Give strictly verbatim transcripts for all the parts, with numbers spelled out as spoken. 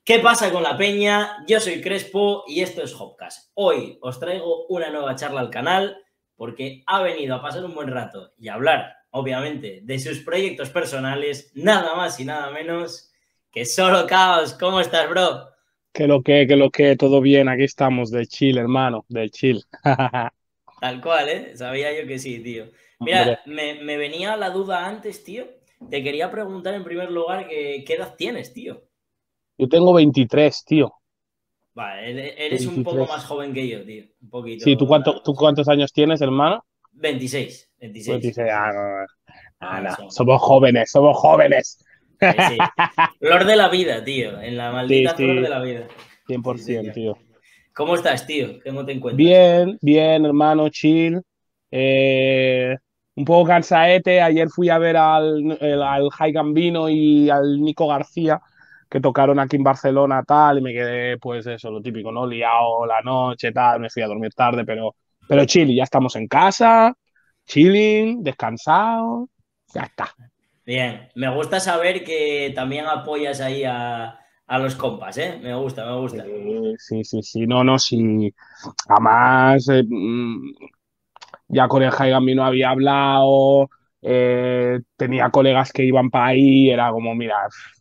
¿Qué pasa con la peña? Yo soy Crespo y esto es Hopcast. Hoy os traigo una nueva charla al canal porque ha venido a pasar un buen rato y a hablar, obviamente, de sus proyectos personales, nada más y nada menos que Solo Caos. ¿Cómo estás, bro? Que lo que, que lo que, todo bien, aquí estamos, del chill, hermano, del chill. Tal cual, ¿eh? Sabía yo que sí, tío. Hombre, Mira, me, me venía la duda antes, tío. Te quería preguntar en primer lugar que, ¿qué edad tienes, tío? yo tengo veintitrés, tío. Vale, eres un poco más veintitrés. joven que yo, tío. Un Sí, ¿tú, poquito cuánto, nada ¿tú más. cuántos años tienes, hermano? veintiséis, veintiséis. veintiséis. Ah, no, no, Nada, no, son. somos jóvenes, somos jóvenes. Sí, sí. Flor de la vida, tío. En la Sí, maldita flor de sí, la vida. Sí, cien por ciento, señor. tío. ¿Cómo estás, tío? ¿Cómo te encuentras? Bien, bien, hermano, chill. Eh, un poco cansaete. Ayer fui a ver al, el- al Jai Gambino y al Nico García, que tocaron aquí en Barcelona, tal, y me quedé, pues eso, lo típico, ¿no? Liado la noche, tal, me fui a dormir tarde, pero, pero chill, ya estamos en casa, chilling, descansado, ya está. Bien. Me gusta saber que también apoyas ahí a, a los compas, ¿eh? Me gusta, me gusta. Sí, sí, sí, sí, no, no, sí. Además, eh, mm, ya con el Jaigami no había hablado, eh, tenía colegas que iban para ahí, era como, mira,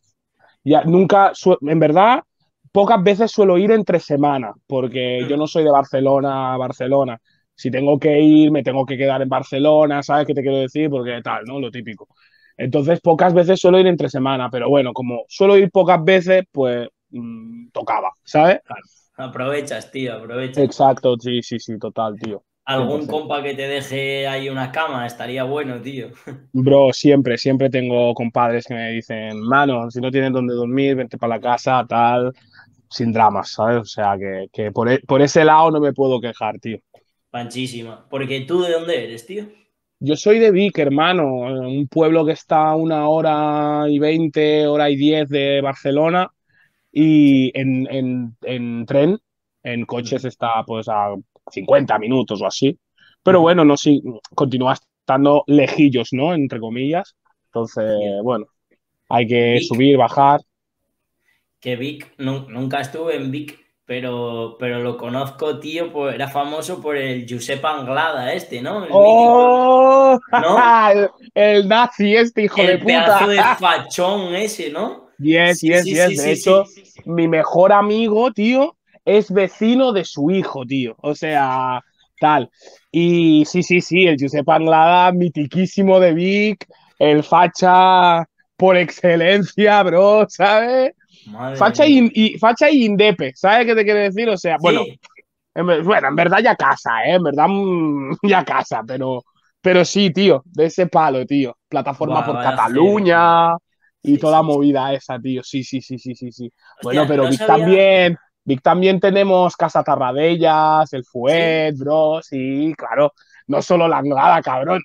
ya nunca, su- en verdad, pocas veces suelo ir entre semana, porque yo no soy de Barcelona a Barcelona. Si tengo que ir, me tengo que quedar en Barcelona, ¿sabes qué te quiero decir? Porque tal, ¿no? Lo típico. Entonces, pocas veces suelo ir entre semana, pero bueno, como suelo ir pocas veces, pues mm, tocaba, ¿sabes? Claro. Aprovechas, tío, aprovechas. Exacto, sí, sí, sí, total, tío. cien por Algún ciento. compa que te deje ahí una cama estaría bueno, tío. Bro, siempre, siempre tengo compadres que me dicen, mano, si no tienes donde dormir, vente para la casa, tal, sin dramas, ¿sabes? O sea, que, que por, e- por ese lado no me puedo quejar, tío. Panchísima. Porque tú, ¿de dónde eres, tío? Yo soy de Vic, hermano, un pueblo que está a una hora y veinte, hora y diez de Barcelona, y en, en, en tren, en coches está pues a cincuenta minutos o así. Pero Ujú. bueno, no sí, continúa estando lejillos, ¿no? Entre comillas. Entonces, Tío. bueno, hay que Vic, subir, bajar. que Vic, nu- nunca estuve en Vic, pero, pero lo conozco, tío, por- era famoso por el Josep Anglada este, ¿no? El mítico, ¡Oh! ¿no? El, el nazi este, hijo de El pedazo puta. de fachón ese, ¿no? Yes, Sí, yes, sí, yes. sí, De sí, hecho, sí. mi mejor amigo, tío, es vecino de su hijo, tío. O sea, tal. Y sí, sí, sí, el Josep Anglada, mitiquísimo de Vic, el facha por excelencia, bro, ¿sabes? Madre Facha mía. y, y- facha y indepe, ¿sabes qué te quiero decir? O sea, bueno, Sí, En ver- Bueno, en verdad ya casa, ¿eh? En verdad mm, ya casa, pero, pero sí, tío, de ese palo, tío. Plataforma buah, por vaya heavy, tío. Cataluña y Sí, toda sí, sí. movida esa, tío. Sí, sí, sí, sí, sí, sí. Bueno, Hostia, pero no Vic sabía. también, Vic también tenemos Casa Tarradellas, el Sí, Fuet, bro, sí, claro. No solo la Anglada, cabrón.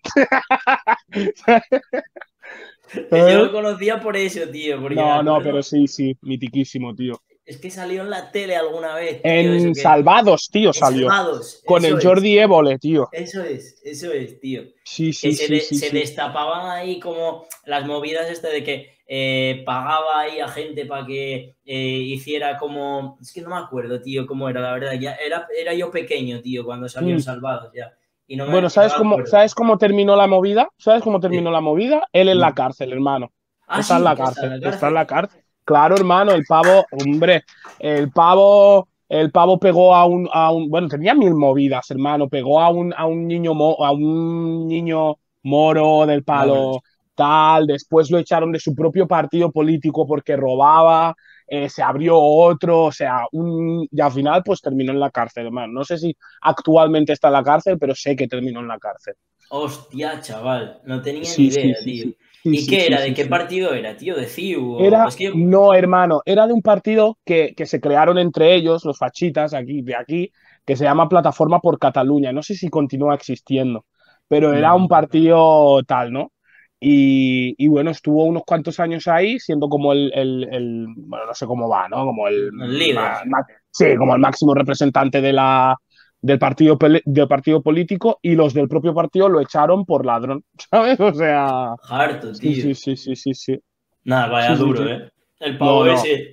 yo ¿Eh? lo conocía por eso, tío, porque me No, no, pero acuerdo. sí, sí, mitiquísimo, tío. Es que salió en la tele alguna vez, tío, eso En que. Salvados, tío, En salió. Salvados, Con eso el es. Jordi Évole, tío. Eso es, eso es, tío. Sí, Que sí, se, sí, de- sí, se sí. destapaban ahí como las movidas este de que eh, pagaba ahí a gente para que eh, hiciera como. Es que no me acuerdo, tío, cómo era, la verdad. Ya era, era yo pequeño, tío, cuando salió en Mm. Salvados ya. Y no me, Bueno, y no ¿sabes me cómo, acuerdo. ¿sabes cómo terminó la movida? ¿Sabes cómo terminó Sí. la movida? Él en la No. cárcel, hermano. Ah, Está en sí, la que está en cárcel, la está en cárcel. la cárcel. Claro, hermano, el pavo, hombre, el pavo, el pavo pegó a un, a un, bueno, tenía mil movidas, hermano, pegó a un, a un niño, mo- a un niño moro del Moros. palo, tal, después lo echaron de su propio partido político porque robaba, eh, se abrió otro, o sea, un, y al final pues terminó en la cárcel, hermano. No sé si actualmente está en la cárcel, pero sé que terminó en la cárcel. Hostia, chaval. No tenía ni Sí, sí, idea, sí, tío. sí. Sí, ¿Y sí, qué sí, era? ¿De sí, qué sí. partido era, tío? ¿De C I U? O... Era, Es que yo. no, hermano, era de un partido que, que se crearon entre ellos, los fachitas aquí, de aquí, que se llama Plataforma por Cataluña. No sé si continúa existiendo, pero era un No. partido tal, ¿no? Y, y bueno, estuvo unos cuantos años ahí, siendo como el, el, el- bueno, no sé cómo va, ¿no? Como el, El ma- líder. ma- sí, como el máximo representante de la, del partido, pele- del partido político, y los del propio partido lo echaron por ladrón, ¿sabes? O sea, Harto, sí, tío. sí, sí, sí, sí, sí. Nada, vaya Sí, sí, duro, sí. ¿eh? El No, pavo no. ese.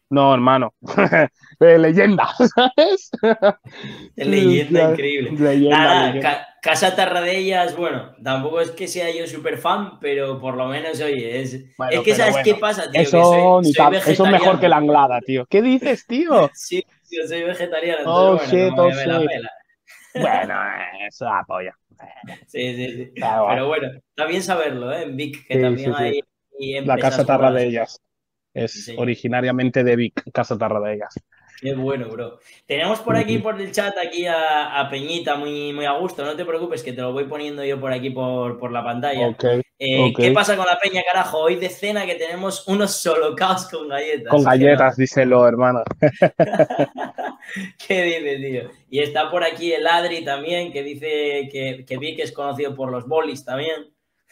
No, hermano. Eh, leyenda, ¿sabes? Leyenda Hostia, increíble. leyenda, Nada, nada, leyenda. Ca- Casa Tarradellas, bueno, tampoco es que sea yo súper fan, pero por lo menos, oye, es, es Bueno, que pero ¿sabes qué bueno. pasa, tío? Que soy, Eso, ni soy tan- eso es mejor que vegetariano. la anglada, tío. ¿Qué dices, tío? Sí, tío, soy vegetariano, entonces Oh bueno, shit, como oh que me la shit. pela. Bueno, eh, eso da polla. Sí, sí, sí. Da igual. Pero bueno, está bien saberlo, ¿eh? En Vic, que Sí, también sí, sí. hay La empresas Casa curradas. Tarradellas. Sí, Es señor. originariamente de Vic, Casa Tarradellas. Qué bueno, bro. Tenemos por aquí, Ujú. por el chat, aquí a, a Peñita, muy, muy a gusto. No te preocupes, que te lo voy poniendo yo por aquí, por, por la pantalla. Ok, Eh, ok. ¿qué pasa con la peña, carajo? Hoy de cena que tenemos unos solocaos con Con galletas. ¿Qué galletas, vamos? díselo, hermano. ¿Qué dice, tío? Y está por aquí el Adri también, que dice que, que vi que es conocido por los bolis también.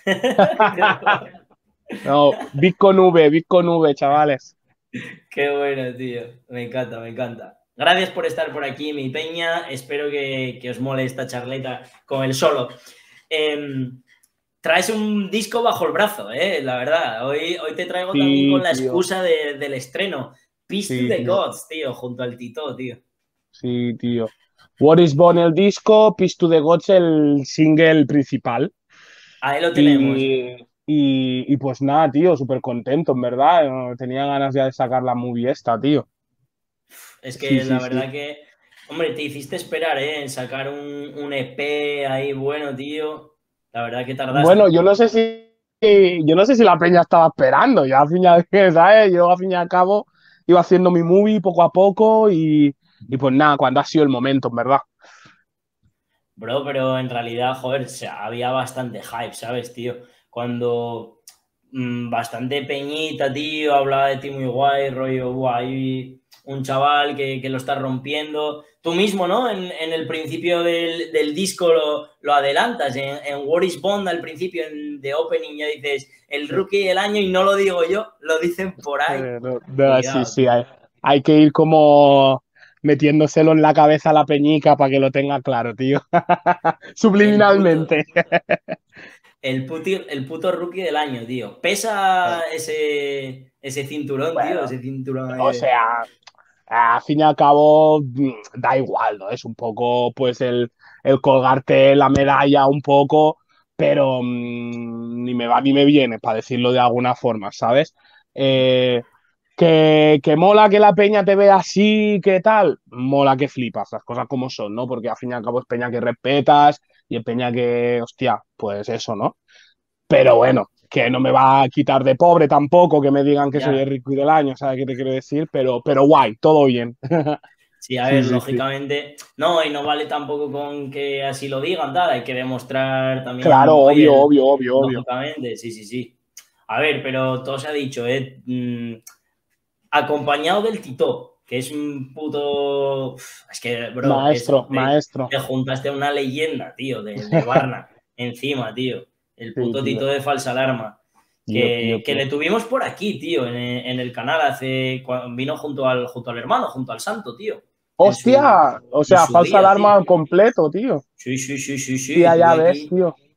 No, Vic con V, Vic con V, chavales. Qué bueno, tío. Me encanta, me encanta. Gracias por estar por aquí, mi peña. Espero que, que os mole esta charleta con el solo. Eh, traes un disco bajo el brazo, eh, la verdad. Hoy, hoy te traigo también con Sí, la tío. excusa de, del estreno. Peace to Sí, the tío. Gods, tío, junto al Tito, tío. Sí, tío. What is Born el disco, Peace to the Gods el single principal. Ahí lo tenemos. Y, y, y pues nada, tío, súper contento, en verdad. Eh, Tenía ganas ya de sacar la movie esta, tío. Es Sí, que sí, la sí. verdad que, hombre, te hiciste esperar, ¿eh? En sacar un, un E P ahí bueno, tío. La verdad que Bueno, tardaste. yo no sé si yo no sé si la peña estaba esperando. Ya al fin y al ¿sabes? Yo al fin y al cabo iba haciendo mi movie poco a poco y, y pues nada, cuando ha sido el momento, en verdad. Bro, pero en realidad, joder, o sea, había bastante hype, ¿sabes, tío? Cuando mmm, bastante peñita, tío, hablaba de ti muy guay, rollo, guay, un chaval que, que lo está rompiendo. Tú mismo, ¿no? En, en el principio del, del disco lo, lo adelantas, en, en What is Bond al principio, en The Opening, ya dices el rookie del año y no lo digo yo, lo dicen por ahí. Eh, no, no, sí, Cuidado, sí, tío. hay, hay que ir como metiéndoselo en la cabeza a la peñica para que lo tenga claro, tío. El puto, Subliminalmente. El, puti, el puto rookie del año, tío. Pesa ese, ese cinturón, tío. Bueno, Ese cinturón ahí o de... sea, al fin y al cabo, mm, da igual, ¿no? Es un poco, pues, el, el colgarte la medalla un poco, pero mmm, ni me va ni me viene, para decirlo de alguna forma, ¿sabes? Eh, que, que mola que la peña te vea así, ¿qué tal? Mola que flipas, las cosas como son, ¿no? Porque al fin y al cabo es peña que respetas y es peña que, hostia, pues eso, ¿no? Pero bueno, que no me va a quitar de pobre tampoco, que me digan que soy el Ya. rico y del año, ¿sabes qué te quiero decir? Pero, pero guay, todo bien. Sí, a Sí, ver, sí, sí. lógicamente. No, y no vale tampoco con que así lo digan, tal. Hay que demostrar Claro, también, oye, obvio, el- obvio, obvio, obvio. lógicamente, sí, sí, sí. A ver, pero todo se ha dicho, ¿eh? Mm, acompañado del Tito, que es un puto. Es que, bro, Maestro, eso, te, maestro. te juntaste a una leyenda, tío, de, de Barna, encima, tío. El Sí, puto Tito tío. de Falsa Alarma. Tío, tío, Que, que tío. le tuvimos por aquí, tío, en, en el canal hace. Cuando vino junto al, junto al hermano, junto al santo, tío. En su, Hostia, o en sea, su falsa día, tío. alarma al completo, tío. Sí, sí, sí, sí, sí. Tía, ya Tuve ves, aquí. tío.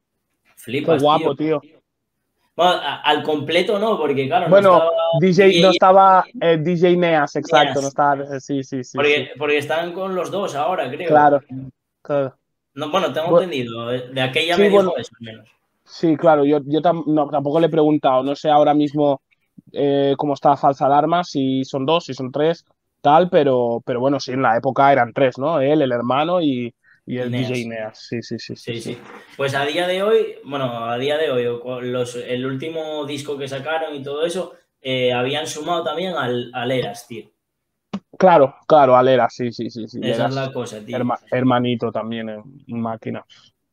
Qué Flipas, tío. guapo, tío. Bueno, a- al completo no, porque claro, no Bueno, estaba D J, no D J estaba eh, D J Neas, exacto, no Eneas. estaba. Sí, sí, sí, sí. Porque, porque están con los dos ahora, creo. Claro, claro. No, bueno, tengo Bu- entendido. eh, De aquella sí, me bueno, dijo eso, al menos. sí, claro, yo, yo tam- no, tampoco le he preguntado, no sé ahora mismo eh, cómo está falsa alarma, si son dos, si son tres, tal, pero, pero bueno, sí, en la época eran tres, ¿no? Él, el hermano y, y el D J Ineas. Neas. Sí, sí, sí, sí, Sí, sí. sí. Pues a día de hoy, bueno, a día de hoy, o con los, el último disco que sacaron y todo eso, eh, habían sumado también al, al Eras, tío. Claro, claro, Alera, sí, sí, sí, sí, Esa es eras la cosa, tío. herma- hermanito también en máquina.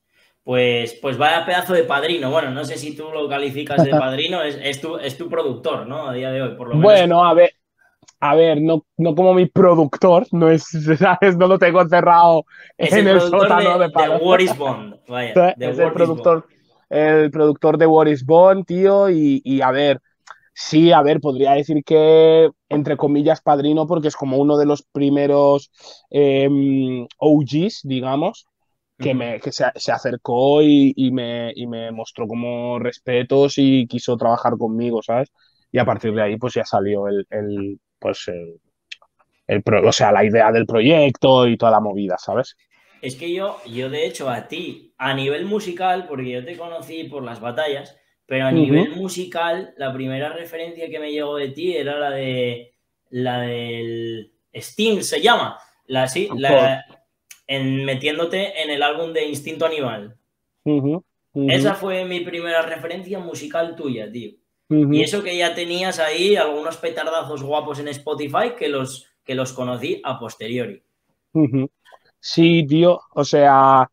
Pues, pues vaya pedazo de padrino. Bueno, no sé si tú lo calificas de padrino, es, es tu, es tu productor, ¿no? A día de hoy, por lo menos Bueno, a ver, a ver, no, no como mi productor, no es, ¿sabes? No lo tengo cerrado es en el el productor sótano de, de de palo. What is Bond. Vaya, de Es el What is Bond. productor, el productor de What is Born, tío, y, y a ver, sí, a ver, podría decir que, entre comillas, padrino, porque es como uno de los primeros eh, O Gs, digamos, que, Ujú. me, que se, se acercó y, y me, y me mostró como respetos y quiso trabajar conmigo, ¿sabes? Y a partir de ahí, pues ya salió el, el, pues, el, el pro, o sea, la idea del proyecto y toda la movida, ¿sabes? Es que yo, yo de hecho a ti, a nivel musical, porque yo te conocí por las batallas, pero a Uh-huh. nivel musical, la primera referencia que me llegó de ti era la de la del Steam, se llama, la sí, Por, la en, metiéndote en el álbum de Instinto Animal. uh-huh, uh-huh, Esa fue mi primera referencia musical tuya, tío. Y uh-huh, eso que ya tenías ahí algunos petardazos guapos en Spotify que los, que los conocí a posteriori. uh-huh. Sí, tío, o sea,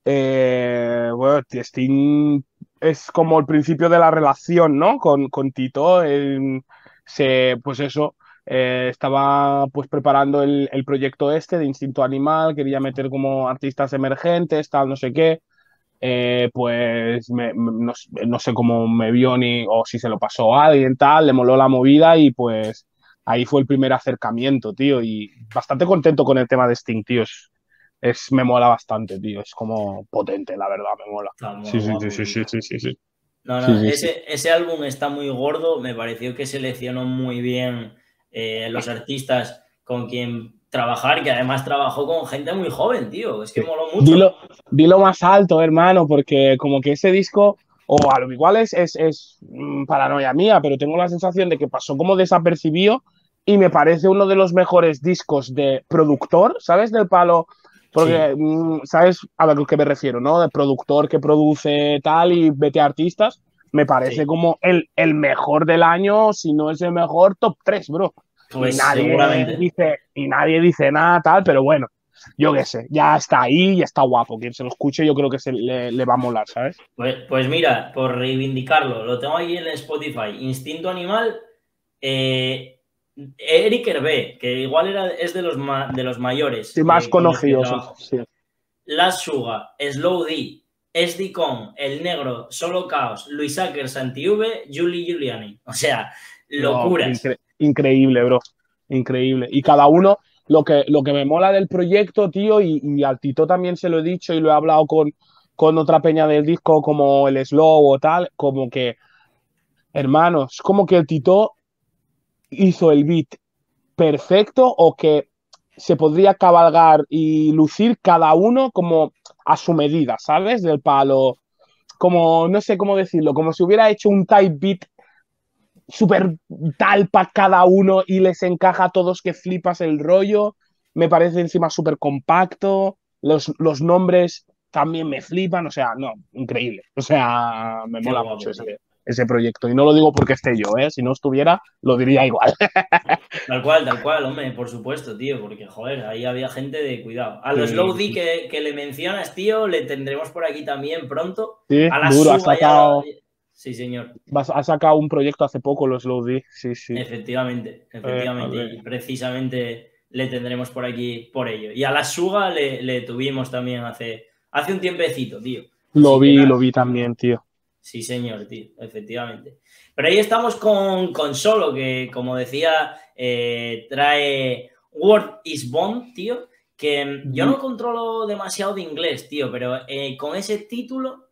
eh, bueno, Steam es como el principio de la relación, ¿no? Con, con Tito, en- se, pues eso, eh, estaba pues preparando el, el proyecto este de Instinto Animal, quería meter como artistas emergentes, tal, no sé qué, eh, pues me- me- no, no sé cómo me vio ni o si se lo pasó a alguien, tal, le moló la movida y pues ahí fue el primer acercamiento, tío, y bastante contento con el tema de Sting, tío, es, es- me mola bastante, tío, es como potente, la verdad, me mola. Está muy Sí, sí, sí, guapo, sí, tío. sí, sí, sí, sí, No, sí, no, sí, sí. ese, ese álbum está muy gordo. Me pareció que seleccionó muy bien eh, los artistas con quien trabajar, que además trabajó con gente muy joven, tío. Es que Sí. moló Dilo, mucho. dilo más alto, hermano, porque como que ese disco, o a lo igual es, es, es mm, paranoia mía, pero tengo la sensación de que pasó como desapercibido y me parece uno de los mejores discos de productor, ¿sabes? Del palo, Sí, porque, mm, ¿sabes a lo que me refiero, no? De productor que produce tal y vete a artistas, me parece sí. como el, el mejor del año, si no es el mejor, top tres, bro. Y Pues nadie seguramente. dice, y nadie dice nada tal, pero bueno yo qué sé, ya está ahí y está guapo. Quien se lo escuche, yo creo que se le, le va a molar, ¿sabes? Pues, pues mira, por reivindicarlo, lo tengo aquí en Spotify. Instinto Animal, eh, Eric Hervé, que igual era, es de los, ma- de los mayores Sí, más eh, con los que conocidos. trabajo. Sí. Las Suga, Slow D, S D Con, El Negro, Solo Caos, Luis Acker, Santiuve, Juli Giuliani. O sea, No, locuras. incre- increíble, bro. Increíble. Y cada uno, lo que, lo que me mola del proyecto, tío, y, y al Tito también se lo he dicho y lo he hablado con, con otra peña del disco, como el Slow o tal, como que, hermanos, como que el Tito hizo el beat perfecto o que se podría cabalgar y lucir cada uno como a su medida, ¿sabes? Del palo, como, no sé cómo decirlo, como si hubiera hecho un type beat súper tal para cada uno y les encaja a todos que flipas el rollo. Me parece encima súper compacto. Los, los nombres también me flipan. O sea, no, increíble. O sea, me Qué mola mucho guapo, tío. ese, ese proyecto. Y no lo digo porque esté yo, ¿eh? Si no estuviera, lo diría igual. Tal cual, tal cual, hombre, por supuesto, tío, porque, joder, ahí había gente de cuidado. A los Slow Sí, D que, que le mencionas, tío, le tendremos por aquí también pronto. sí, A la duro. Ha Suga ya lo... sacado, Sí, señor. ha sacado un proyecto hace poco, los Slow D. Sí, sí. Efectivamente, Eh, efectivamente. eh, Y precisamente le tendremos por aquí por ello. Y a la Suga le, le tuvimos también hace, hace un tiempecito, tío. lo Así que vi, nada. lo vi también, tío. Sí, señor, tío, efectivamente. Pero ahí estamos con, con Solo, que como decía, eh, trae Word is Bond, tío, que yo no controlo demasiado de inglés, tío, pero eh, con ese título,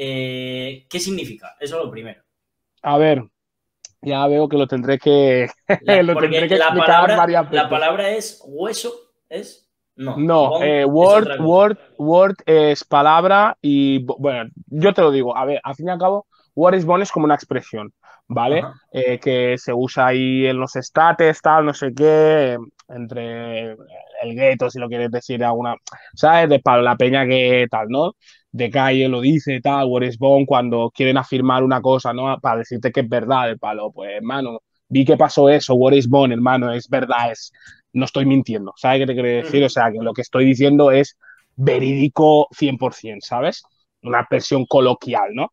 eh, ¿qué significa? Eso es lo primero. A ver, ya veo que lo tendré que, La- lo porque tendré que la explicar palabra, varias la veces. palabra es hueso, ¿es? No, No, Bond eh, es Word, otra cosa. Word, Word es palabra y, bo- bueno, yo te lo digo, a ver, al fin y al cabo, Word is born es como una expresión, ¿vale? Ajá. Eh, que se usa ahí en los estates, tal, no sé qué, entre el gueto, si lo quieres decir, alguna, ¿sabes? De para la peña que tal, ¿no? De calle lo dice, tal, Word is born, cuando quieren afirmar una cosa, ¿no? Para decirte que es verdad, el palo, pues, hermano, vi que pasó eso, Word is born, hermano, es verdad, es no estoy mintiendo, ¿sabes qué te quiero decir? O Ujú. sea, que lo que estoy diciendo es verídico cien por ciento, ¿sabes? Una expresión coloquial, ¿no?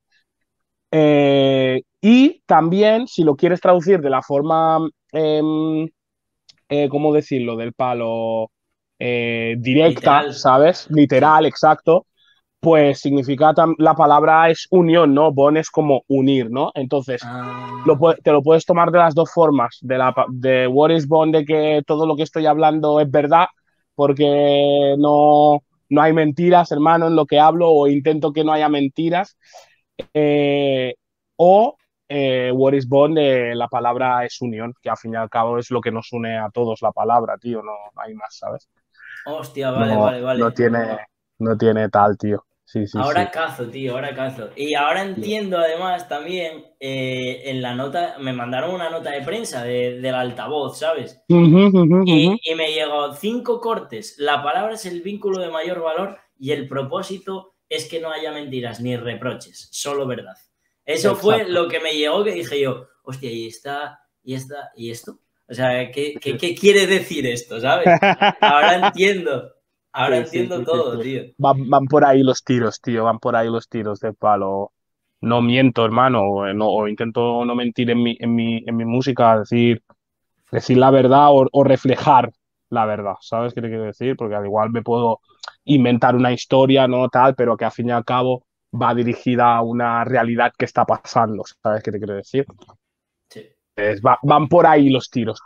Eh, y también, si lo quieres traducir de la forma, eh, eh, ¿cómo decirlo? Del palo eh, directa, Literal. ¿sabes? Sí. Literal, exacto. Pues significa, la palabra es unión, ¿no? Bon es como unir, ¿no? Entonces, lo, Ah, te lo puedes tomar de las dos formas, de, la, de what is bond, de que todo lo que estoy hablando es verdad, porque no, no hay mentiras, hermano, en lo que hablo, o intento que no haya mentiras, eh, o eh, What is Bond, eh, la palabra es unión, que al fin y al cabo es lo que nos une a todos, la palabra, tío, no hay más, ¿sabes? Hostia, vale, No, vale, no vale. tiene, no tiene tal, tío. Sí, sí, sí. Ahora cazo, tío, ahora cazo. Y ahora entiendo además también, eh, en la nota, me mandaron una nota de prensa de- del altavoz, ¿sabes? Ujú, ujú, ujú. Y, y me llegó cinco cortes. La palabra es el vínculo de mayor valor y el propósito es que no haya mentiras ni reproches, solo verdad. Eso fue Exacto. lo que me llegó, que dije yo, hostia, ¿y esta, y esta, y esto? O sea, ¿qué, qué, qué quiere decir esto, ¿sabes? Ahora entiendo, ahora Sí, sí, entiendo sí, sí, todo, sí. tío. Van, van por ahí los tiros, tío, van por ahí los tiros de palo. No miento, hermano, o, no, o intento no mentir en mi, en mi, en mi música, decir, decir la verdad o, o reflejar la verdad, ¿sabes qué te quiero decir? Porque al igual me puedo inventar una historia, no tal, pero que al fin y al cabo va dirigida a una realidad que está pasando, ¿sabes qué te quiero decir? Sí. Es, va- van por ahí los tiros.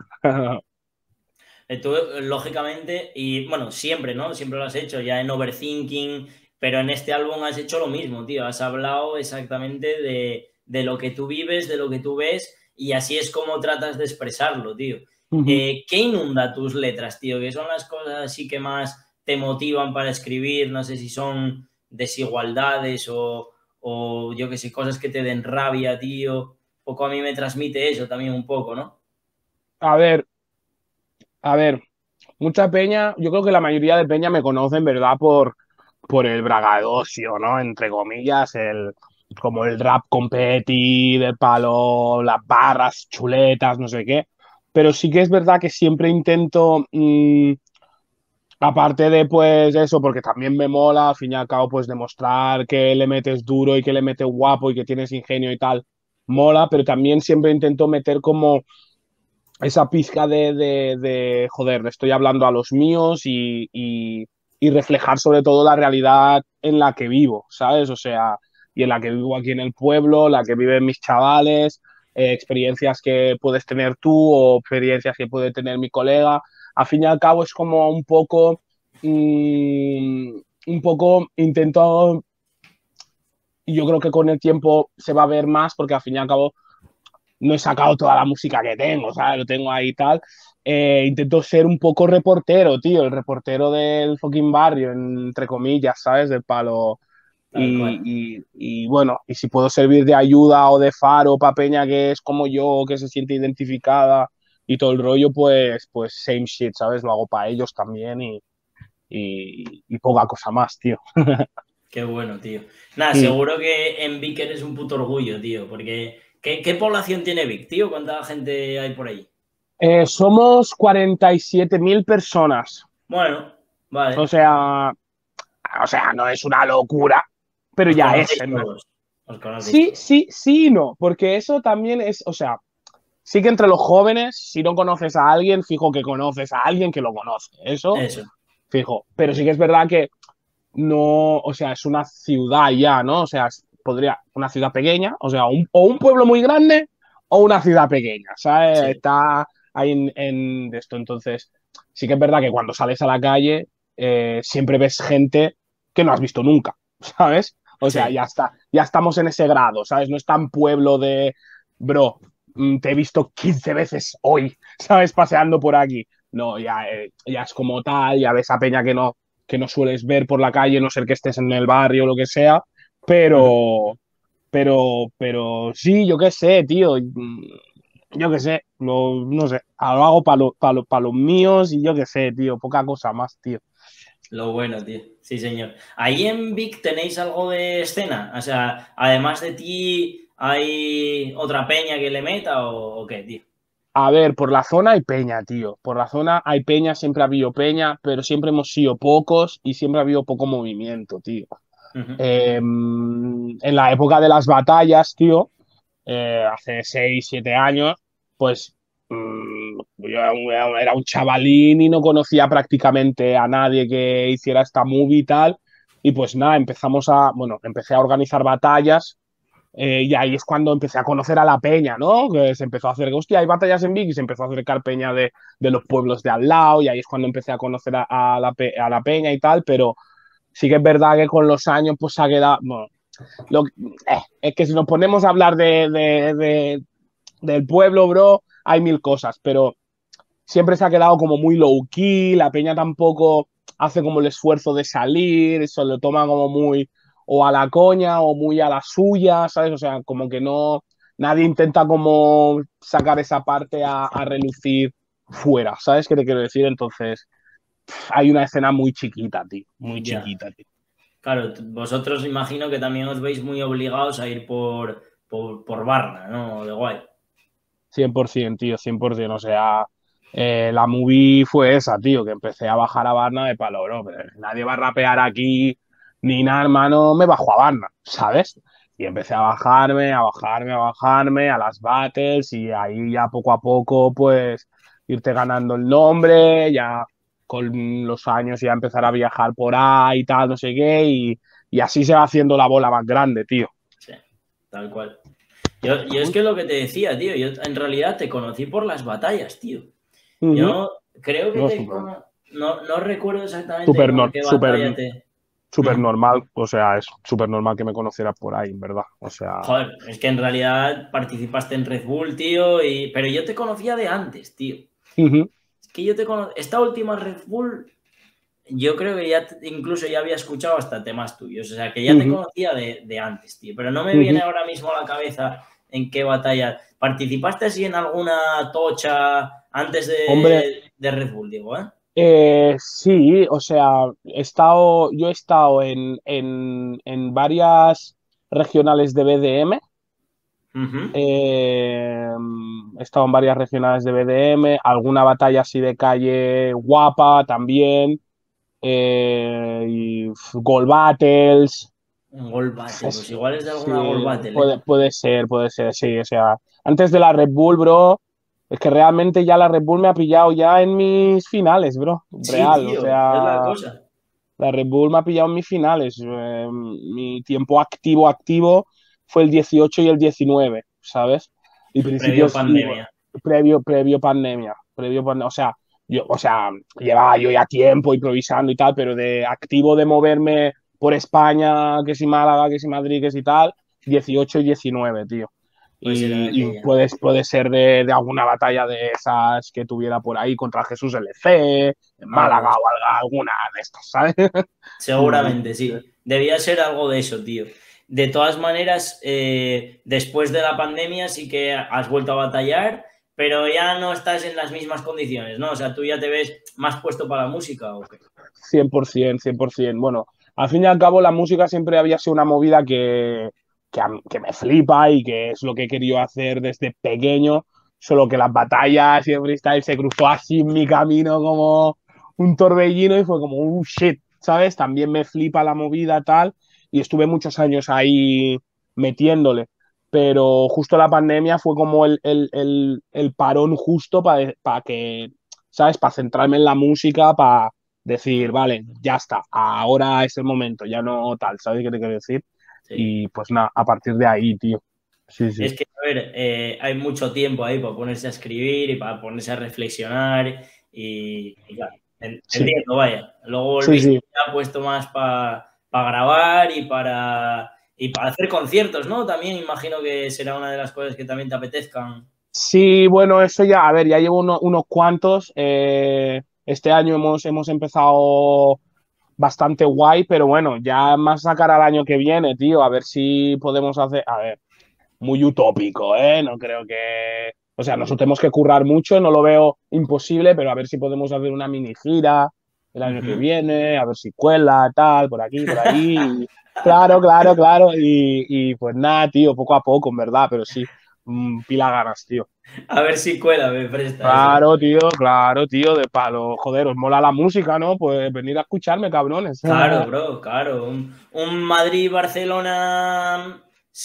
Eh, Tú, eh, lógicamente, y bueno, siempre, ¿no? Siempre lo has hecho, ya en Overthinking, pero en este álbum has hecho lo mismo, tío. Has hablado exactamente de, de lo que tú vives, de lo que tú ves, y así es como tratas de expresarlo, tío. Ujú. Eh, ¿qué inunda tus letras, tío? ¿Qué son las cosas así que más te motivan para escribir? No sé si son desigualdades o, o yo qué sé, cosas que te den rabia, tío. Un poco a mí me transmite eso también un poco, ¿no? A ver, a ver, mucha peña, yo creo que la mayoría de peña me conocen, ¿verdad? Por, por el braggadocio, ¿no? Entre comillas, el, como el rap competi, del palo, las barras chuletas, no sé qué. Pero sí que es verdad que siempre intento, mmm, aparte de pues eso, porque también me mola, al fin y al cabo, pues demostrar que le metes duro y que le metes guapo y que tienes ingenio y tal, mola, pero también siempre intento meter como esa pizca de, de, de, joder, le estoy hablando a los míos y, y, y reflejar sobre todo la realidad en la que vivo, ¿sabes? O sea, y en la que vivo aquí en el pueblo, la que viven mis chavales, eh, experiencias que puedes tener tú o experiencias que puede tener mi colega. Al fin y al cabo es como un poco, mmm, un poco intento, y yo creo que con el tiempo se va a ver más porque al fin y al cabo no he sacado toda la música que tengo, ¿sabes? Lo tengo ahí y tal. Eh, intento ser un poco reportero, tío, el reportero del fucking barrio, entre comillas, ¿sabes? Del palo. Tal cual. Y, y, y bueno, y si puedo servir de ayuda o de faro para Peña que es como yo, que se siente identificada y todo el rollo, pues, pues same shit, ¿sabes? Lo hago para ellos también y, y, y poca cosa más, tío. Qué bueno, tío. Nada, Mm. seguro que en Vic eres un puto orgullo, tío, porque ¿qué, qué población tiene Vic, tío? ¿Cuánta gente hay por ahí? Eh, somos cuarenta y siete mil personas. Bueno, O vale. sea, o sea, no es una locura, pero Os ya es. conocéis En verdad. todos. Os conocéis Sí, todos. sí, sí y no, porque eso también es, o sea, sí que entre los jóvenes, si no conoces a alguien, fijo que conoces a alguien que lo conoce, eso, Eso. fijo, pero sí que es verdad que no, o sea, es una ciudad ya, ¿no? O sea, es- podría, una ciudad pequeña, o sea, un, o un pueblo muy grande o una ciudad pequeña, ¿sabes? Sí. Está ahí en, en esto, entonces, sí que es verdad que cuando sales a la calle, eh, siempre ves gente que no has visto nunca, ¿sabes? O sea, Sí. ya está, ya estamos en ese grado, ¿sabes? No es tan pueblo de, bro, mm, te he visto quince veces hoy, ¿sabes? Paseando por aquí. No, ya, eh, ya es como tal, ya ves a Peña que no, que no sueles ver por la calle, no ser que estés en el barrio o lo que sea, Ujú. pero, pero, pero sí, yo qué sé, tío, mm, yo qué sé, lo, no sé, lo hago para lo, pa lo- pa los míos y yo qué sé, tío, poca cosa más, tío. Lo bueno, tío. Sí, señor. ¿Ahí en Vic tenéis algo de escena? O sea, además de ti, ¿hay otra peña que le meta o, o qué, tío? A ver, por la zona hay peña, tío. Por la zona hay peña, siempre ha habido peña, pero siempre hemos sido pocos y siempre ha habido poco movimiento, tío. Ujú. Eh, en la época de las batallas, tío, eh, hace seis siete años, pues mmm, yo era un, era un chavalín y no conocía prácticamente a nadie que hiciera esta movie y tal. Y pues nada, empezamos a, bueno, empecé a organizar batallas eh, y ahí es cuando empecé a conocer a la peña, ¿no? Que se empezó a hacer, hostia, hay batallas en Vic y se empezó a acercar peña de, de los pueblos de al lado y ahí es cuando empecé a conocer a, a, la, pe a la peña y tal, pero sí que es verdad que con los años pues se ha quedado, bueno, lo, eh, es que si nos ponemos a hablar de, de, de, del pueblo, bro, hay mil cosas, pero siempre se ha quedado como muy low key, la peña tampoco hace como el esfuerzo de salir, se lo toma como muy o a la coña o muy a la suya, ¿sabes? O sea, como que no, nadie intenta como sacar esa parte a, a relucir fuera, ¿sabes qué te quiero decir? Entonces, hay una escena muy chiquita, tío, muy Ya. chiquita, tío. Claro, vosotros imagino que también os veis muy obligados a ir por, por, por Barna, ¿no? De guay. cien por ciento, tío, cien por ciento. O sea, eh, la movie fue esa, tío, que empecé a bajar a Varna de palo, bro. Pero nadie va a rapear aquí ni nada, hermano. Me bajo a Varna, ¿sabes? Y empecé a bajarme, a bajarme, a bajarme a las battles y ahí ya poco a poco, pues, irte ganando el nombre, ya con los años ya empezar a viajar por ahí y tal, no sé qué, y, y así se va haciendo la bola más grande, tío. Sí, tal cual. Yo, yo es que lo que te decía, tío, yo en realidad te conocí por las batallas, tío. Uh-huh. Yo creo que no, te super, cono... no, no recuerdo exactamente super, por no, qué super, batalla te... súper Uh-huh. normal, o sea, es súper normal que me conocieras por ahí, en verdad. O sea. Joder, es que en realidad participaste en Red Bull, tío, y... pero yo te conocía de antes, tío. Uh-huh. Es que yo te conozco. Esta última Red Bull, yo creo que ya te... incluso ya había escuchado hasta temas tuyos, o sea, que ya te Uh-huh. conocía de, de antes, tío, pero no me Uh-huh. viene ahora mismo a la cabeza en qué batalla. ¿Participaste así en alguna tocha antes de, Hombre, de Red Bull, digo, eh? eh, sí, o sea, he estado, yo he estado en, en, en varias regionales de B D M. Uh-huh. Eh, he estado en varias regionales de B D M, alguna batalla así de calle guapa también, eh, y Gold Battles. Un Gold Battle, pues Es- igual es de alguna sí, Gold Battle, ¿eh? puede, puede ser, puede ser, sí. O sea, antes de la Red Bull, bro, es que realmente ya la Red Bull me ha pillado ya en mis finales, bro. Sí, Real, o tío, es la sea, cosa. la Red Bull me ha pillado en mis finales. Eh, mi tiempo activo, activo fue el dieciocho y el diecinueve, ¿sabes? Y Previo principios, y, pandemia. previo, previo pandemia, previo pandemia, o sea, yo, o sea, llevaba yo ya tiempo improvisando y tal, pero de activo de moverme por España, que si Málaga, que si Madrid, que si tal, dieciocho y diecinueve, tío. Pues era Y, y aquella. puedes, puede ser de, de alguna batalla de esas que tuviera por ahí contra Jesús L C, en Málaga Algo. o algo, alguna de estas, ¿sabes? Seguramente, sí. Debía ser algo de eso, tío. De todas maneras, eh, después de la pandemia sí que has vuelto a batallar, pero ya no estás en las mismas condiciones, ¿no? O sea, tú ya te ves más puesto para la música, ¿o qué? cien por ciento, cien por ciento. Bueno, al fin y al cabo la música siempre había sido una movida que, que, que me flipa y que es lo que he querido hacer desde pequeño, solo que las batallas y el freestyle se cruzó así en mi camino como un torbellino y fue como, un shit, ¿sabes? También me flipa la movida tal y estuve muchos años ahí metiéndole. Pero justo la pandemia fue como el, el, el, el parón justo para pa que, ¿sabes? Para centrarme en la música, para decir, vale, ya está, ahora es el momento, ya no tal, ¿sabes qué te quiero decir? Sí. Y pues nada, a partir de ahí, tío. Sí, sí. Es que, a ver, eh, hay mucho tiempo ahí para ponerse a escribir y para ponerse a reflexionar y, y claro, en- Sí, entiendo, vaya. Luego sí, volviste sí. ya puesto más para grabar y para, y para hacer conciertos, ¿no? También imagino que será una de las cosas que también te apetezcan. Sí, bueno, eso ya, a ver, ya llevo uno- unos cuantos. Eh, este año hemos, hemos empezado bastante guay, pero bueno, ya más sacar al año que viene, tío, a ver si podemos hacer, a ver, muy utópico, ¿eh? No creo que, o sea, nosotros tenemos que currar mucho, no lo veo imposible, pero a ver si podemos hacer una mini gira el año que Ujú. viene, a ver si cuela, tal, por aquí, por ahí. Claro, claro, claro. Y, y pues nada, tío, poco a poco, en verdad, pero sí, mm, pila ganas, tío. A ver si cuela, me prestas, ¿eh? Claro, tío, claro, tío, de palo. Joder, os mola la música, ¿no? Pues venir a escucharme, cabrones. Claro, bro, claro. Un, un Madrid, Barcelona,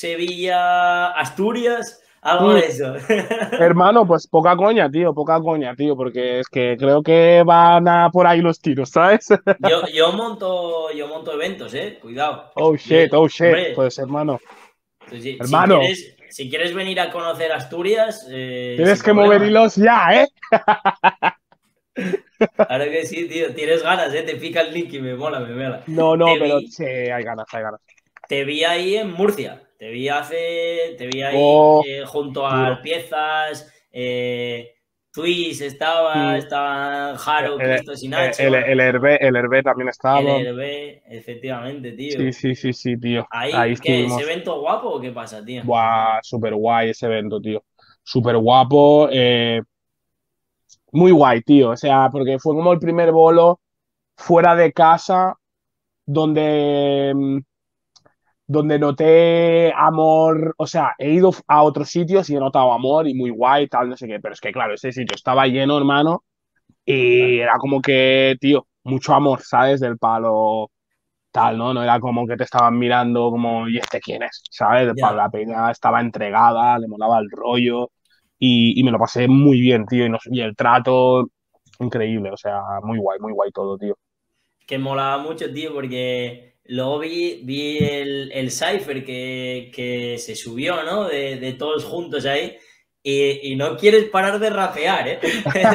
Sevilla, Asturias, algo Mm, de eso. hermano, pues poca coña, tío, poca coña, tío, porque es que creo que van a por ahí los tiros, ¿sabes? Yo, yo monto, yo monto eventos, eh. Cuidado. Oh Yo, shit, oh shit. hombre, Pues hermano, pues si, si hermano, quieres, si quieres venir a conocer Asturias, eh, sin tienes que mover problema. hilos ya, ¿eh? Claro que sí, tío. Tienes ganas, eh. Te pica el link y me mola, me mola. No, no, Te pero vi, sí, hay ganas, hay ganas. te vi ahí en Murcia. Te vi hace. Te vi ahí Oh, eh, junto a tío. Piezas. Eh, Twist estaba, Mm, estaba Jaro, El, Cristos y el, Nacho, el, bueno, el Hervé, el Hervé también el estaba. Hervé, efectivamente, Sí, tío. sí, sí, sí, tío. Ahí Ahí, ¿qué? ¿Ese estuvimos. evento guapo o qué pasa, tío? Buah, súper guay ese evento, tío. Súper guapo. eh, muy guay, tío. O sea, porque fue como el primer bolo fuera de casa donde, mm, donde noté amor. O sea, he ido a otros sitios y he notado amor y muy guay, tal, no sé qué. Pero es que, claro, ese sitio estaba lleno, hermano. Y Claro. era como que, tío, mucho amor, ¿sabes? Del palo tal, ¿no? No era como que te estaban mirando como, ¿y este quién es? ¿Sabes? Del palo, Ya. la peña estaba entregada, le molaba el rollo y, y me lo pasé muy bien, tío. Y, nos- y el trato, increíble, o sea, muy guay, muy guay todo, tío. Que molaba mucho, tío, porque luego vi, vi el, el cypher que, que se subió, ¿no? De, de todos juntos ahí. Y, y no quieres parar de rapear, ¿eh?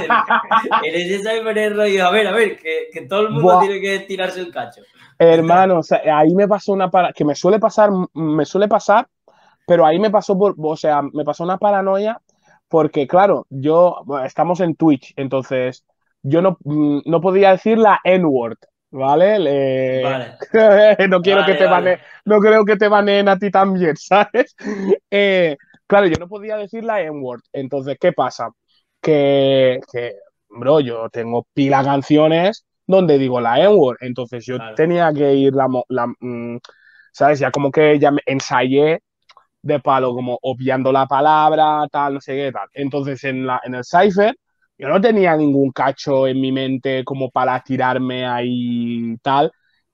En ese cypher es rollo, a ver, a ver, que, que todo el mundo Buah, tiene que tirarse el cacho. hermano, o sea, ahí me pasó una para que me suele pasar, me suele pasar, pero ahí me pasó por, o sea, me pasó una paranoia porque, claro, yo, bueno, estamos en Twitch, entonces yo no, mm, no podía decir la N-word, ¿vale? Le- Vale, no quiero que vale, te bane, vale. no creo que te baneen a ti también, ¿sabes? Eh, claro, yo no podía decir la N-word, entonces, ¿qué pasa? Que, que, bro, yo tengo pila canciones donde digo la N-word, entonces yo Claro. tenía que ir la, mo- la mm, ¿sabes? Ya como que ya me ensayé de palo, como obviando la palabra, tal, no sé qué, tal. Entonces, en, la, en el Cypher, yo no tenía ningún cacho en mi mente como para tirarme ahí tal,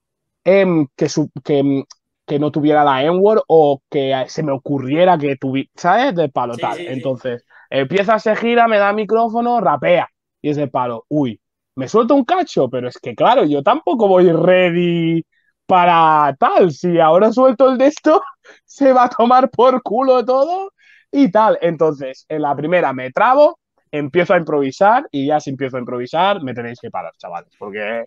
em, que, su, que, em, que no tuviera la N-word o que se me ocurriera que tuviera, ¿sabes? De palo, Sí, tal. sí, sí. Entonces, empieza, se gira, me da micrófono, rapea. Y es de palo, uy, me suelto un cacho, pero es que claro, yo tampoco voy ready para tal. Si ahora suelto el de esto, se va a tomar por culo todo y tal. Entonces, en la primera me trabo, empiezo a improvisar y ya si empiezo a improvisar, me tenéis que parar, chavales, porque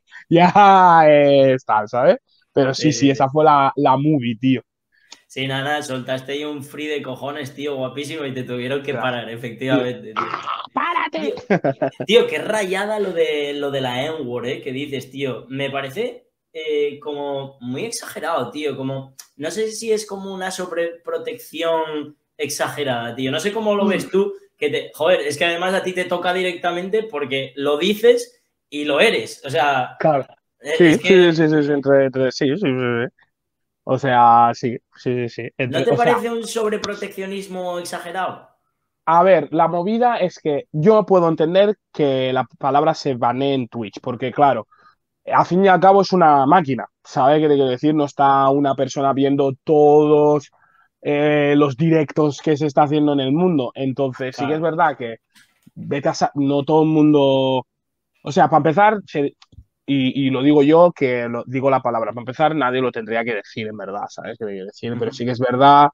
ya es tal, ¿sabes? Pero sí, Sí, sí, sí, esa sí. fue la, la movie, tío. Sí, nada, nada, soltaste ahí un free de cojones, tío, guapísimo, y te tuvieron que parar, Tío, efectivamente, tío. ¡párate! Tío, tío, qué rayada lo de, lo de la N-word, ¿eh? Que dices, tío. Me parece eh, como muy exagerado, tío. Como, no sé si es como una sobreprotección exagerada, tío. No sé cómo lo ves tú. Que te, joder, es que además a ti te toca directamente porque lo dices y lo eres. O sea, Claro. eh, Sí, es sí, que sí, sí, sí, entre, entre- sí, sí, sí, sí. O sea, sí, sí, sí, sí. ¿no Entre- te o sea, parece un sobreproteccionismo exagerado? a ver, la movida es que yo puedo entender que la palabra se banee en Twitch, porque claro, al fin y al cabo es una máquina, ¿sabes qué te quiero decir? No está una persona viendo todos eh, los directos que se está haciendo en el mundo. Entonces, sí que es Claro. verdad que vete a sa- no todo el mundo. O sea, para empezar, se- y, y lo digo yo, que lo, digo la palabra, para empezar, nadie lo tendría que decir en verdad, ¿sabes qué quiero decir? Pero sí que es verdad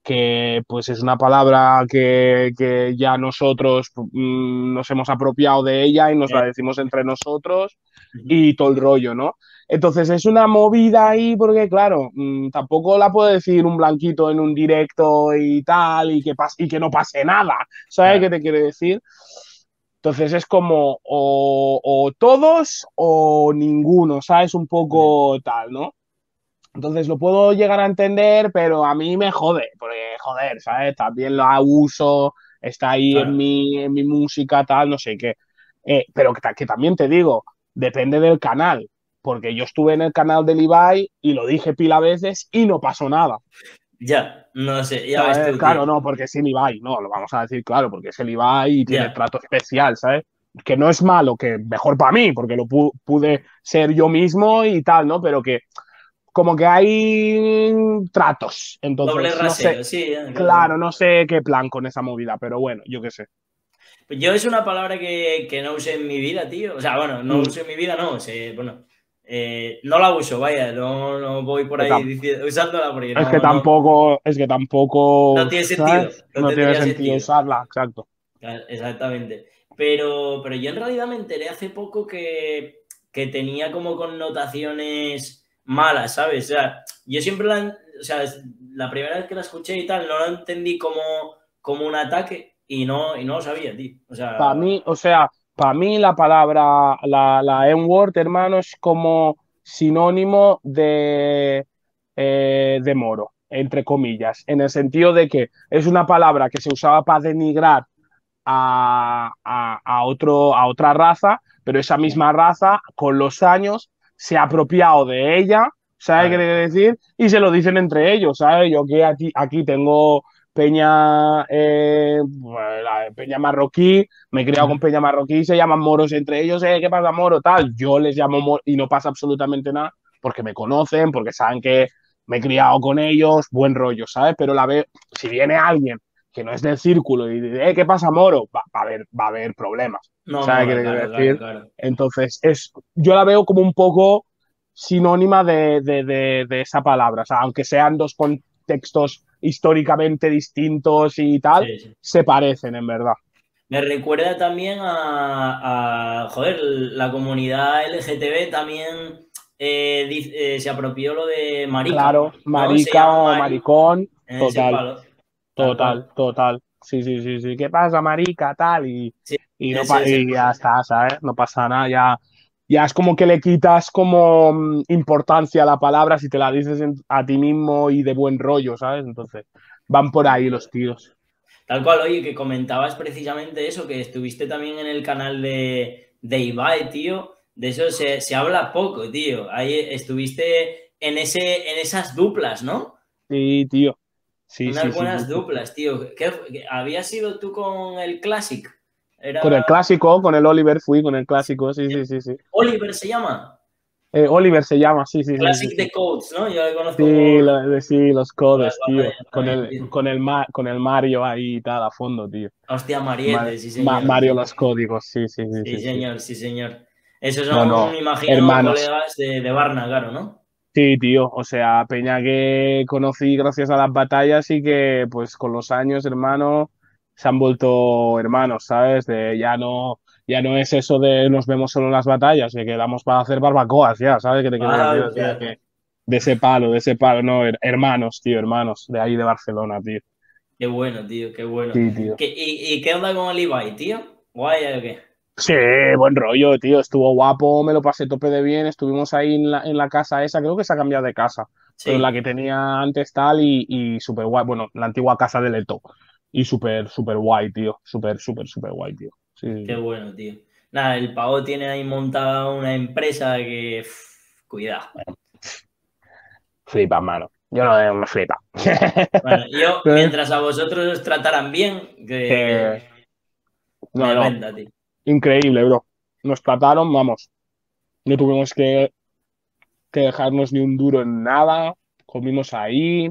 que pues es una palabra que, que ya nosotros mm, nos hemos apropiado de ella y nos Eh, la decimos entre nosotros y todo el rollo, ¿no? Entonces es una movida ahí porque, claro, mm, tampoco la puede decir un blanquito en un directo y tal y que, pas y que no pase nada, ¿sabes qué claro. te quiero decir? Entonces es como o, o todos o ninguno, ¿sabes? Un Ya, poco tal, ¿no? Entonces lo puedo llegar a entender, pero a mí me jode, porque joder, ¿sabes? También lo uso, está ahí en claro. mi, en mi música, tal, no sé qué. Eh, pero que, ta- que también te digo, depende del canal, porque yo estuve en el canal del Ibai y lo dije pila veces y no pasó nada. Ya, no sé, ya ves ¿Sabes? tú, tío. Claro, no, porque es el Ibai, no, lo vamos a decir claro, porque es el Ibai y tiene Ya. trato especial, ¿sabes? Que no es malo, que mejor para mí, porque lo pu pude ser yo mismo y tal, ¿no? Pero que como que hay tratos, Doble entonces no sé, rasero, sí, eh, claro, claro, claro. no sé qué plan con esa movida, pero bueno, yo qué sé. Pues yo es una palabra que, que no usé en mi vida, tío. O sea, bueno, no Mm, uso en mi vida, no. sé, bueno, eh, no la uso, vaya. No, no voy por que ahí tam- diciendo, usándola porque es que no, no, tampoco, es que tampoco, no tiene sentido. ¿sabes? No No tiene tendría sentido sentido. usarla, exacto. Claro, exactamente. Pero, pero yo en realidad me enteré hace poco que, que tenía como connotaciones malas, ¿sabes? O sea, yo siempre la, o sea, la primera vez que la escuché y tal, no la entendí como, como un ataque y no, y no lo sabía, tío. O Para sea, mí, o sea, para mí la palabra, la, la N-word, hermano, es como sinónimo de, eh, de moro, entre comillas, en el sentido de que es una palabra que se usaba para denigrar a, a, a otro, a otra raza, pero esa misma raza con los años se ha apropiado de ella, ¿sabes qué claro. quiere decir? Y se lo dicen entre ellos, ¿sabes? Yo que aquí, aquí tengo peña, eh, bueno, la peña marroquí, me he criado con peña marroquí, se llaman moros entre ellos, eh, ¿qué pasa, moro? Tal, yo les llamo moro y no pasa absolutamente nada porque me conocen, porque saben que me he criado con ellos, buen rollo, ¿sabes? Pero la veo, si viene alguien que no es del círculo y dice, eh, ¿qué pasa, moro? Va, va, a haber, va a haber problemas. No ¿Sabes qué mola, quiero claro, claro, decir? claro. Entonces, es, yo la veo como un poco sinónima de, de, de, de esa palabra. O sea, aunque sean dos contextos históricamente distintos y tal, Sí, sí. se parecen en verdad. Me recuerda también a, a, joder, la comunidad L G T B también eh, dice- eh, se apropió lo de marica, Claro, ¿no? Se marica llama o Mari maricón, en ese total, palo, tal total, cual. total. Sí, sí, sí, sí. ¿Qué pasa, marica? Tal, y, Sí, y, no eso pa- es. y ya está, ¿sabes? No pasa nada, ya, ya es como que le quitas como mm, importancia a la palabra si te la dices en- a ti mismo y de buen rollo, ¿sabes? Entonces, van por ahí los tiros. Tal cual, oye, que comentabas precisamente eso, que estuviste también en el canal de, de Ibai, tío. De eso se, se habla poco, tío. Ahí estuviste en, ese, en esas duplas, ¿no? Sí, tío. Sí, sí, Unas sí, buenas sí, sí. duplas, tío. ¿Qué, qué- habías sido tú con el Classic? Con el Era. clásico, con el Oliver fui, con el clásico, sí, sí, sí, sí. Oliver se llama. Eh, Oliver se llama, sí, sí, sí, sí, Classic sí. de Codes, ¿no? Yo le conozco Sí, por, lo- sí, los por las codes, tío. batallas Con también, el, tío. con el, Ma- con el Mario ahí y tal, a fondo, tío. Hostia, Ma- Mariette, sí, Ma- señor. Mario Sí, los códigos, sí, sí, sí, sí, sí, sí. señor, sí, señor. Esos No, son, no, me imagino, hermanos. colegas de, de Barna, claro, ¿no? Sí, tío. O sea, peña que conocí gracias a las batallas y que, pues, con los años, hermano, se han vuelto hermanos, ¿sabes? De ya no, ya no es eso de nos vemos solo en las batallas, que quedamos para hacer barbacoas, ya, ¿sabes qué te quiero decir? O sea, Hostia, que de ese palo, de ese palo, no, her- hermanos, tío, hermanos, de ahí de Barcelona, tío. qué bueno, tío, qué bueno. Sí, tío. ¿Qué, y, y qué onda con el Ibai, tío? ¿Guay o qué? Sí, buen rollo, tío. Estuvo guapo, me lo pasé tope de bien. Estuvimos ahí en la, en la casa esa, creo que se ha cambiado de casa, pero en la Sí, que tenía antes tal y, y súper guay. Bueno, la antigua casa de Leto. Y súper, súper guay, tío. Súper, súper, súper guay, tío. Sí, sí, qué sí. bueno, tío. Nada, el Pavo tiene ahí montada una empresa que, pff, cuidado. Flipa, mano. Yo no me flipa. Bueno, yo, mientras a vosotros os trataran bien, que Eh, no, me no. renta, tío. Increíble, bro. Nos trataron, vamos. No tuvimos que, que dejarnos ni un duro en nada. Comimos ahí.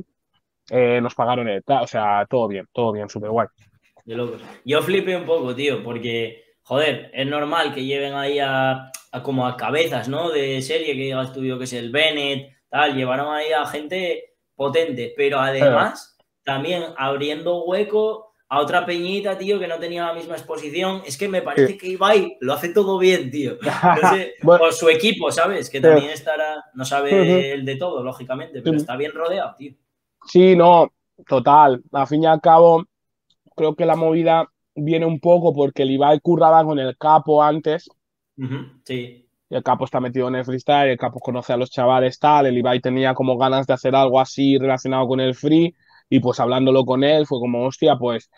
Eh, nos pagaron el... ta- O sea, todo bien, todo bien, súper guay. De locos. Yo flipé un poco, tío, porque, joder, es normal que lleven ahí a, a como a cabezas, ¿no? De serie, que digas tú, yo que sé, el Bennett, tal, llevaron ahí a gente potente, pero Eh, además también abriendo hueco a otra peñita, tío, que no tenía la misma exposición. Es que me sí. parece que Ibai lo hace todo bien, tío. No sé, Bueno, o su equipo, ¿sabes? Que eh, también estará, no ujú, sabe el de todo, lógicamente, pero sí, está bien rodeado, tío. sí, no, total. Al fin y al cabo, creo que la movida viene un poco porque el Ibai curraba con el Capo antes, Ujú, sí. y el Capo está metido en el freestyle, el Capo conoce a los chavales, tal, el Ibai tenía como ganas de hacer algo así relacionado con el free, y pues hablándolo con él fue como, hostia, pues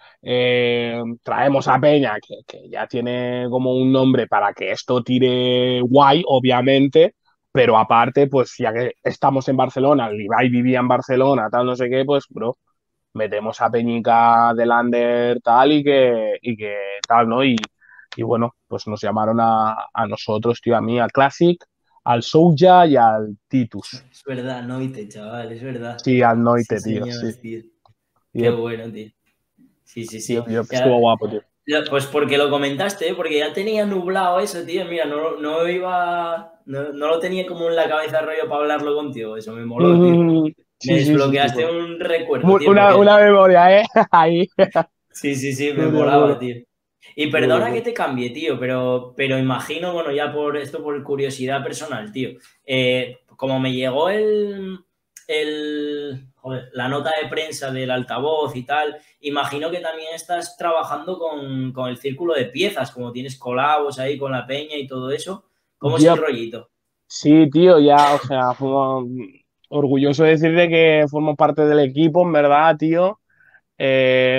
eh, traemos a Peña, que, que ya tiene como un nombre para que esto tire guay, obviamente, pero aparte, pues ya que estamos en Barcelona, el Ibai vivía en Barcelona, tal, no sé qué, pues, bro, metemos a Peñica de Lander tal y que, y que tal, ¿no? Y, y bueno, pues nos llamaron a, a nosotros, tío, a mí, al Classic, al Souja y al Titus. Es verdad, Noite, chaval, es verdad. Sí, al Sí, Noite, tío, señor, sí. tío. Qué Yep, bueno, tío. Sí, sí, yep, sí. yep, estuvo Ya, guapo, tío. ya, pues porque lo comentaste, ¿eh? Porque ya tenía nublado eso, tío. Mira, no, no iba. No, no lo tenía como en la cabeza rollo para hablarlo contigo. Eso me moló, tío. Mm, Me sí, sí, sí, sí, desbloqueaste bueno. un recuerdo, tío, Una, porque una memoria, ¿eh? Ahí. sí, sí, sí, me Duro, molaba, duro, tío. Y duro, perdona que duro. te cambie, tío, pero, pero imagino, bueno, ya por esto, por curiosidad personal, tío. Eh, como me llegó el, el, joder, la nota de prensa del altavoz y tal, imagino que también estás trabajando con, con el círculo de piezas, como tienes colabos ahí con la peña y todo eso. ¿Cómo es el Yo, rollito? sí, tío, ya, o sea, formo- orgulloso de decirte que formo parte del equipo, en verdad, tío. Eh,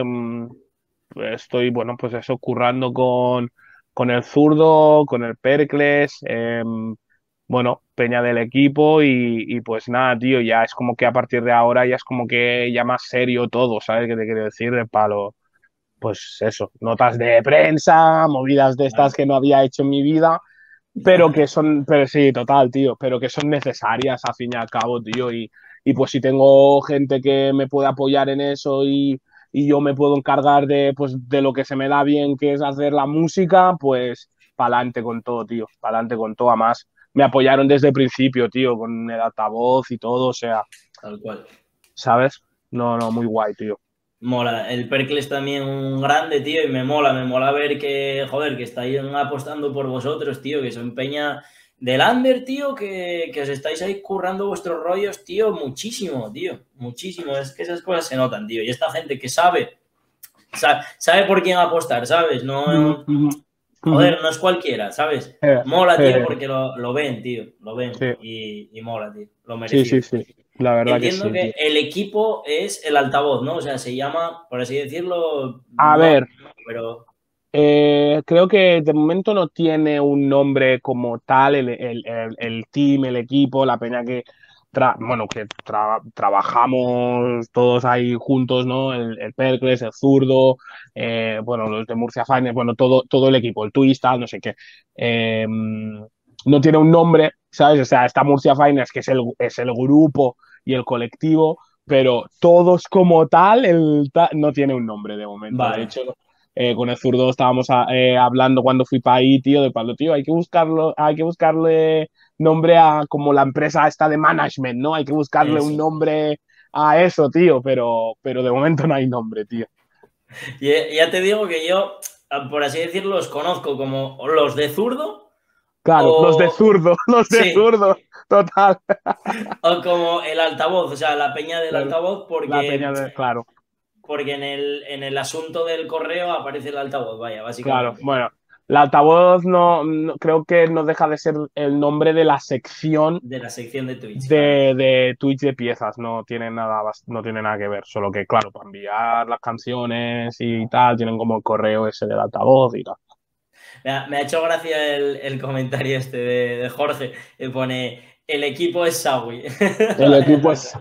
Estoy, bueno, pues eso, currando con, con el zurdo, con el Pericles, eh, bueno, peña del equipo y, y pues nada, tío, ya es como que a partir de ahora ya es como que ya más serio todo, ¿sabes qué te quiero decir? De palo, pues eso, notas de prensa, movidas de estas Claro. que no había hecho en mi vida, pero que son, pero sí, total, tío, pero que son necesarias a fin y al cabo, tío, y, y pues si tengo gente que me puede apoyar en eso y, y yo me puedo encargar de, pues, de lo que se me da bien, que es hacer la música, pues pa'lante con todo, tío, pa'lante con todo, además me apoyaron desde el principio, tío, con el altavoz y todo, o sea, Tal cual. ¿sabes? No, no, muy guay, tío. Mola. El Pericles también un grande, tío, y me mola, me mola ver que, joder, que estáis apostando por vosotros, tío, que son peña del under, tío, que, que os estáis ahí currando vuestros rollos, tío, muchísimo, tío, muchísimo. Es que esas cosas se notan, tío. Y esta gente que sabe, sabe, sabe por quién apostar, ¿sabes? Ujú, No, ujú, ujú. joder, no es cualquiera, ¿sabes? Eh, Mola, tío, eh, porque lo, lo ven, tío, lo ven sí, y, y mola, tío, lo sí, sí, merecido. sí, la verdad que Entiendo sí, tío. que el equipo es el altavoz, ¿no? O sea, se llama, por así decirlo, A no, ver, pero Eh, creo que de momento no tiene un nombre como tal el, el, el- el team, el equipo, la peña que, tra- bueno, que tra- trabajamos todos ahí juntos, ¿no? El, el Percles, el Zurdo, eh, bueno, los de Murcia Finance, bueno, todo, todo el equipo, el Twista, no sé qué. Eh, no tiene un nombre, ¿sabes? O sea, está Murcia Finance, que es el, es el grupo y el colectivo, pero todos como tal, el ta- no tiene un nombre de momento. De vale. hecho, eh, con el zurdo estábamos a- eh, hablando cuando fui para ahí, tío, de palo, tío, hay que buscarlo, hay que buscarle nombre a como la empresa esta de management, ¿no? Hay que buscarle un Eso. nombre a eso, tío, pero, pero de momento no hay nombre, tío. Y eh, ya te digo que yo, por así decirlo, los conozco como los de zurdo Claro, los de o, zurdo, los de sí, zurdo, total. o como el altavoz, o sea, la peña del La, altavoz, la porque, peña de, claro, porque en el, en el asunto del correo aparece el altavoz, vaya, claro. básicamente. Bueno, la altavoz no, no- creo que no deja de ser el nombre de la sección De la sección de Twitch, claro. de, de Twitch de piezas, no tiene nada, bas- no tiene nada que ver, solo que claro, para enviar las canciones y tal, tienen como el correo ese del altavoz y tal. Me ha, me ha hecho gracia el, el comentario este de, de Jorge, que pone, el equipo es Sawi. El equipo es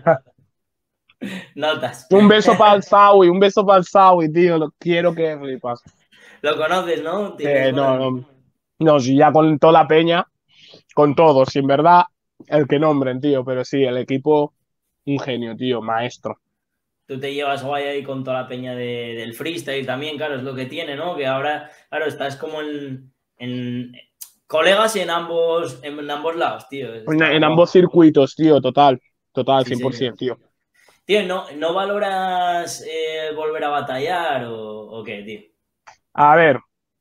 Notas. un beso para el Zawi, un beso para el Zawi, tío, lo quiero que flipas. Lo conoces, ¿no? Tienes, Eh, no, bueno, no, no, si ya con toda la peña, con todos, sin verdad, el que nombren, tío, pero sí, el equipo, un genio, tío, maestro. tú te llevas guay ahí con toda la peña de, del freestyle también, claro, es lo que tiene, ¿no? Que ahora, claro, estás como en, en colegas en ambos, en ambos lados, tío. En, Está en guapo. ambos circuitos, tío, total, total, Sí, señor. cien por ciento, tío. Tío, ¿no, no valoras eh, volver a batallar o, o qué, tío? A ver,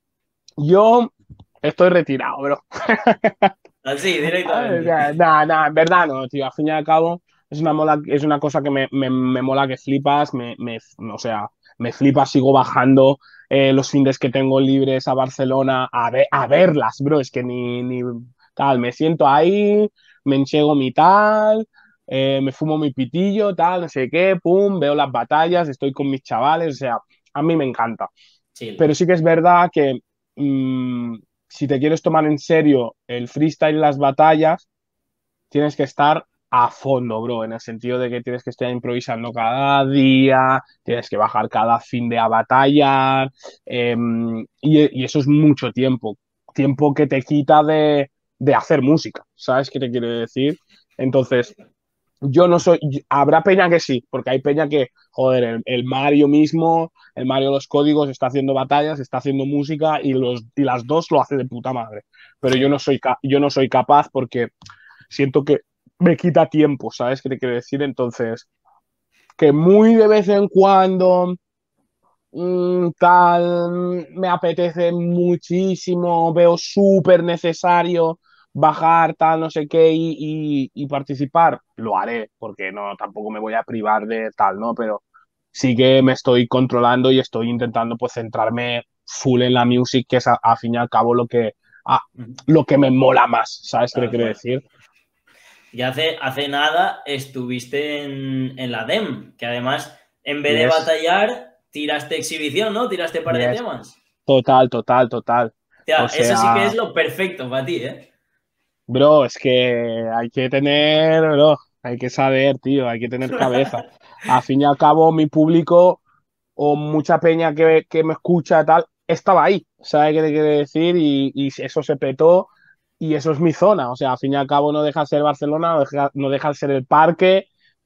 yo estoy retirado, bro. Así, directamente. Nada, nada, en verdad no, tío. Al fin y al cabo, es una, mola, es una cosa que me, me, me mola que flipas. Me, me, o sea, me flipa, sigo bajando eh, los fines que tengo libres a Barcelona a, ver, a verlas, bro. Es que ni, ni tal. Me siento ahí, me enchego mi tal, eh, me fumo mi pitillo, tal, no sé qué, pum, veo las batallas, estoy con mis chavales. O sea, a mí me encanta. Chill. Pero sí que es verdad que mmm, si te quieres tomar en serio el freestyle y las batallas, tienes que estar a fondo, bro, en el sentido de que tienes que estar improvisando cada día, tienes que bajar cada fin de a batallar, eh, y, y, eso es mucho tiempo, tiempo que te quita de, de hacer música, ¿sabes qué te quiero decir? Entonces, yo no soy, habrá peña que sí, porque hay peña que, joder, el, el Mario mismo, el Mario de los códigos está haciendo batallas, está haciendo música y, los, y las dos lo hace de puta madre. Pero yo Sí. no soy, yo no soy capaz porque siento que me quita tiempo, ¿sabes qué te quiero decir? Entonces, que muy de vez en cuando mmm, tal me apetece muchísimo, veo súper necesario bajar, tal, no sé qué, y, y, y participar, lo haré, porque no, tampoco me voy a privar de tal, ¿no? Pero sí que me estoy controlando y estoy intentando pues centrarme full en la music, que es a, a fin y al cabo lo que, a, lo que me mola más, ¿sabes qué te Tal quiero cual. decir? Y hace, hace nada estuviste en, en la D E M, que además, en vez de Yes, batallar, tiraste exhibición, ¿no? Tiraste par de yes, temas. total, total, total. Tía, O eso sí que sea, es lo perfecto para ti, ¿eh? bro, es que hay que tener, bro, hay que saber, tío, hay que tener cabeza. A fin y al cabo, mi público o mucha peña que, que me escucha tal, estaba ahí, ¿sabes qué te quiere decir? Y, y eso se petó y eso es mi zona. O sea, al fin y al cabo no deja de ser Barcelona, no deja, no deja de ser el parque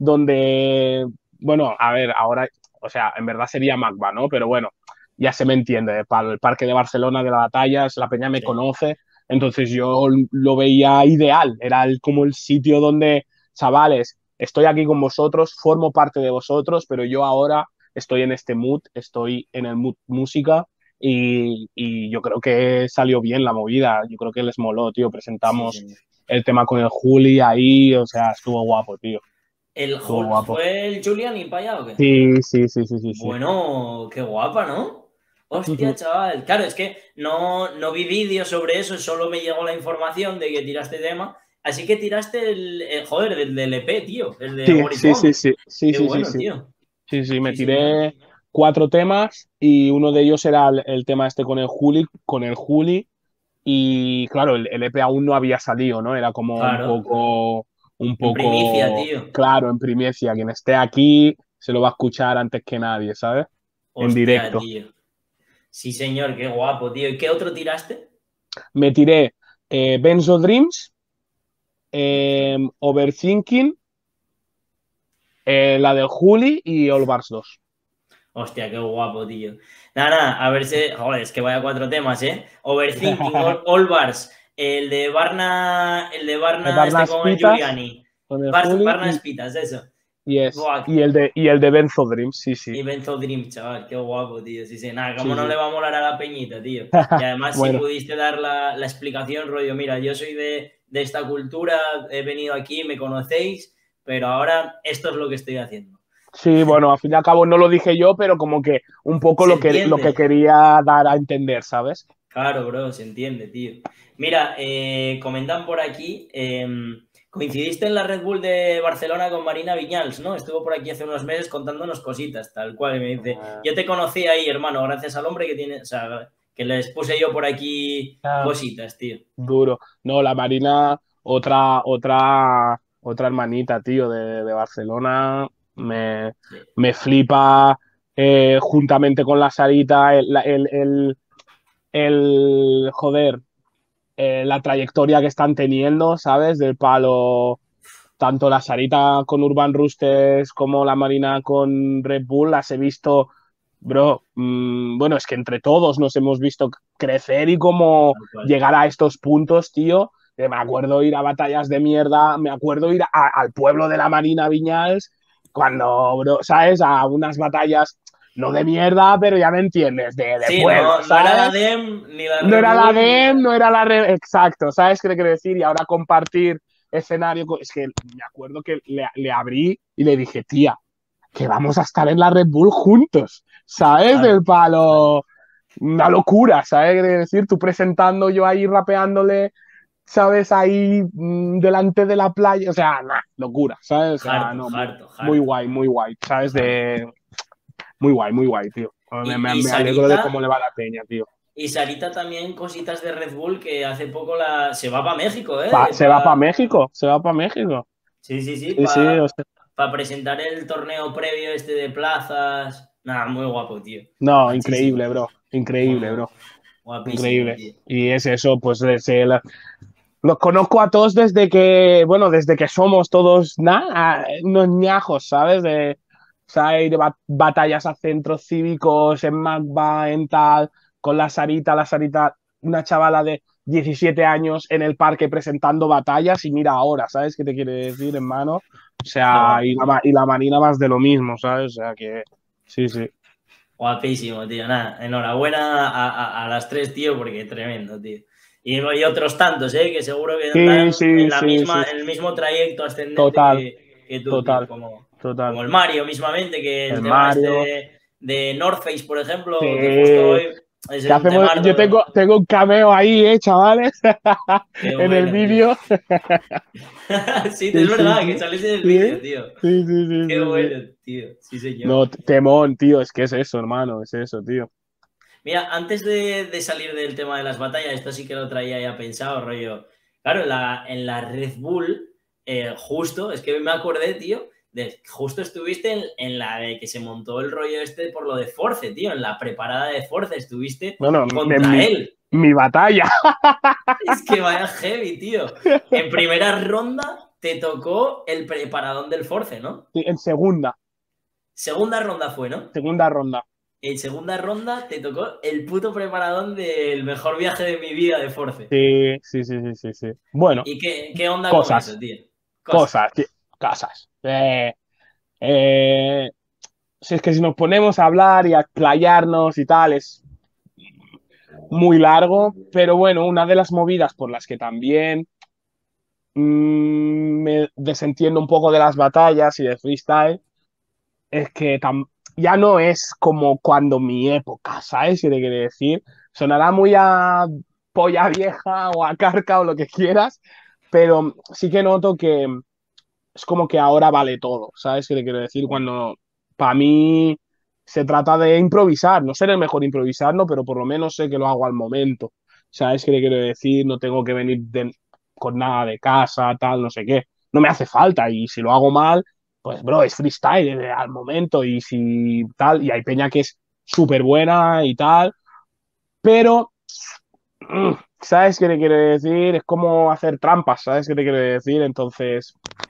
donde, bueno, a ver, ahora, o sea, en verdad sería Magba, ¿no? Pero bueno, ya se me entiende, para el parque de Barcelona de las batallas, la peña me Sí. conoce, entonces yo lo veía ideal, era el, como el sitio donde, chavales, estoy aquí con vosotros, formo parte de vosotros, pero yo ahora estoy en este mood, estoy en el mood música y, y yo creo que salió bien la movida, yo creo que les moló, tío, Sí, presentamos señor. el tema con el Juli ahí, o sea, estuvo guapo, tío, ¿El estuvo Hulk guapo. fue el Julian y para allá o qué? Sí, sí, sí, sí, sí, sí. Bueno, qué guapa, ¿no? Hostia, Ujú. chaval. Claro, es que no, no vi vídeos sobre eso, solo me llegó la información de que tiraste tema. Así que tiraste el, el- joder, del, del E P, tío, el de Sí, What It sí, sí, Want. sí, sí, Qué sí, sí, bueno, sí. tío. Sí, sí, me Sí, señor. tiré cuatro temas y uno de ellos era el, el tema este con el Juli, con el Juli. Y claro, el, el E P aún no había salido, ¿no? Era como un Claro. poco, un En primicia, poco tío. claro, en primicia. Quien esté aquí se lo va a escuchar antes que nadie, ¿sabes? En Hostia, directo. tío. Sí, señor, qué guapo, tío. ¿Y qué otro tiraste? Me tiré eh, Benzo Dreams, eh, Benzo. Overthinking, eh, la del Juli y All Bars dos. Hostia, qué guapo, tío. Nada, nada, a ver si. Joder, es que vaya cuatro temas, ¿eh? Overthinking, All, All Bars, el de Barna, el de De Barna este Barnas con el Pitas Giuliani. con el Bar, Juli Barna y, Espitas, eso. y, es, Buah, y, el de, y el de Benzo Dreams, sí, sí. y Benzo Dream, chaval, qué guapo, tío. Sí, sí, nada, cómo Sí, no le sí. va a molar a la peñita, tío. Y además, si Bueno. pudiste dar la, la explicación, rollo, mira, yo soy de, de esta cultura, he venido aquí, me conocéis, pero ahora esto es lo que estoy haciendo. Sí, bueno, al fin y al cabo no lo dije yo, pero como que un poco Se lo que, lo que entiende. quería dar a entender, ¿sabes? Claro, bro, se entiende, tío. Mira, eh, comentan por aquí, eh, coincidiste en la Red Bull de Barcelona con Marina Viñals, ¿no? Estuvo por aquí hace unos meses contándonos cositas, tal cual, y me dice, Eh, yo te conocí ahí, hermano, gracias al hombre que tiene, o sea, que les puse yo por aquí ah, cositas, tío. duro. No, la Marina, otra, otra, otra hermanita, tío, de, de Barcelona, me, Sí. me flipa eh, juntamente con la Sarita, el, la- el, el, el- joder, eh, la trayectoria que están teniendo, ¿sabes? Del palo. Tanto la Sarita con Urban Roosters como la Marina con Red Bull las he visto, bro, mmm, bueno, es que entre todos nos hemos visto crecer y como Tal cual. llegar a estos puntos, tío. Que me acuerdo ir a batallas de mierda, me acuerdo ir a- al pueblo de la Marina Viñals, cuando, bro, ¿sabes? A unas batallas, no de mierda, pero ya me entiendes, de, de Sí, pueblo, no, no era la ¿sabes? D E M, ni la No Red era la Bull, ni D E M, la... no era la... Re- Exacto, ¿sabes qué te quiero decir? Y ahora compartir escenario, con- es que me acuerdo que le, le abrí y le dije, tía, que vamos a estar en la Red Bull juntos, ¿sabes? Claro, Del claro. palo, una locura, ¿sabes qué quiero decir? Tú presentando, yo ahí rapeándole, ¿sabes? Ahí mm, delante de la playa, o sea, nah, locura, ¿sabes? O sea, Harto, no, muy, harto, muy harto, guay, muy guay, ¿sabes? harto. De... Muy guay, muy guay, tío. Me, me, Y, y me alegro de cómo Sarita, le va la peña, tío. Y Sarita también cositas de Red Bull que hace poco la... se va para México, Pa- ¿eh? se va para Pa... México, se va para México. Sí, sí, sí, Sí, sí, o para sea, pa presentar el torneo previo este de plazas. Nada, muy guapo, tío. no, Machísimo. increíble, bro, increíble, Muy bro, guapísimo, increíble. tío. Y es eso, pues desde la- los conozco a todos desde que, bueno, desde que somos todos, nada, unos ñajos, ¿sabes? De, o sea, ir de ba- batallas a centros cívicos, en Magba, en tal, con la Sarita, la Sarita, una chavala de diecisiete años en el parque presentando batallas y mira ahora, ¿sabes qué te quiere decir, hermano? O Qué sea, guapo, y la, tío. Ma- y la Marina más de lo mismo, ¿sabes? O sea que, sí, sí. Guapísimo, tío. Nada, enhorabuena a, a, a las tres, tío, porque tremendo, tío. Y, y otros tantos, ¿eh? Que seguro que Sí, andan sí, en, la sí, misma, sí. en el mismo trayecto ascendente Total, que, que tú, tío. total, Como, total. como el Mario mismamente, que el El tema este Mario. de, de North Face, por ejemplo, que justo Sí. hoy es ¿Qué un hacemos? Yo temardo. tengo, tengo un cameo ahí, ¿eh, chavales? Qué En el bueno, tío. vídeo. Sí, Sí, es sí, verdad que sí. salís en el Sí, vídeo, tío. sí, sí, sí, Qué sí, sí. bueno, tío. Sí, señor. No, temón, tío, es que es eso, hermano, es eso, tío. Mira, antes de, de salir del tema de las batallas, esto sí que lo traía ya pensado, rollo. Claro, en la, en la Red Bull, eh, justo, es que me acordé, tío, de justo estuviste en, en la de que se montó el rollo este por lo de Force, tío, en la preparada de Force, estuviste Bueno, en contra mi, él. mi batalla. Es que vaya heavy, tío. En primera ronda te tocó el preparadón del Force, ¿no? Sí, en segunda, Segunda ronda fue, ¿no? segunda ronda. En segunda ronda te tocó el puto preparadón del mejor viaje de mi vida de Force. Sí, sí, sí, sí, sí, sí. Bueno, ¿Y qué, qué onda con eso, cosas, tío? Cosas. cosas, tío, cosas. Eh, eh, si es que si nos ponemos a hablar y a explayarnos y tal, es muy largo, pero bueno, una de las movidas por las que también mmm, me desentiendo un poco de las batallas y de freestyle es que tam- ya no es como cuando mi época, ¿sabes? ¿Qué te quiere decir? Sonará muy a polla vieja o a carca o lo que quieras, pero sí que noto que es como que ahora vale todo, ¿sabes? ¿Qué te quiero decir? Cuando para mí se trata de improvisar, no ser el mejor improvisando, pero por lo menos sé que lo hago al momento, ¿sabes? ¿Qué te quiero decir? No tengo que venir de- con nada de casa, tal, no sé qué. No me hace falta y si lo hago mal, pues bro, es freestyle eh, al momento y si tal, y hay peña que es súper buena y tal, pero mm, ¿sabes qué te quiero decir? Es como hacer trampas, ¿sabes qué te quiero decir? Entonces,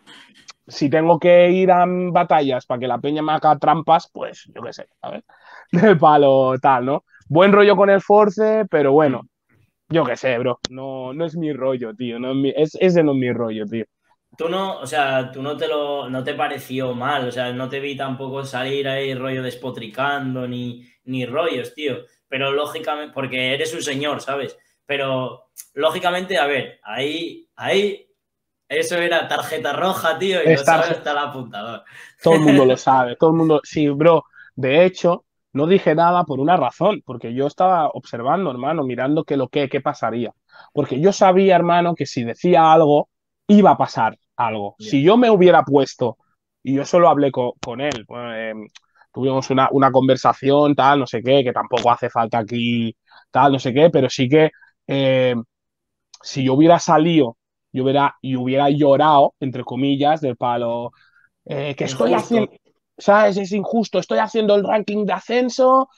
si tengo que ir a batallas para que la peña me haga trampas, pues yo qué sé, ¿sabes? Del palo tal, ¿no? Buen rollo con el Force, pero bueno, Mm. yo qué sé, bro. No, no es mi rollo, tío. No es mi- es, ese no es mi rollo, tío. Tú no, o sea, tú no te lo, no te pareció mal, o sea, no te vi tampoco salir ahí rollo despotricando ni, ni rollos, tío. Pero lógicamente, porque eres un señor, ¿sabes? Pero lógicamente, a ver, ahí, ahí, eso era tarjeta roja, tío, y lo Estar, sabe hasta el apuntador. todo el mundo lo sabe, todo el mundo. Sí, bro. De hecho, no dije nada por una razón, porque yo estaba observando, hermano, mirando qué lo que, qué pasaría. Porque yo sabía, hermano, que si decía algo, iba a pasar algo. Si Ya. yo me hubiera puesto, y yo solo hablé co- con, él, bueno, eh, tuvimos una, una conversación, tal, no sé qué, que tampoco hace falta aquí, tal, no sé qué, pero sí que eh, si yo hubiera salido y hubiera, y hubiera llorado, entre comillas, del palo eh, que estoy Injusto. haciendo, ¿sabes? Es injusto, estoy haciendo el ranking de ascenso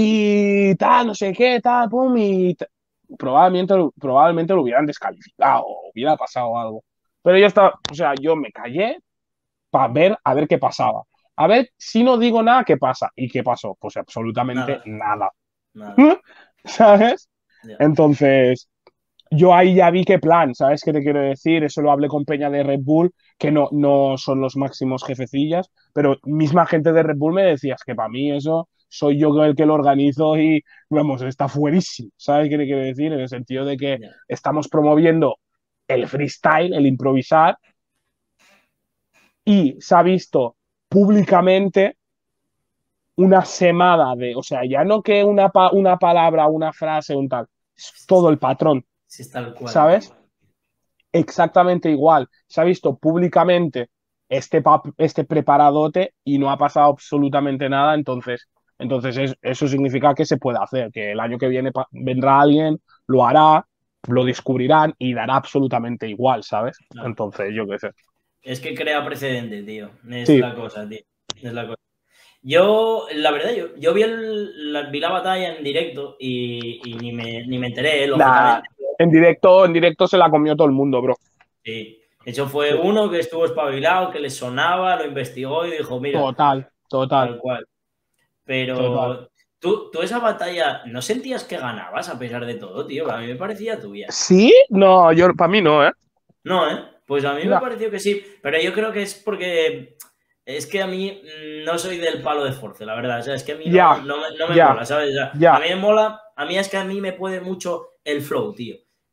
y tal, no sé qué, tal, pum, y t- probablemente, probablemente lo hubieran descalificado o hubiera pasado algo. Pero yo estaba, o sea, yo me callé para ver a ver qué pasaba. A ver si no digo nada, ¿qué pasa? ¿Y qué pasó? Pues absolutamente Nada, nada. nada. ¿Sabes? Ya. Entonces, yo ahí ya vi qué plan, ¿sabes qué te quiero decir? Eso lo hablé con Peña de Red Bull, que no, no son los máximos jefecillas, pero misma gente de Red Bull me decías que para mí eso soy yo el que lo organizo y, vamos, está fuerísimo, ¿sabes qué te quiero decir? En el sentido de que Ya. estamos promoviendo el freestyle, el improvisar, y se ha visto públicamente una semana de, o sea, ya no que una, pa una palabra, una frase, un tal, es todo el patrón, Sí, es tal cual, tío. ¿sabes? Exactamente igual. Se ha visto públicamente este, este preparadote y no ha pasado absolutamente nada, entonces, entonces es, eso significa que se puede hacer, que el año que viene vendrá alguien, lo hará, lo descubrirán y dará absolutamente igual, ¿sabes? Claro. Entonces, yo qué sé. Es que crea precedente, tío. Es Sí, la cosa, tío. Es la cosa. Yo, la verdad, yo, yo vi, el, la, vi la batalla en directo y, y ni, me, ni me enteré, nada, lógicamente. en directo, en directo se la comió todo el mundo, bro. Sí. De hecho, fue Sí. uno que estuvo espabilado, que le sonaba, lo investigó y dijo, mira, Total, total, tal cual. total. Pero tú, tú esa batalla, ¿no sentías que ganabas a pesar de todo, tío? A mí me parecía tuya. ¿Sí? No, yo, para mí no, ¿eh? No, ¿eh? Pues a mí me No. pareció que sí, pero yo creo que es porque es que a mí mm, no soy del palo de Force, la verdad. O sea, es que a mí Ya, no, no, me, no me ya, mola, ¿sabes? O sea, ya. a mí me mola, a mí es que a mí me puede mucho el flow, tío.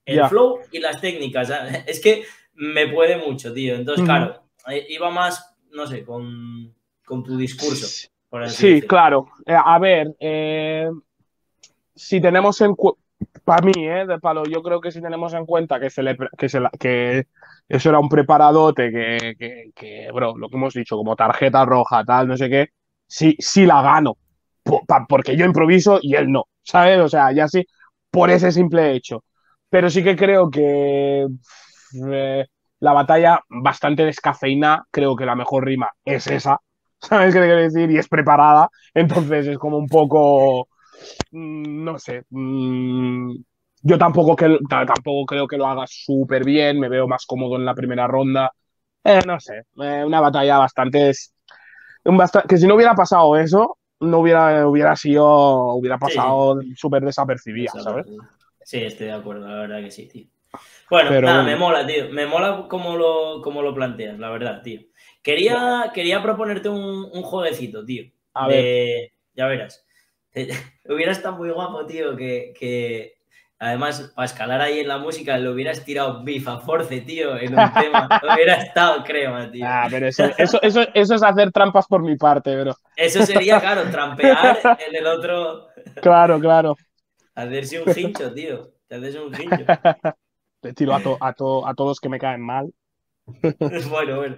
el Ya. flow y las técnicas. ¿Sabes? Es que me puede mucho, tío. Entonces, Ujú. claro, iba más, no sé, con, con tu discurso, por así Sí, decirlo. claro. Eh, a ver, eh, si tenemos en cuenta, para mí, eh, de palo, yo creo que si tenemos en cuenta que, se le, que, se la- que eso era un preparadote, que, que, que, bro, lo que hemos dicho, como tarjeta roja, tal, no sé qué, sí, sí la gano, po- pa- porque yo improviso y él no, ¿sabes? O sea, ya sí, por ese simple hecho. Pero sí que creo que eh, la batalla bastante descafeinada, creo que la mejor rima es esa, ¿sabes qué te quiero decir? Y es preparada, entonces es como un poco mm, no sé. mm, yo tampoco, que, tampoco creo que lo haga súper bien. Me veo más cómodo en la primera ronda. Eh, no sé. eh, una batalla bastante. un basta- que si no hubiera pasado eso, no hubiera, hubiera sido. Hubiera Sí, sí. pasado súper desapercibida, ¿sabes? Desaparecido. Sí, estoy de acuerdo, la verdad que sí, tío. Bueno, Pero nada, me bueno. mola, tío. Me mola cómo lo, cómo lo planteas, la verdad, tío. Guay. Quería, quería proponerte un, un jueguecito, tío. A ver. De. Ya verás. Hubiera estado muy guapo, tío, que, que además, para escalar ahí en la música, le hubieras tirado beef a Force, tío, en un tema. Hubiera estado crema, tío. Ah, pero eso, eso, eso, eso es hacer trampas por mi parte, bro. Eso sería, claro, trampear en el otro. Claro, claro. Hacerse un hincho, tío. Te haces un hincho. Le tiro a, to- a, to- a todos que me caen mal. Bueno, bueno.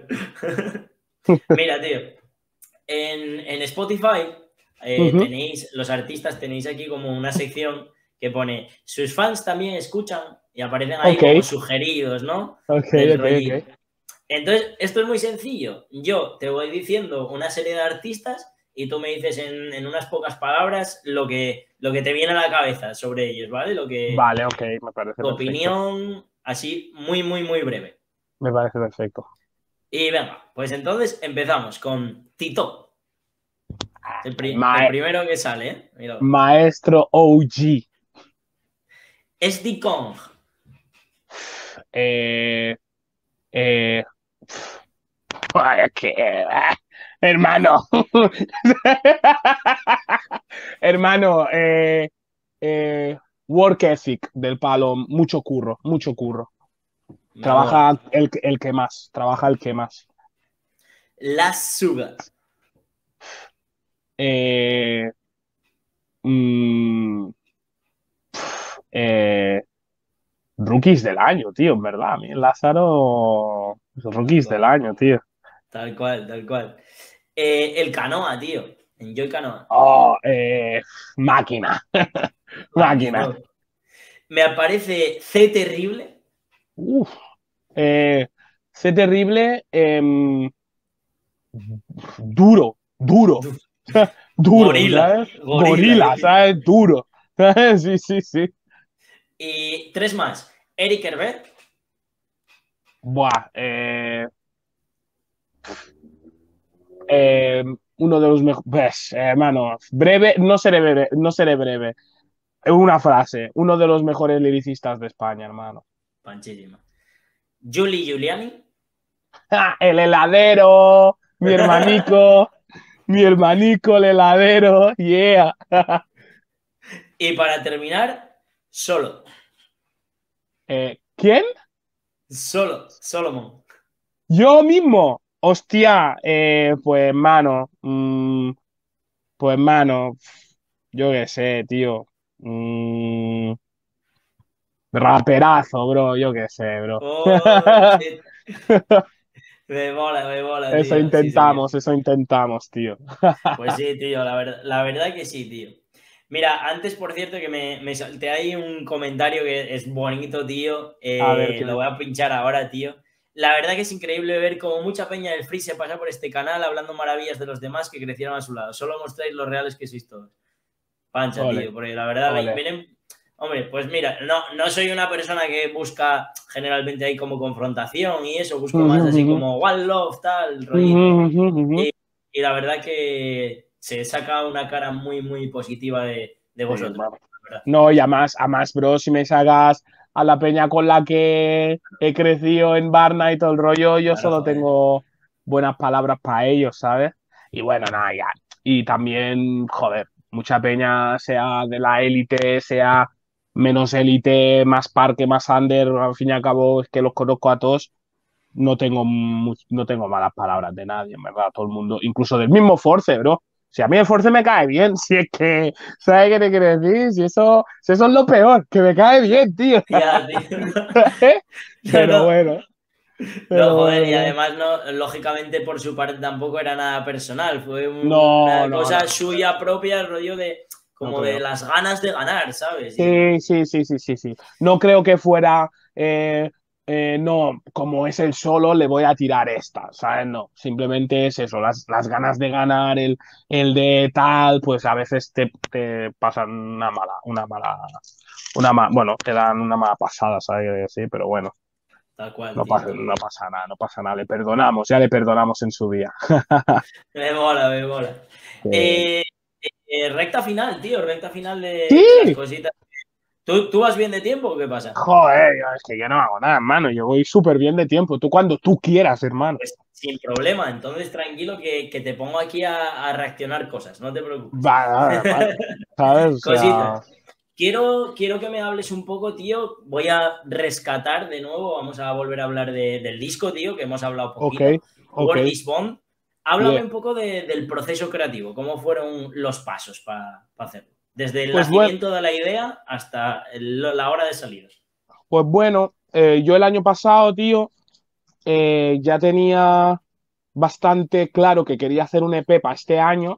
Mira, tío, en, en Spotify eh, Ujú. tenéis, los artistas tenéis aquí como una sección que pone, sus fans también escuchan y aparecen ahí Ok, como sugeridos, ¿no? ok, Del ok, ok. rollito. Entonces, esto es muy sencillo. Yo te voy diciendo una serie de artistas y tú me dices en, en unas pocas palabras lo que, lo que te viene a la cabeza sobre ellos, ¿vale? Lo que, Vale, ok, me parece tu perfecto. opinión, así muy, muy, muy breve. Me parece perfecto. Y venga, pues entonces empezamos con Tito, el, El, pri- el mae- primero que sale, ¿eh? Míralo. maestro O G. S D Kong. Eh, eh, ay, que, ah, hermano. Hermano, eh, eh, work ethic del palo, mucho curro, mucho curro. Me mola. Trabaja el, que- el que más, trabaja el que más. Las Sugar. Eh, mm, eh, Rookies del año, tío, en verdad. A mí Lázaro, Tal rookies del cual, año, tío. tal cual, tal cual. Eh, el Canoa, tío. Enjoy Canoa. Oh, eh, máquina, máquina. Maquinón. Me aparece C terrible. Uf, eh, sé terrible, em, duro, duro, duro, Gorila. ¿sabes? Gorila, Gorila, épico. ¿sabes? Duro. ¿Sabes? Sí, sí, sí. Y tres más. Eric Herbert. Buah, eh, eh, uno de los mejores, hermano, breve, no seré breve, no seré breve. Una frase, uno de los mejores lyricistas de España, hermano. Panchísima. Julie Giuliani. ¡Ah, el heladero! Mi hermanico, mi hermanico, el heladero, yeah. Y para terminar, solo. Eh, ¿quién? Solo. Solomon. Yo mismo. Hostia, eh, pues mano, mm, pues mano, yo qué sé, tío. Mm, raperazo, bro, yo qué sé, bro. Oh, shit. Me mola, me mola, Eso tío. Sí, señor. intentamos, eso intentamos, tío. Pues sí, tío, la verdad, la verdad que sí, tío. Mira, antes, por cierto, que me, me salté ahí un comentario que es bonito, tío. A ver Eh, lo qué. voy a pinchar ahora, tío. La verdad que es increíble ver cómo mucha peña del Free se pasa por este canal hablando maravillas de los demás que crecieron a su lado. Solo mostráis los reales que sois todos. Pancha, Ole, tío, porque la verdad, ole. miren, hombre, pues mira, no, no soy una persona que busca generalmente ahí como confrontación y eso, busco Ujú, más así ujú, como one love, tal, ujú, rollito. ujú, ujú. Y, y la verdad que se saca una cara muy, muy positiva de, de Sí, vosotros, hermano. la verdad. No, y además, además, bro, si me sacas a la peña con la que he crecido en Barna y todo el rollo, yo Claro, solo joder. tengo buenas palabras para ellos, ¿sabes? Y bueno, nada, ya. Y también, joder, mucha peña, sea de la élite, sea menos élite, más parque, más under, al fin y al cabo es que los conozco a todos, no tengo, mu- no tengo malas palabras de nadie, en verdad, todo el mundo, incluso del mismo Force, bro. Si a mí el Force me cae bien, si es que, ¿sabes qué te quiero decir? Si eso, si eso es lo peor, que me cae bien, tío. Ya, tío. No, Pero no. bueno, No, pero joder, bueno, y bueno. además, no, lógicamente, por su parte tampoco era nada personal, fue No, una no, no, cosa suya propia, el rollo de, no como de creo. las ganas de ganar, ¿sabes? Y Sí, sí, sí, sí, sí, sí. No creo que fuera, eh, eh, no, como es el solo, le voy a tirar esta, ¿sabes? No, simplemente es eso, las, las ganas de ganar, el, el de tal, pues a veces te, te pasan una mala, una mala, una ma- bueno, te dan una mala pasada, ¿sabes? Sí, pero bueno, tal cual, no tío, pasa, tal no cual. pasa nada, no pasa nada, le perdonamos, ya le perdonamos en su día. Me mola, me mola. Eh, Eh, eh, recta final, tío, recta final de, de las sí, cositas. ¿Tú, ¿Tú vas bien de tiempo o qué pasa? joder, yo- es que yo no hago nada, hermano, yo voy súper bien de tiempo, tú cuando tú quieras, hermano. Pues sin problema, entonces tranquilo que, que te pongo aquí a, a reaccionar cosas, no te preocupes. Va, va, va, ¿sabes? O sea, Cositas. Quiero, quiero que me hables un poco, tío. Voy a rescatar de nuevo, vamos a volver a hablar de- del disco, tío, que hemos hablado ok, poquito. ok, World is Bond. Háblame yeah. un poco de- del proceso creativo, cómo fueron los pasos para hacerlo. Desde el Pues bueno, nacimiento de la idea hasta el- la hora de salir. pues bueno, eh, yo el año pasado, tío, eh, ya tenía bastante claro que quería hacer un E P para este año,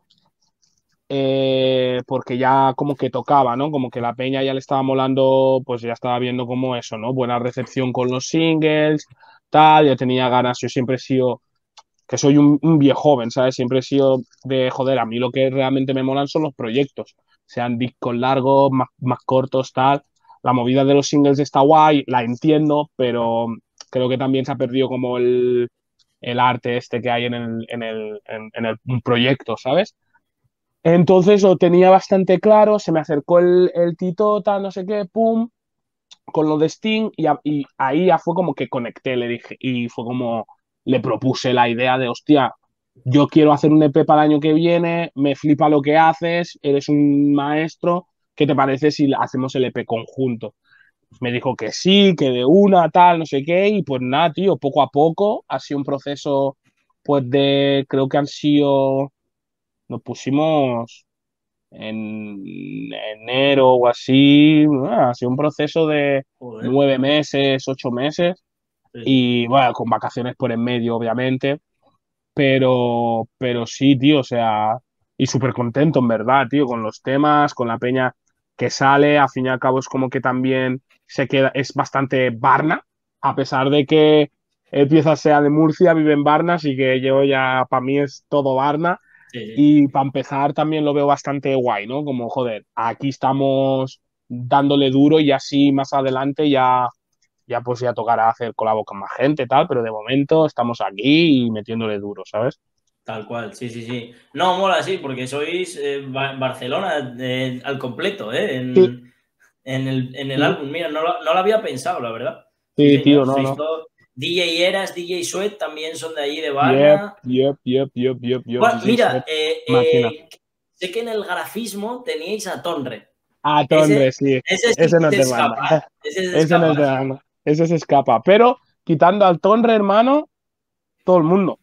eh, porque ya como que tocaba, ¿no? Como que la peña ya le estaba molando, pues ya estaba viendo como eso, ¿no? Buena recepción con los singles, tal, ya tenía ganas, yo siempre he sido que soy un, un viejo joven, ¿sabes? Siempre he sido de, joder, a mí lo que realmente me molan son los proyectos, sean discos largos, más, más cortos, tal. La movida de los singles está guay, la entiendo, pero creo que también se ha perdido como el, el arte este que hay en el, en el, en, en el un proyecto, ¿sabes? Entonces lo tenía bastante claro, se me acercó el, el Tito, tal, no sé qué, pum, con lo de Steam y, a- y ahí ya fue como que conecté, le dije, y fue como le propuse la idea de, hostia, yo quiero hacer un E P para el año que viene, me flipa lo que haces, eres un maestro, ¿qué te parece si hacemos el E P conjunto? Me dijo que sí, que de una, tal, no sé qué, y pues nada, tío, poco a poco ha sido un proceso, pues de, creo que han sido, nos pusimos en enero o así, ah, ha sido un proceso de Joder. nueve meses, ocho meses, Sí, sí. y bueno, con vacaciones por en medio, obviamente, pero, pero sí, tío, o sea, y súper contento, en verdad, tío, con los temas, con la peña que sale, al fin y al cabo es como que también se queda, es bastante Barna, a pesar de que el pieza sea de Murcia, vive en Barna, así que yo ya, para mí es todo Barna. Sí, sí. Y para empezar también lo veo bastante guay, ¿no? Como, joder, aquí estamos dándole duro y así más adelante ya, ya pues ya tocará hacer colabo con más gente, tal, pero de momento estamos aquí y metiéndole duro, ¿sabes? Tal cual, sí, sí, sí. No, mola, sí, porque sois eh, Ba- Barcelona eh, al completo, ¿eh? Sí, En, en el, en el sí, álbum. Mira, no lo, no lo había pensado, la verdad. Sí, sí, tío, señor. no, Sois no. todo. D J Eras, D J Sweat también son de allí, de Yep, Varna. yep, yep, yep, yep, yep, Bueno, D J mira, Sweat, eh, máquina. eh, sé que en el grafismo teníais a Tonre. Ah, Tonre, Ese, sí, ese sí ese que no se te manda. escapa. Ese se Ese no te escapa. manda. Ese se escapa. Pero quitando al Tonre, hermano, todo el mundo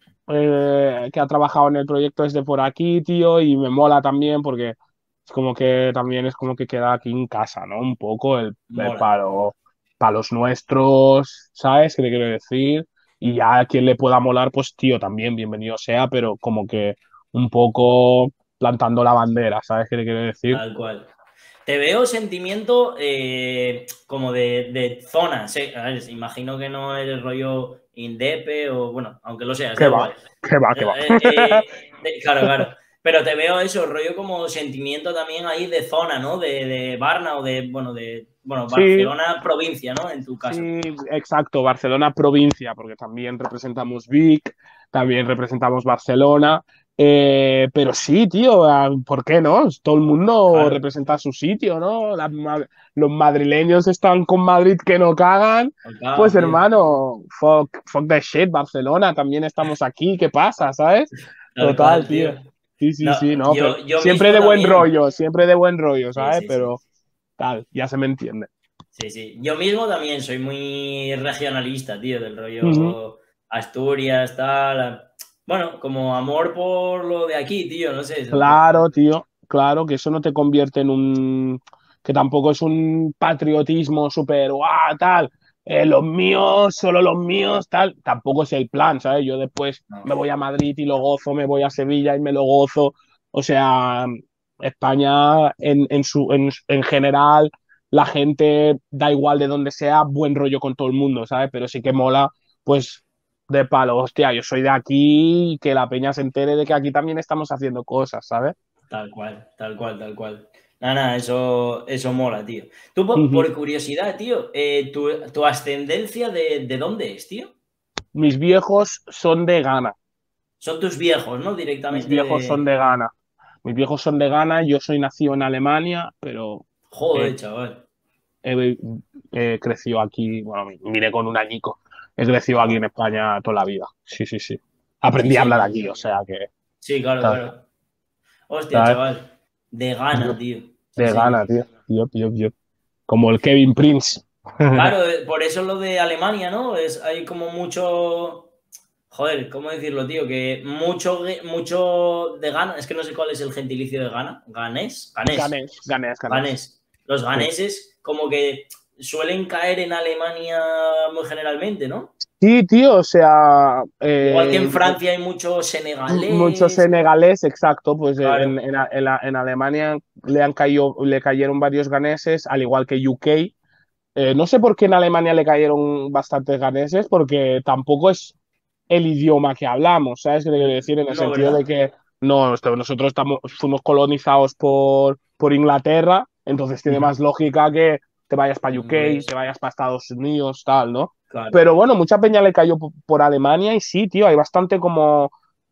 eh, que ha trabajado en el proyecto es de por aquí, tío, y me mola también porque es como que también es como que queda aquí en casa, ¿no? Un poco el, el Mola. palo para los nuestros, ¿sabes? ¿Qué te quiero decir? Y ya a quien le pueda molar, pues tío, también bienvenido sea, pero como que un poco plantando la bandera, ¿sabes qué te quiero decir? Tal cual. Te veo sentimiento eh, como de, de zona. Sí, a ver, imagino que no eres rollo Indepe o bueno, aunque lo seas, Que da va, igual. que va, que va. Eh, eh, eh, claro, claro. Pero te veo eso, rollo como sentimiento también ahí de zona, ¿no? De, de Barna o de, bueno, de, bueno, Sí, Barcelona, provincia, ¿no? En tu caso. sí, exacto, Barcelona provincia, porque también representamos Vic, también representamos Barcelona, eh, pero sí, tío, ah, ¿por qué no? Todo el mundo Claro, representa su sitio, ¿no? La ma- los madrileños están con Madrid que no cagan, por pues cada, tío. hermano, fuck, fuck the shit, Barcelona, también estamos aquí, ¿qué pasa, sabes? Tal Total, cual, tío. tío. Sí, sí, No, sí, no, pero yo, yo siempre mismo de buen también. rollo, siempre de buen rollo, Sí, ¿sabes? sí, sí. Pero tal, ya se me entiende. Sí, sí. Yo mismo también soy muy regionalista, tío, del Ujú. rollo Asturias, tal. Bueno, como amor por lo de aquí, tío, no sé. Claro, tío, claro, que eso no te convierte en un, que tampoco es un patriotismo súper, ¡guau! Tal, eh, los míos, solo los míos, tal, tampoco es el plan, ¿sabes? Yo después No, me voy a Madrid y lo gozo, me voy a Sevilla y me lo gozo, o sea, España en, en, su, en, en general, la gente da igual de donde sea, buen rollo con todo el mundo, ¿sabes? Pero sí que mola, pues de palo, hostia, yo soy de aquí y que la peña se entere de que aquí también estamos haciendo cosas, ¿sabes? tal cual, tal cual, tal cual. Nada, nada, eso, eso mola, tío. Tú, por, Ujú. por curiosidad, tío, eh, tu, tu ascendencia de, de dónde es, tío? Mis viejos son de Ghana, Son tus viejos, ¿no? mis Directamente viejos son de... de Ghana, mis viejos son de Ghana, yo soy nacido en Alemania, pero Joder, he, chaval. he- he crecido aquí, bueno, miré con un añico, he crecido aquí en Ah, España toda la vida, sí, sí, sí. sí, Aprendí a sí, hablar no. aquí, o sea que, Sí, claro, ¿sabes? claro. Hostia, ¿Sabes? chaval. De gana, tío. Sí, De sí. Ghana, tío, yo, yo, yo. Como el Kevin Prince. Claro, eh, por eso lo de Alemania, ¿no? Es, hay como mucho. Joder, ¿cómo decirlo, tío? Que mucho, gue- mucho de Ghana. Es que no sé cuál es el gentilicio de Ghana. ¿Ganés? Ganés. Ganés, ganés, ganés. Ganés. Los Sí. ganeses, como que suelen caer en Alemania muy generalmente, ¿no? Sí, tío, o sea, Igual que eh, en Francia hay mucho muchos senegalés. senegales, exacto, pues en, Claro. en, en, en Alemania le, han caído, le cayeron varios ganeses, al igual que U K. Eh, no sé por qué en Alemania le cayeron bastantes ganeses, porque tampoco es el idioma que hablamos, ¿sabes qué te quiero decir? En el No, sentido de ¿verdad? que no, esto- nosotros estamos, fuimos colonizados por, por Inglaterra, entonces tiene Ujú. más lógica que te vayas para U K, te Inglés. vayas para Estados Unidos, tal, ¿no? Claro. Pero bueno, mucha peña le cayó por, por Alemania y sí, tío, hay bastante como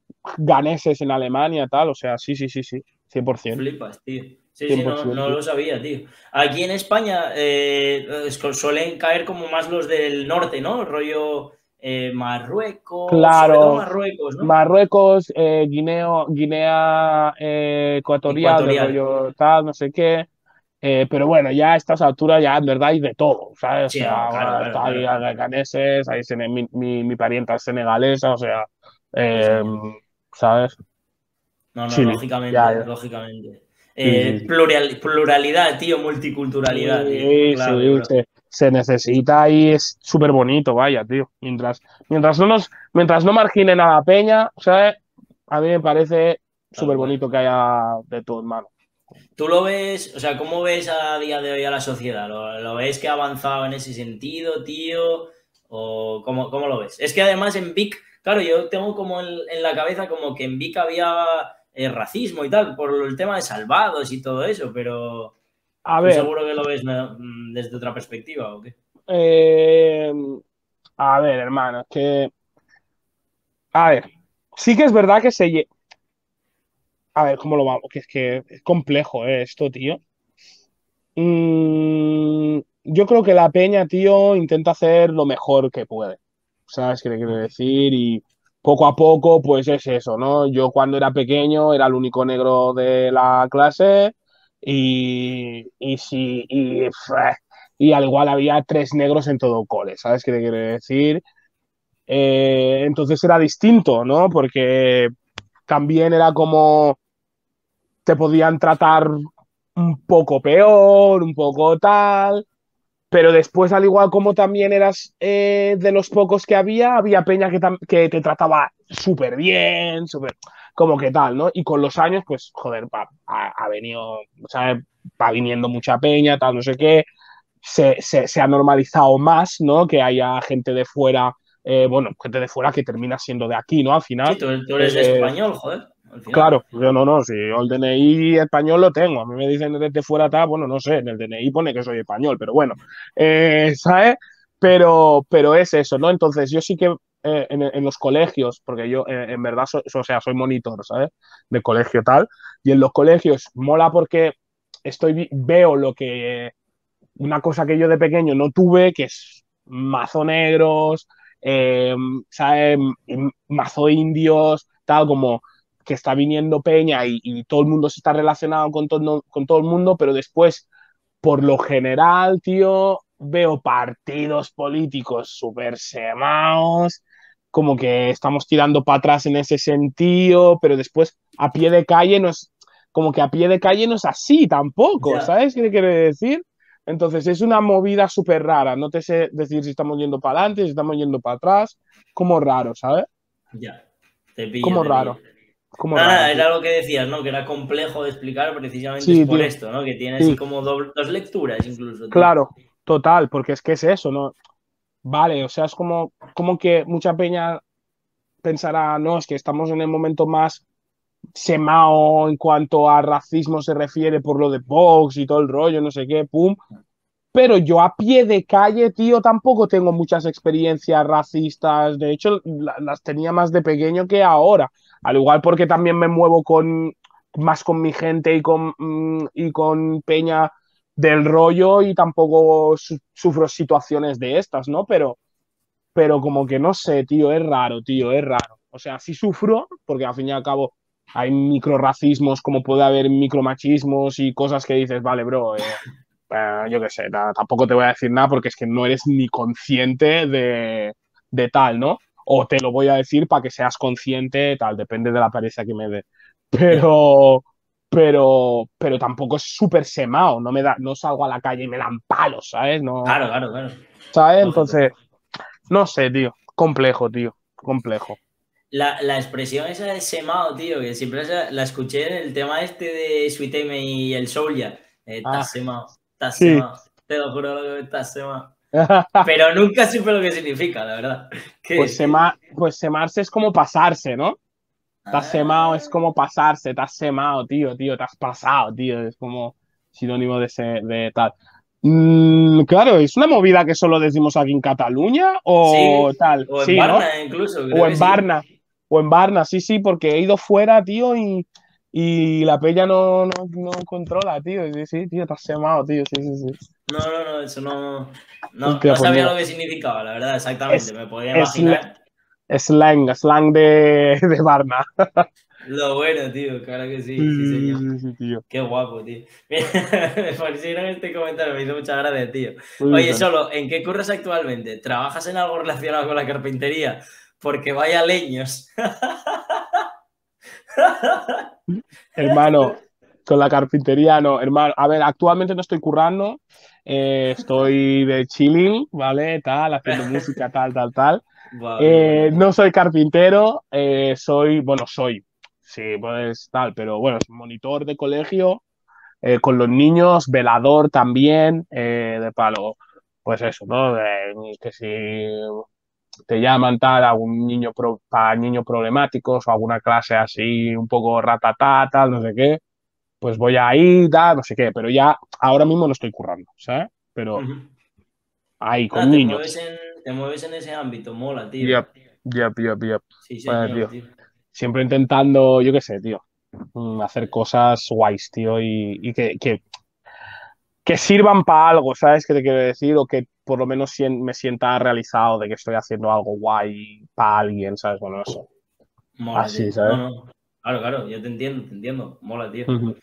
ganeses en Alemania, tal, o sea, sí, sí, sí, sí, cien por ciento, Flipas, tío. Sí, sí, no, cien por ciento, no tío. lo sabía, tío. Aquí en España eh, es que suelen caer como más los del norte, ¿no? Rollo eh, Marruecos, sobre todo Claro, Marruecos, ¿no? Marruecos, eh, Guineo, Guinea eh, Ecuatorial, de Ecuatorial. rollo tal, no sé qué. Eh, pero bueno, ya a estas alturas ya en verdad hay de todo, ¿sabes? O Sí, no, claro, sea, claro, está ahí claro. hay ganeses, hay sene- mi, mi, mi parienta es senegalesa, o sea, Sí, eh, señor. ¿sabes? No, no, Chile, ya, lógicamente, ya. lógicamente. Sí, sí, Eh, sí. plural- pluralidad, tío, multiculturalidad, tío. Sí, Clave, sí, bro. se, se necesita y es súper bonito, vaya, tío. Mientras, mientras no nos, mientras no marginen a la peña, ¿sabes? A mí me parece Tal súper cual. bonito que haya de todo, hermano. ¿Tú lo ves, o sea, cómo ves a día de hoy a la sociedad? ¿Lo, lo ves que ha avanzado en ese sentido, tío? ¿O cómo, cómo lo ves? Es que además en Vic, claro, yo tengo como en, en la cabeza como que en Vic había eh, racismo y tal, por el tema de salvados y todo eso, pero A tú ver, seguro que lo ves mm, desde otra perspectiva, ¿o qué? eh, a ver, hermano, es que, a ver, sí que es verdad que se, lle- a ver, ¿cómo lo vamos? Que es que es complejo, eh, esto, tío. Mm, yo creo que la peña, tío, intenta hacer lo mejor que puede. ¿Sabes qué te quiero decir? Y poco a poco, pues es eso, ¿no? Yo cuando era pequeño era el único negro de la clase y, y sí, y, f- y al igual había tres negros en todo el cole, ¿sabes qué te quiero decir? Eh, entonces era distinto, ¿no? Porque también era como te podían tratar un poco peor, un poco tal, pero después, al igual como también eras eh, de los pocos que había, había peña que, tam- que te trataba súper bien, súper, como que tal, ¿no? Y con los años, pues, joder, va, ha, ha venido, o sea, va viniendo mucha peña, tal, no sé qué, se, se, se ha normalizado más, ¿no? Que haya gente de fuera, eh, bueno, gente de fuera que termina siendo de aquí, ¿no? Al Sí, final. tú, tú eres Eh, español, joder, al final. Claro, yo no, no, si yo el D N I español lo tengo, a mí me dicen desde fuera tal, bueno, no sé, en el D N I pone que soy español, pero bueno, eh, ¿sabes? Pero, pero es eso, ¿no? Entonces yo sí que eh, en, en los colegios, porque yo eh, en verdad, so- o sea, soy monitor, ¿sabes? De colegio tal, y en los colegios mola porque estoy, vi- veo lo que, una cosa que yo de pequeño no tuve, que es mazo negros, eh, ¿sabes? Mazo indios, tal, como que está viniendo peña y, y todo el mundo se está relacionado con todo, con todo el mundo, pero después por lo general, tío, veo partidos políticos súper semaos, como que estamos tirando para atrás en ese sentido, pero después a pie de calle no es, como que a pie de calle no es así tampoco, Ya, ¿sabes qué quiere decir? Entonces es una movida súper rara, no te sé decir si estamos yendo para adelante, si estamos yendo para atrás, como raro, ¿sabes? ya. Te pillo, Como te pillo. raro, como Nada, raro, nada, tío. era lo que decías, ¿no? Que era complejo de explicar precisamente es Sí, por tío, esto, ¿no? Que tiene así sí, como doble- dos lecturas incluso, tío. claro, total, porque es que es eso, ¿no? Vale, o sea, es como, como que mucha peña pensará, no, es que estamos en el momento más semao en cuanto a racismo se refiere por lo de Vox y todo el rollo, no sé qué, pum. Pero yo a pie de calle, tío, tampoco tengo muchas experiencias racistas. De hecho, la- las tenía más de pequeño que ahora. Al igual porque también me muevo con más con mi gente y con, mm, y con peña del rollo y tampoco su- sufro situaciones de estas, ¿no? Pero pero como que no sé, tío, es raro, tío, es raro. O sea, sí sufro, porque al fin y al cabo hay microracismos, como puede haber micromachismos y cosas que dices, vale, bro, eh, eh, yo qué sé, nada, tampoco te voy a decir nada porque es que no eres ni consciente de, de tal, ¿no? O te lo voy a decir para que seas consciente, tal, depende de la apariencia que me dé. Ya. Pero, pero, pero tampoco es súper semao, no me da, no salgo a la calle y me dan palos, ¿sabes? No, Claro, claro, claro. ¿sabes? Lógico. Entonces, no sé, tío. Complejo, tío. Complejo. La, la expresión esa de semao, tío, que siempre la, la escuché en el tema este de Sweet Amy y el Soulja. Eh, Ah, estás semao, estás sí. semao. Te lo juro que estás semao. Pero nunca supe lo que significa, la verdad. Pues, ¿Qué? sema, pues semarse es como pasarse, ¿no? Estás semado es Ah, como pasarse, te has semado, tío, tío, te has pasado, tío. Es como sinónimo de, ese, de tal. Mm, claro, ¿es una movida que solo decimos aquí en Cataluña o sí, tal? o en Sí, ¿no? Varna incluso, O creo que en sí. Varna. O en Varna, sí, sí, porque he ido fuera, tío, y, y la peña no, no, no controla, tío. Sí, sí, tío, te has semado, tío, sí, sí, sí. No, no, no, eso no, no, Hostia, no pues sabía mira. lo que significaba, la verdad, exactamente. Es, Me podía es sl- imaginar. slang, slang de, de Varna. Lo bueno, tío, claro que Sí, sí, sí, sí, señor. sí, sí, tío. Qué guapo, tío. Me parecieron este comentario, me hizo mucha gracia, tío. Muy Oye, bien. Solo, ¿en qué curras actualmente? ¿Trabajas en algo relacionado con la carpintería? Porque vaya leños. Hermano, con la carpintería no, hermano. A ver, actualmente no estoy currando. Eh, estoy de chilling, ¿vale? Tal, haciendo música, tal, tal, tal. Buah, qué bueno, Eh, tío. no soy carpintero, eh, soy, bueno, soy, sí, pues tal, pero bueno, soy monitor de colegio eh, con los niños, velador también, eh, de palo, pues eso, ¿no? De- que si te llaman tal, algún niño pro- para niños problemáticos o alguna clase así un poco ratatá, tal, no sé qué, pues voy ahí, tal, no sé qué, pero ya ahora mismo no estoy currando, ¿sabes? Pero Ujú. ahí, con Nada, te mueves niños. en, te mueves en ese ámbito, mola, tío. Yep, yep, yep, yep. Sí, Bueno, señor, tío, tío. siempre intentando, yo qué sé, tío, mm, hacer cosas guays, tío, y, y que, que, que sirvan para algo, ¿sabes qué te quiero decir? O que por lo menos sien- me sienta realizado de que estoy haciendo algo guay para alguien, ¿sabes? Bueno, eso. Mola, Así, tío. No, ¿sabes? no. Claro, claro, yo te entiendo, te entiendo. Mola, tío. Ujú.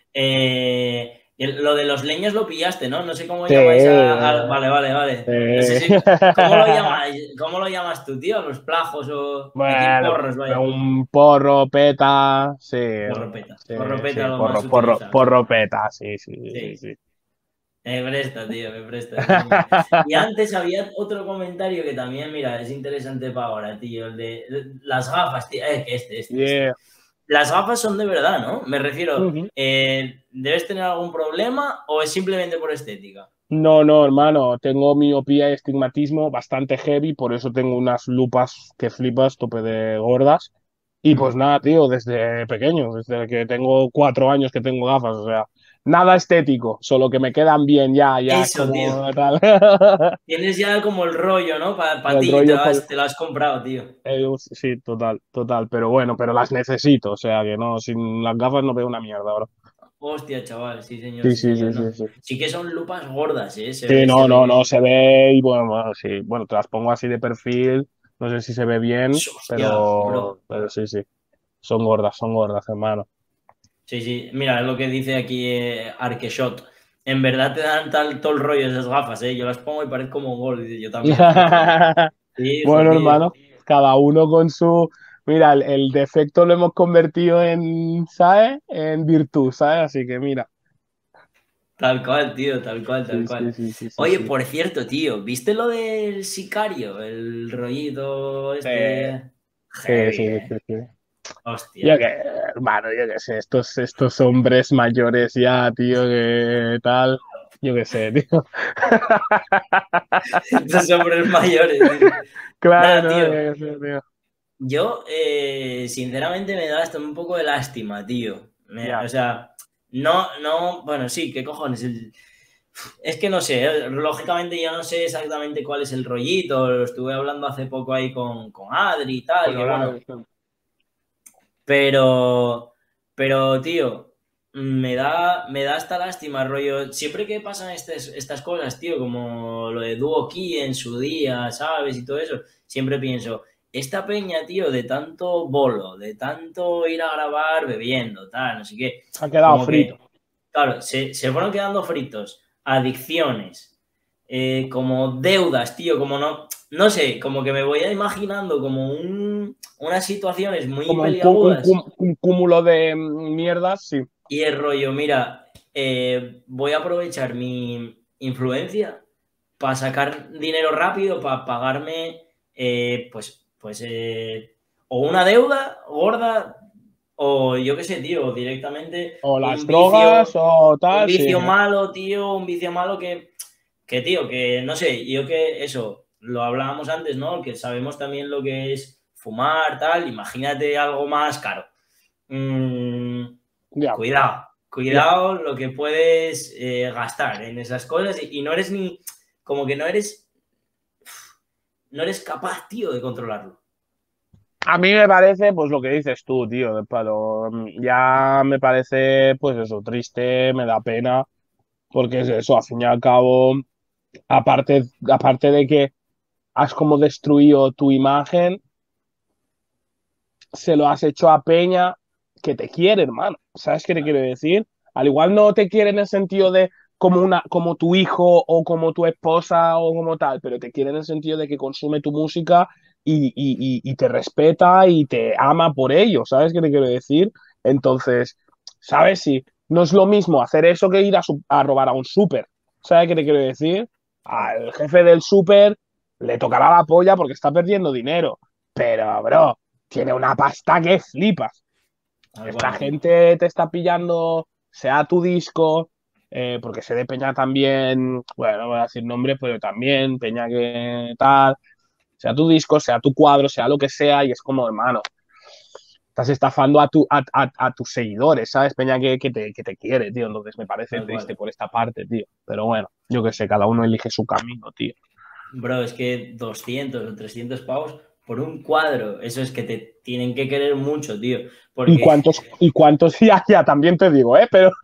Eh, el- lo de los leños lo pillaste, ¿no? No sé cómo Sí, llamáis a, a- eh, Vale, vale, vale. No sé eh. si... ¿Cómo lo llamáis? ¿Cómo lo llamas tú, tío? ¿Los plajos o...? Aquí Bueno, porros, vaya. un porro peta, sí, Porro peta. sí, Porro peta sí, lo porro, más porro, utilizado, sí. porro peta, sí, sí, sí, Sí. sí. Me presta, tío, me presta, sí, señor. Y antes había otro comentario que también, mira, es interesante para ahora, tío. El de las gafas, tío. Eh, que este, este, este. Yeah. Las gafas son de verdad, ¿no? Me refiero, Ujú. eh, ¿debes tener algún problema o es simplemente por estética? No, no, hermano, tengo miopía y estigmatismo bastante heavy, por eso tengo unas lupas que flipas, tope de gordas. Y pues Ujú. nada, tío, desde pequeño, desde que tengo cuatro años que tengo gafas, o sea, nada estético, solo que me quedan bien ya, ya es Eso, tío. como tal. Tienes ya como el rollo, ¿no? Para El ti, te rollo lo, con... has, te lo has comprado, tío. eh, sí, total, total, pero bueno, pero las necesito, o sea, que no, sin las gafas no veo una mierda ahora. Hostia, chaval, sí, señor, Sí, sí, sí, sí, señor, sí, no. sí. Sí que son lupas gordas, ¿eh? Se Sí, ve, se no, ve no, no, que... se ve y bueno, bueno, sí, bueno, te las pongo así de perfil, no sé si se ve bien, Hostia, bro. pero, pero sí, sí, son gordas, son gordas, hermano. Sí, sí, mira, es lo que dice aquí eh, Arqueshot. en verdad te dan tal, todo el rollo esas gafas, ¿eh? Yo las pongo y parezco como un gol. Yo también. Hijo, Bueno, tío. hermano, cada uno con su... Mira, el, el defecto lo hemos convertido en, ¿sabes? En virtud, ¿sabes? Así que mira. Tal cual, tío, tal cual, tal Sí, sí, cual. sí, sí, sí, Oye, sí. por cierto, tío, ¿viste lo del sicario? El rollito Eh, este. sí, Heavy, sí, eh. sí, sí. Yo Hostia. que, hermano, yo qué sé, estos, estos hombres mayores ya, tío, que tal, yo qué sé, tío. Estos hombres mayores, dice. Claro, Nada, no, tío. yo qué sé, tío. Yo, eh, sinceramente, me da hasta un poco de lástima, tío. Me- Ya, o sea, no, no, bueno, sí, ¿qué cojones? El- es que no sé, eh, lógicamente yo no sé exactamente cuál es el rollito. Lo estuve hablando hace poco ahí con, con Adri y tal, que colorado. bueno, pero, pero, tío, me da, me da hasta lástima, rollo. Siempre que pasan estas, estas cosas, tío, como lo de Duo Key en su día, ¿sabes? Y todo eso, siempre pienso, esta peña, tío, de tanto bolo, de tanto ir a grabar bebiendo, tal, no sé qué, Se ha quedado como frito. que, claro, se, se fueron quedando fritos, adicciones, eh, como deudas, tío, como no, no sé, como que me voy imaginando como un, unas situaciones muy Como un, cu- un peliagudas cum- un cúmulo de mm, mierdas, sí. y el rollo, mira, eh, voy a aprovechar mi influencia para sacar dinero rápido, para pagarme, eh, pues, pues, eh, o una deuda gorda, o yo qué sé, tío, directamente O un las drogas vicio, o un tal, sí. vicio malo, tío, un vicio malo que, que, tío, que no sé, yo que eso, lo hablábamos antes, ¿no? Que sabemos también lo que es fumar, tal, imagínate algo más caro. Mm, Ya, cuidado, ya. cuidado lo que puedes eh, gastar en esas cosas y, y no eres ni, como que no eres, no eres capaz, tío, de controlarlo. A mí me parece, pues lo que dices tú, tío, de palo. mm, Ya me parece, pues eso, triste, me da pena, porque es eso, al fin y al cabo, aparte, aparte de que has como destruido tu imagen, se lo has hecho a Peña que te quiere, hermano. ¿Sabes qué te quiero decir? Al igual no te quiere en el sentido de como una, como tu hijo o como tu esposa o como tal, pero te quiere en el sentido de que consume tu música y, y, y, y te respeta y te ama por ello. ¿Sabes qué te quiero decir? Entonces, ¿sabes? Si no es lo mismo hacer eso que ir a, su- a robar a un súper. ¿Sabes qué te quiero decir? Claro, Al jefe del súper le tocará la polla porque está perdiendo dinero. Pero, bro, tiene una pasta que flipas. tal Esta cual, tío. gente te está pillando, sea tu disco, eh, porque sé de Peña también, bueno, no voy a decir nombres, pero también Peña que tal, sea tu disco, sea tu cuadro, sea lo que sea, y es como, hermano, estás estafando a, tu, a, a, a tus seguidores, ¿sabes? Peña que, que, te, que te quiere, tío, entonces me parece Tal triste cual. por esta parte, tío. Pero bueno, yo qué sé, cada uno elige su camino, tío. Bro, es que doscientos o trescientos pavos por un cuadro, eso es que te tienen que querer mucho, tío, ¿Y porque cuántos, y cuántos, ya, ya, también te digo, ¿eh? Pero,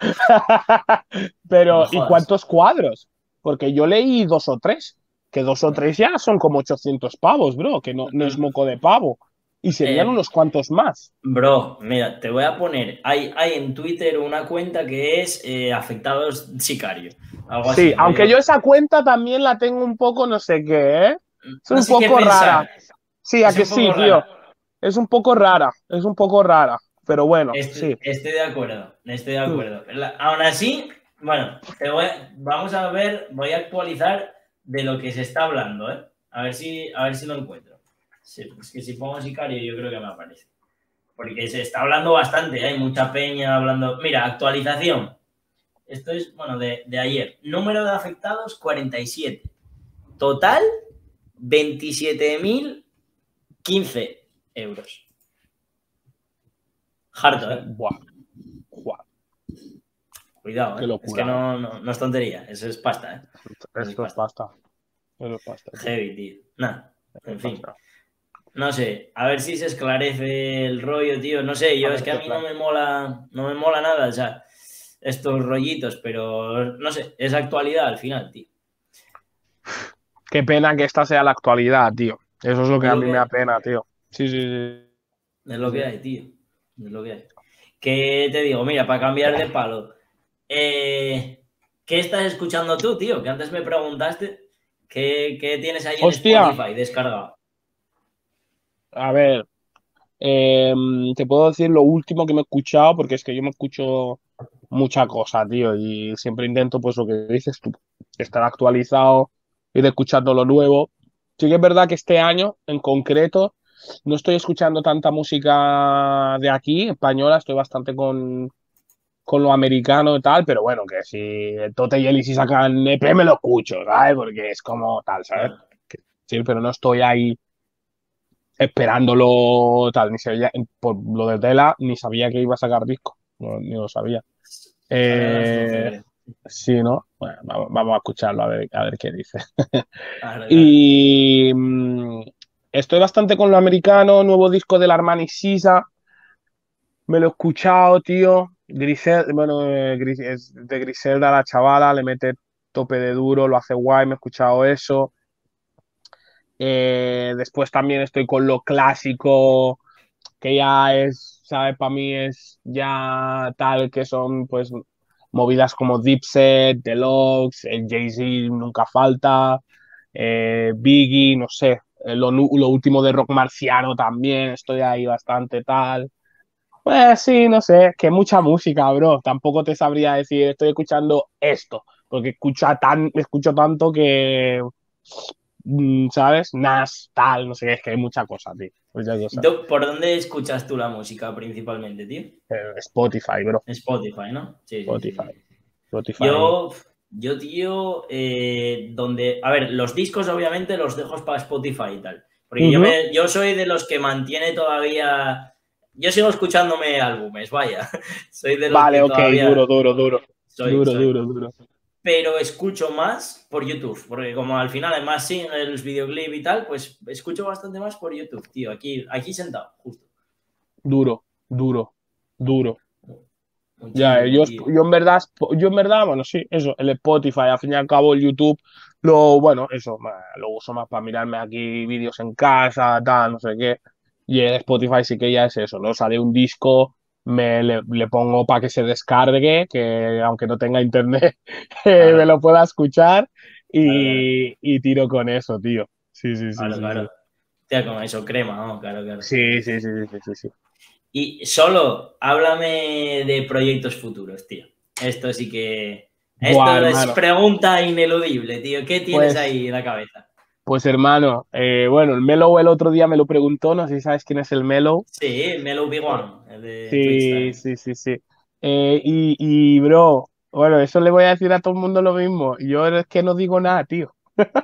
no pero, ¿y jodas. cuántos cuadros? Porque yo leí dos o tres, que dos o tres ya son como ochocientos pavos, bro, que no, no es moco de pavo. Y serían Eh, unos cuantos más. Bro, mira, te voy a poner, hay, hay en Twitter una cuenta que es eh, Afectados Sicario, algo Sí, así, aunque rollo. yo esa cuenta también la tengo un poco, no sé qué, ¿eh? Es No un sé qué poco rara. pensar, Sí, a es que un sí, poco tío. rara. Es un poco rara, es un poco rara. Pero bueno, Estoy, sí. estoy de acuerdo, estoy de Mm. acuerdo. La- aún así, bueno, te voy, vamos a ver, voy a actualizar de lo que se está hablando, ¿eh? A ver si, a ver si lo encuentro. Sí, es que si pongo Sicario yo creo que me aparece. Porque se está hablando bastante, ¿eh? Hay mucha peña hablando. Mira, actualización. Esto es, bueno, de, de ayer. Número de afectados, cuarenta y siete. Total, veintisiete mil quince euros. Harto, Eso, ¿eh? buah, buah, Cuidado, qué ¿eh? Es que locura, ¿eh? no, no, no es tontería. Eso es pasta, ¿eh? Eso es Esto es pasta. pasta. Esto es pasta, tío. Heavy, tío. Nada, Esto en es fin. pasta. No sé, a ver si se esclarece el rollo, tío. No sé, A yo es ver que a qué mí no plan. me mola, no me mola nada, o sea, estos rollitos, pero no sé, es actualidad al final, tío. Qué pena que esta sea la actualidad, tío. Eso es lo que Es a lo mí me da que, pena, tío. Sí, sí, es sí, lo que sí. hay, tío. Es lo que hay. ¿Qué te digo? Mira, para cambiar de palo. Eh, ¿qué estás escuchando tú, tío? Que antes me preguntaste qué, qué tienes ahí en Hostia, Spotify descargado. a ver, eh, te puedo decir lo último que me he escuchado, porque es que yo me escucho mucha cosa, tío, y siempre intento, pues lo que dices tú, estar actualizado, ir escuchando lo nuevo. Sí que es verdad que este año, en concreto, no estoy escuchando tanta música de aquí, española, estoy bastante con, con lo americano y tal, pero bueno, que si el Tote y el Easy sacan E P me lo escucho, ¿sabes? Porque es como tal, ¿sabes? Claro. Sí, pero no estoy ahí esperándolo tal, ni sabía, por lo de Tela, ni sabía que iba a sacar disco, no, ni lo sabía. Sale a las doce, Eh, creo. sí, ¿no? Bueno, vamos, vamos a escucharlo a ver, a ver qué dice. Claro, claro. Y mm, estoy bastante con lo americano, nuevo disco del Armani Sisa, me lo he escuchado, tío. Grisel, bueno, eh, Gris- es de Griselda, la chavala, le mete tope de duro, lo hace guay, me he escuchado eso. Eh, después también estoy con lo clásico, que ya es, ¿sabes? Para mí es ya tal que son pues movidas como Dipset, Deluxe, el Jay-Z nunca falta, eh, Biggie, no sé, eh, lo, nu- lo último de Rock Marciano también, estoy ahí bastante tal. Pues sí, no sé, que mucha música, bro. Tampoco te sabría decir, estoy escuchando esto, porque escucha tan, escucho tanto que, mm, ¿sabes? Nas, tal, no sé qué, es que hay mucha cosa, tío. Mucha ¿Y cosa. tú, por dónde escuchas tú la música principalmente, tío? Eh, Spotify, bro. Spotify, ¿no? Sí, sí, sí, Spotify. sí. Spotify. Yo, yo tío, eh, donde... A ver, los discos obviamente los dejo para Spotify y tal. Porque yo, Ujú. me, yo soy de los que mantiene todavía... Yo sigo escuchándome álbumes, vaya. Soy de los Vale, que ok, duro, todavía... duro, duro. Soy, Duro, soy. duro, duro. Pero escucho más por YouTube, porque como al final hay más singles, videoclip y tal, pues escucho bastante más por YouTube, tío, aquí, aquí sentado, justo. Duro, duro, duro. Ya, eh, Muchísimo, yo, tío. yo en verdad, yo en verdad, bueno, sí, eso, el Spotify, al fin y al cabo el YouTube, lo, bueno, eso, ma- lo uso más para mirarme aquí vídeos en casa, tal, no sé qué. Y el Spotify sí que ya es eso, ¿no? Sale un disco, me le, le pongo para que se descargue, que aunque no tenga internet, eh, me Claro, lo pueda escuchar claro, claro, y, y tiro con eso, tío. Sí, sí, sí, claro, sí, sí. claro. Tía, con eso, crema, ¿no? Claro, claro. Sí, sí, sí, sí, sí, sí, sí. Y solo, háblame de proyectos futuros, tío. Esto sí que... Buah, Esto es hermano. pregunta ineludible, tío. ¿Qué tienes Pues, ahí en la cabeza? pues hermano, eh, bueno, el Melo el otro día me lo preguntó, no sé si sabes quién es el Melo. Sí, Melo Big Eh, One, el de Twitch sí, también. sí, sí, sí. Eh, y, y, bro, bueno, eso le voy a decir a todo el mundo lo mismo. Yo es que no digo nada, tío.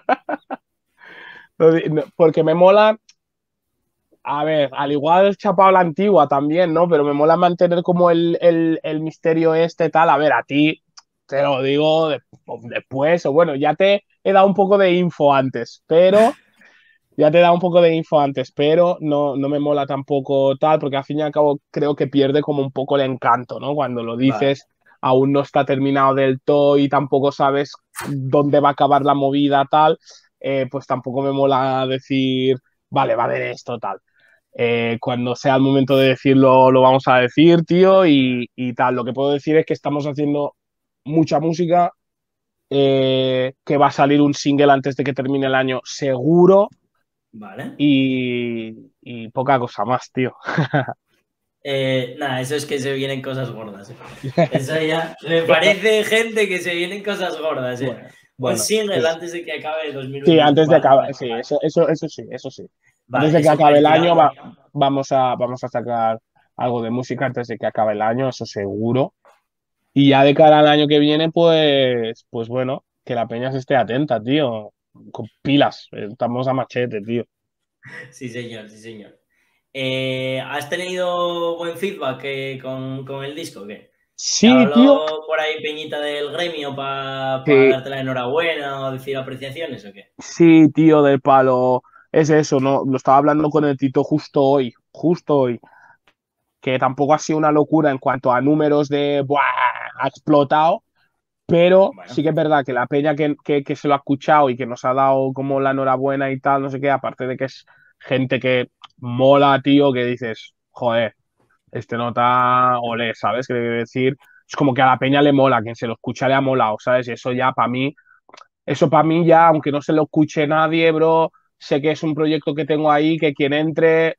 No di- no, porque me mola, a ver, al igual chapado la antigua también, ¿no? Pero me mola mantener como el, el, el misterio este tal. A ver, a ti te lo digo de- después, o bueno, ya te he dado un poco de info antes, pero ya te da un poco de info antes, pero no, no me mola tampoco tal, porque al fin y al cabo creo que pierde como un poco el encanto, ¿no? Cuando lo Vale, dices, aún no está terminado del todo y tampoco sabes dónde va a acabar la movida tal, eh, pues tampoco me mola decir, vale, va a haber esto tal. Eh, cuando sea el momento de decirlo, lo vamos a decir, tío, y, y tal. Lo que puedo decir es que estamos haciendo mucha música, eh, que va a salir un single antes de que termine el año seguro vale. y, y poca cosa más, tío. Eh, nada, eso es que se vienen cosas gordas. ¿Eh? Eso ya me parece gente que se vienen cosas gordas. ¿Eh? Bueno, Un bueno, single pues antes de que acabe el sí, dos mil veintitrés. antes de Vale, acabar, vale, sí, vale. eso, eso, eso sí, eso sí. Antes Vale, de que eso acabe para ir el año va- tirando. vamos a, vamos a sacar algo de música antes de que acabe el año, eso seguro. Y ya de cara al año que viene, pues, pues bueno, que la peña se esté atenta, tío. Con pilas, estamos a machete, tío. Sí, señor, sí, señor. Eh, ¿has tenido buen feedback eh, con, con el disco? ¿O qué? ¿Te Sí, tío. habló por ahí Peñita del gremio para pa Sí, darte la enhorabuena o decir apreciaciones o qué? sí, tío, del palo. Es eso, ¿no? Lo estaba hablando con el Tito justo hoy, justo hoy. Que tampoco ha sido una locura en cuanto a números de ¡buah! Ha explotado, pero Bueno, sí que es verdad que la peña que, que, que se lo ha escuchado y que nos ha dado como la enhorabuena y tal, no sé qué, aparte de que es gente que mola, tío, que dices, joder, este nota olé, ¿sabes qué quiero decir? es como que a la peña le mola, quien se lo escucha le ha molado, ¿sabes? Y eso ya para mí, eso para mí ya, aunque no se lo escuche nadie, bro, sé que es un proyecto que tengo ahí, que quien entre,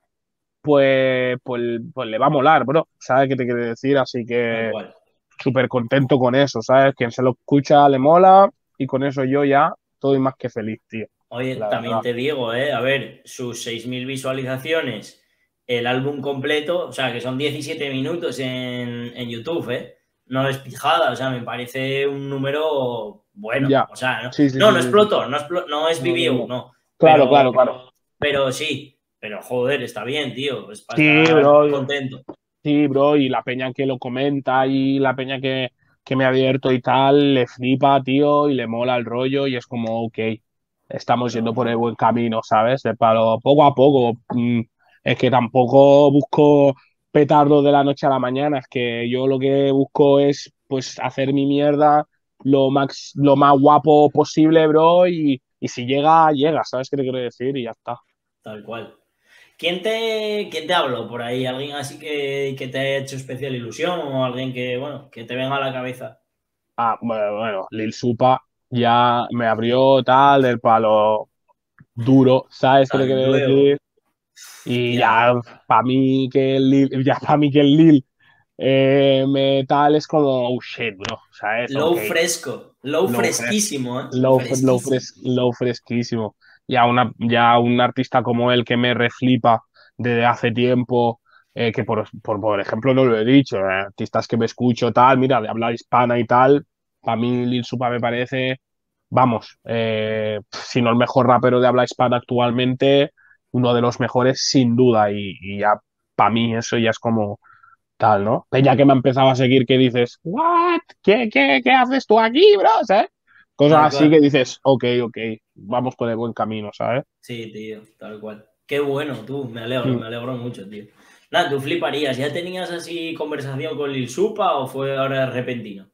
pues, pues, pues le va a molar, bro, ¿sabes qué te quiero decir? Así Tal que cual. súper contento con eso, ¿sabes? Quien se lo escucha le mola y con eso yo ya estoy más que feliz, tío, Oye, la también verdad. te digo, ¿eh? A ver, sus seis mil visualizaciones, el álbum completo, o sea, que son diecisiete minutos en, en YouTube, ¿eh? No es pijada, o sea, me parece un número bueno. Ya, O sea, no, sí, sí, no, sí, no sí, sí. explotó, no, explo- no es No, no, V V U, no. no. Claro, Pero, claro, claro. pero sí, pero joder, está bien, tío, pues para Sí, estar bro. contento. Sí, bro, y la peña que lo comenta y la peña que, que me ha abierto y tal, le flipa, tío, y le mola el rollo y es como, ok, estamos yendo por el Fenomenal. buen camino, ¿sabes? De palo, poco a poco. Mm, es que tampoco busco petardo de la noche a la mañana, es que yo lo que busco es, pues, hacer mi mierda lo más, lo más guapo posible, bro, y, y si llega, llega, ¿sabes qué te quiero decir? Y ya está. Tal cual. ¿Quién te, quién te habló por ahí? ¿Alguien así que, que te haya hecho especial ilusión o alguien que, bueno, que te venga a la cabeza? Ah, bueno, bueno, Lil Supa ya me abrió tal del palo duro, ¿sabes qué te Tal quiero luego. decir? Y Ya. ya para mí que el Lil, ya para mí que el Lil eh, me tal es como, oh shit, bro, ¿sabes? Low Ok, fresco. Low low fres, fresquísimo, ¿eh? low, low, Fresquísimo. fres, low fresquísimo. Ya, una, ya un artista como él que me reflipa desde hace tiempo, eh, que por, por, por ejemplo no lo he dicho, eh, artistas que me escucho tal, mira, de habla hispana y tal, para mí Lil Supa me parece, vamos, eh, si no el mejor rapero de habla hispana actualmente, uno de los mejores sin duda y, y ya para mí eso ya es como tal, ¿no? Peña que me ha empezado a seguir que dices, ¿what? ¿Qué, qué, qué haces tú aquí, bro? ¿Sabes? Cosas Tal así que cual. dices, ok, ok, vamos por el buen camino, ¿sabes? Sí, tío, tal cual. Qué bueno, tú, me alegro, Mm. me alegro mucho, tío. Nada, tú fliparías. ¿Ya tenías así conversación con Lil Supa o fue ahora repentino?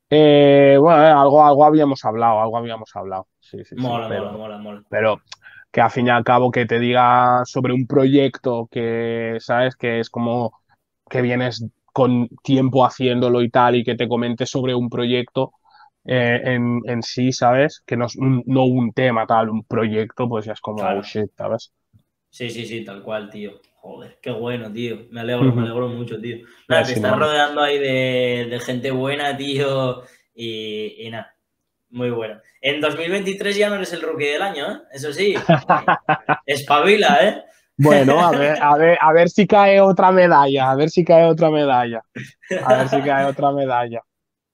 Eh, bueno, eh, algo, algo habíamos hablado, algo habíamos hablado, sí, sí, sí, Mola, mola, pero, mola, mola. pero que al fin y al cabo que te diga sobre un proyecto que, ¿sabes? Que es como que vienes con tiempo haciéndolo y tal, y que te comente sobre un proyecto eh, en, en sí, ¿sabes? Que no es un, no un tema tal, un proyecto, pues ya es como, oh Claro. shit, ¿sabes? Sí, sí, sí, tal cual, tío. Joder, qué bueno, tío. Me alegro, me Ujú. alegro mucho, tío. Nada, Eh, te sí, estás no, no. rodeando ahí de, de gente buena, tío. Y, y nada, muy bueno. En dos mil veintitrés ya no eres el rookie del año, ¿eh? Eso sí. eh, espabila, ¿eh? Bueno, a ver, a ver, a ver si cae otra medalla, a ver si cae otra medalla, a ver si cae otra medalla.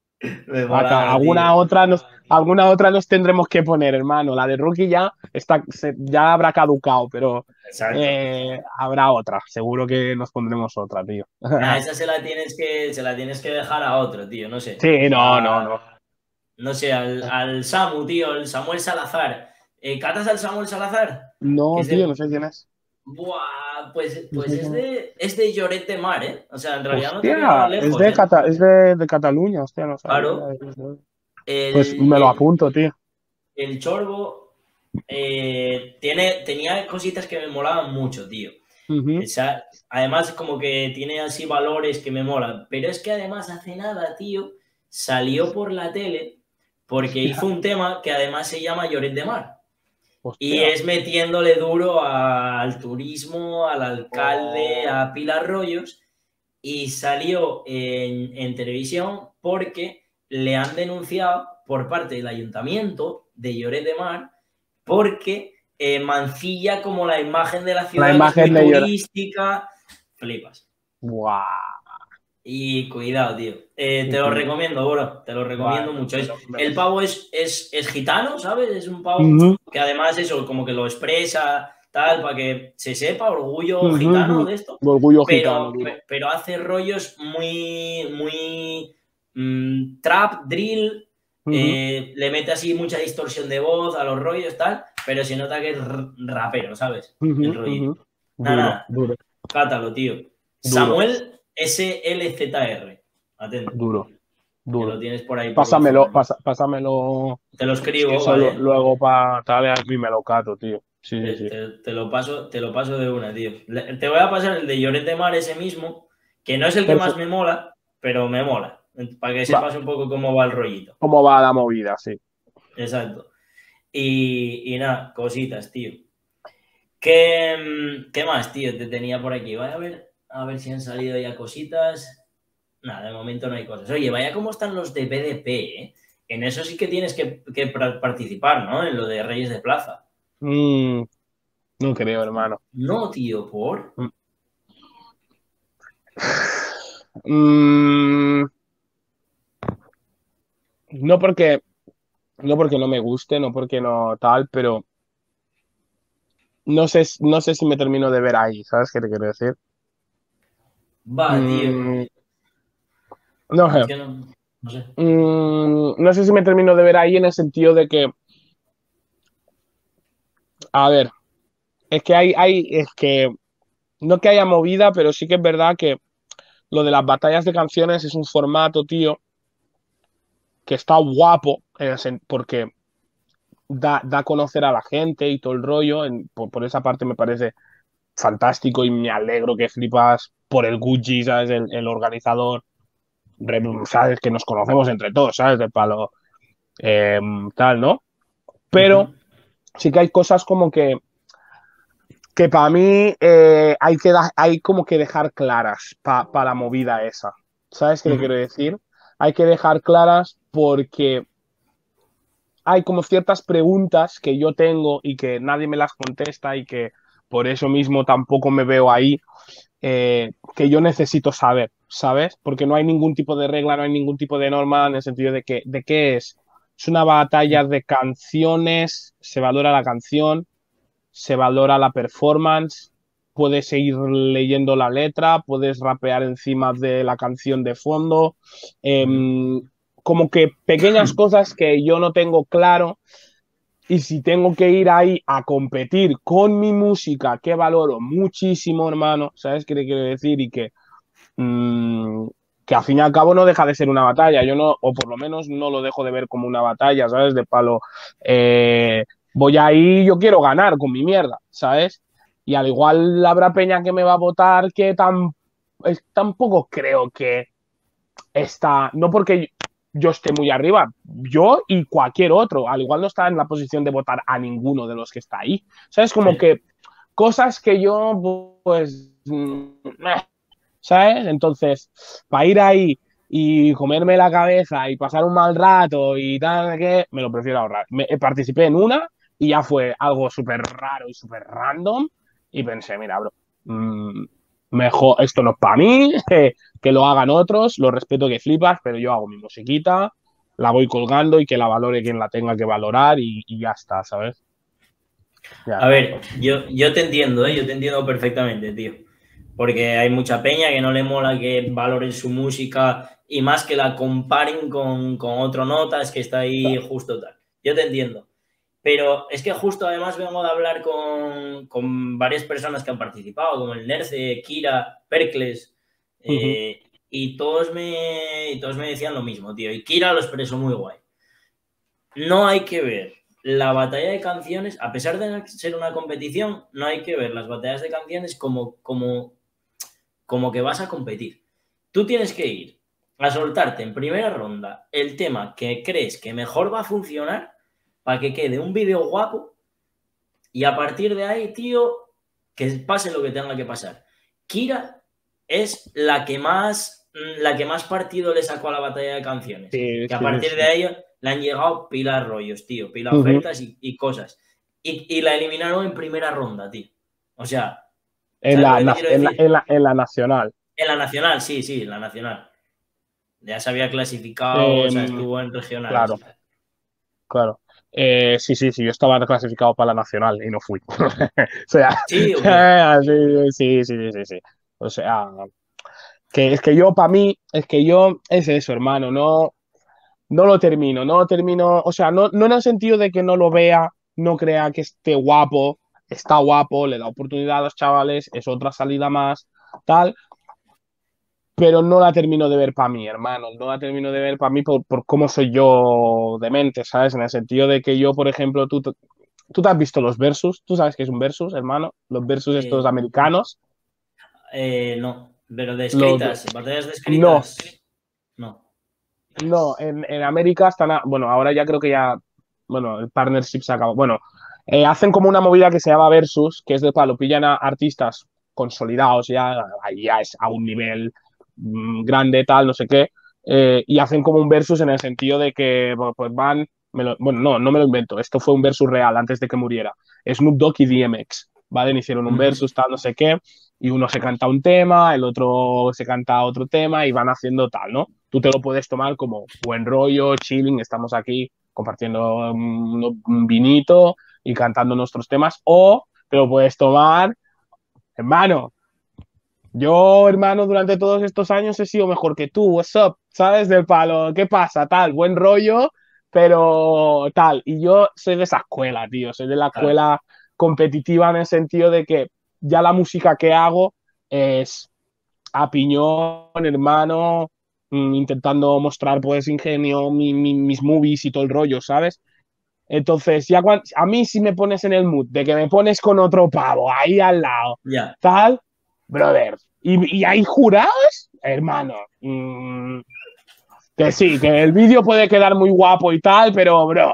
Me Acá, molaba, tío. alguna otra nos, alguna otra nos tendremos que poner, hermano. La de rookie ya está, se- ya habrá caducado, pero Exacto. eh, habrá otra. Seguro que nos pondremos otra, tío. Nada, esa se la tienes que, se la tienes que dejar a otro, tío. No sé. Sí, no, no, A- no. no sé, al, al Samu, tío, el Samuel Salazar. Eh, ¿catas al Samuel Salazar? Que No, es tío, no de, sé quién es. buah, pues, No pues sé es quién es. de, es de Lloret de Mar, ¿eh? O sea, en realidad no te pilla más Hostia, es lejos, de, ¿eh? Cata- es de, de Cataluña, hostia, no sabía. Claro, Pues el, me lo el, apunto, tío. el Chorbo eh, tiene, tenía cositas que me molaban mucho, tío. Ujú. Esa, además, como que tiene así valores que me molan. Pero es que además hace nada, tío, salió por la tele porque hizo Hostia, un tema que además se llama Lloret de Mar. Y hostia. es metiéndole duro a- al turismo, al alcalde, Oh, a Pilar Rollos. Y salió en, en televisión porque le han denunciado por parte del ayuntamiento de Lloret de Mar porque eh, mancilla como la imagen de la la ciudad, que es imagen muy de llorar. turística. Flipas. Buah. Y cuidado, tío. Eh, Qué te lo cool. recomiendo, bro. Te lo recomiendo Vale, me, mucho. me Es, lo, me lo- el pavo es, es, es gitano, ¿sabes? Es un pavo Ujú, que además eso, como que lo expresa, tal, para que se sepa, orgullo ujú, gitano ujú. de esto. Orgullo gitano, Pero, duro. pero hace rollos muy, muy mmm, trap, drill. Ujú. Eh, le mete así mucha distorsión de voz a los rollos, tal. Pero se nota que es rapero, ¿sabes? El Ujú, rollito. ujú. Nada, Duro, nada. duro, Cátalo, tío. duro, Samuel S L Z R. Atento, duro, que lo duro. tienes por ahí por la Pásamelo, zona. pasa- pásamelo. Te lo Si escribo, eso lo- ¿vale? luego para tal, a mí me lo cato, tío. Sí, sí, Te, sí. te- te lo paso, te lo paso de una, tío. Le- Te voy a pasar el de Lloret de Mar ese mismo, que no es el que más Perfecto. me mola, pero me mola. para que Va. sepas un poco cómo va el rollito. Cómo va la movida, sí. Exacto. Y, y nada, cositas, tío. ¿Qué, ¿Qué más, tío? Te tenía por aquí. Voy a ver, a ver si han salido ya cositas. Nada, de momento no hay cosas. Oye, vaya cómo están los de B D P, ¿eh? En eso sí que tienes que, que participar, ¿no? En lo de Reyes de Plaza. Mm, no creo, hermano. No, tío, ¿por? Mm, no porque no porque no me guste, no porque no tal, pero no sé, no sé si me termino de ver ahí, ¿sabes qué te quiero decir? Va, tío. Mm, no Es sé. que no, no sé. Mm, no sé si me termino de ver ahí en el sentido de que, a ver, es que hay, hay, es que no que haya movida, pero sí que es verdad que lo de las batallas de canciones es un formato, tío, que está guapo, en el sen- porque da, da a conocer a la gente y todo el rollo. En- por, por esa parte me parece fantástico y me alegro que flipas por el Gucci, ¿sabes? El, el organizador, re- ¿sabes? Que nos conocemos entre todos, ¿sabes? De palo, eh, tal, ¿no? Pero Ujú, sí que hay cosas como que, que para mí eh, hay, que da- hay como que dejar claras para pa la movida esa. ¿Sabes qué te quiero ujú, decir? Hay que dejar claras porque hay como ciertas preguntas que yo tengo y que nadie me las contesta y que por eso mismo tampoco me veo ahí, eh, que yo necesito saber, ¿sabes? Porque no hay ningún tipo de regla, no hay ningún tipo de norma en el sentido de que, ¿de qué es? Es una batalla de canciones, se valora la canción, se valora la performance, puedes seguir leyendo la letra, puedes rapear encima de la canción de fondo, eh, ujú. como que pequeñas cosas que yo no tengo claro y si tengo que ir ahí a competir con mi música, que valoro muchísimo, hermano, ¿sabes qué te quiero decir? Y que, mmm, que al fin y al cabo no deja de ser una batalla, yo no, o por lo menos no lo dejo de ver como una batalla, ¿sabes? De palo, eh, voy ahí, yo quiero ganar con mi mierda, ¿sabes? Y al igual habrá peña que me va a votar que tan, es, tampoco creo que está, no porque yo esté muy arriba, yo y cualquier otro, al igual no está en la posición de votar a ninguno de los que está ahí. ¿Sabes? Como Sí. que cosas que yo, pues, mm, eh, ¿sabes? Entonces, para ir ahí y comerme la cabeza y pasar un mal rato y tal, que me lo prefiero ahorrar. Me, eh, participé en una y ya fue algo súper raro y súper random y pensé, mira, bro, mmm, mejor, esto no es para mí, que lo hagan otros, lo respeto que flipas, pero yo hago mi musiquita, la voy colgando y que la valore quien la tenga que valorar y, y ya está, ¿sabes? Ya A está. ver, yo, yo te entiendo, ¿eh? Yo te entiendo perfectamente, tío. Porque hay mucha peña que no le mola que valoren su música y más que la comparen con, con otro notas que está ahí justo tal. Yo te entiendo. Pero es que justo además vengo de hablar con, con varias personas que han participado, como el Nerce, Kira, Perkles, Ujú. eh, y, todos me, y todos me decían lo mismo, tío. Y Kira lo expresó muy guay. No hay que ver la batalla de canciones, a pesar de ser una competición, no hay que ver las batallas de canciones como, como, como que vas a competir. Tú tienes que ir a soltarte en primera ronda el tema que crees que mejor va a funcionar para que quede un vídeo guapo y a partir de ahí, tío, que pase lo que tenga que pasar. Kira es la que más, la que más partido le sacó a la batalla de canciones. Sí, Que a sí, sí, partir sí. de ahí le han llegado pilas rollos, tío, pilas Ujú. ofertas y, y cosas. Y, y, la eliminaron en primera ronda, tío. O sea, En ¿sabes lo la, que te na- quiero en la, en decir? la, en la nacional. En la nacional, sí, sí, en la nacional. Ya se había clasificado, o Eh, sea, estuvo en regionales claro, y tal. claro. Eh, sí, sí, sí, yo estaba clasificado para la nacional y no fui. O sea, ¿Sí o qué? sí, sí, sí, sí, sí. O sea, que es que yo, para mí, es que yo, es eso, hermano, no, no lo termino, no lo termino, o sea, no, no en el sentido de que no lo vea, no crea que esté guapo, está guapo, le da oportunidad a los chavales, es otra salida más, tal, pero no la termino de ver para mí, hermano, no la termino de ver para mí por, por cómo soy yo de mente, ¿sabes? En el sentido de que yo, por ejemplo, tú, tú te has visto los versus, tú sabes que es un versus, hermano, los versus estos Eh, americanos, eh, no, pero de los de... escritas, batallas de No, escritas, no. no, en, en América están, a- bueno, ahora ya creo que ya, bueno, el partnership se acabó. Bueno, eh, hacen como una movida que se llama Versus, que es de palo, pillan a artistas consolidados ya, ahí ya es a un nivel mm, grande, tal, no sé qué, eh, y hacen como un Versus en el sentido de que, bueno, pues van, me lo- bueno, no, no me lo invento, esto fue un Versus real antes de que muriera. Snoop Dogg y D M X, ¿vale? Hicieron un Ujú. Versus, tal, no sé qué, y uno se canta un tema, el otro se canta otro tema y van haciendo tal, ¿no? Tú te lo puedes tomar como buen rollo, chilling, estamos aquí compartiendo un, un vinito y cantando nuestros temas, o te lo puedes tomar, hermano, yo, hermano, durante todos estos años he sido mejor que tú, what's up, ¿sabes? Del palo, ¿qué pasa? Tal, buen rollo, pero tal, y yo soy de esa escuela, tío, soy de la Claro, escuela competitiva en el sentido de que ya la música que hago es a piñón, hermano, mm, intentando mostrar pues ingenio, mi, mi, mis movies y todo el rollo, ¿sabes? Entonces, ya cuando, a mí si me pones en el mood de que me pones con otro pavo ahí al lado, ya. tal, brother, y, y hay jurados, hermano, mm, que sí, que el vídeo puede quedar muy guapo y tal, pero, bro,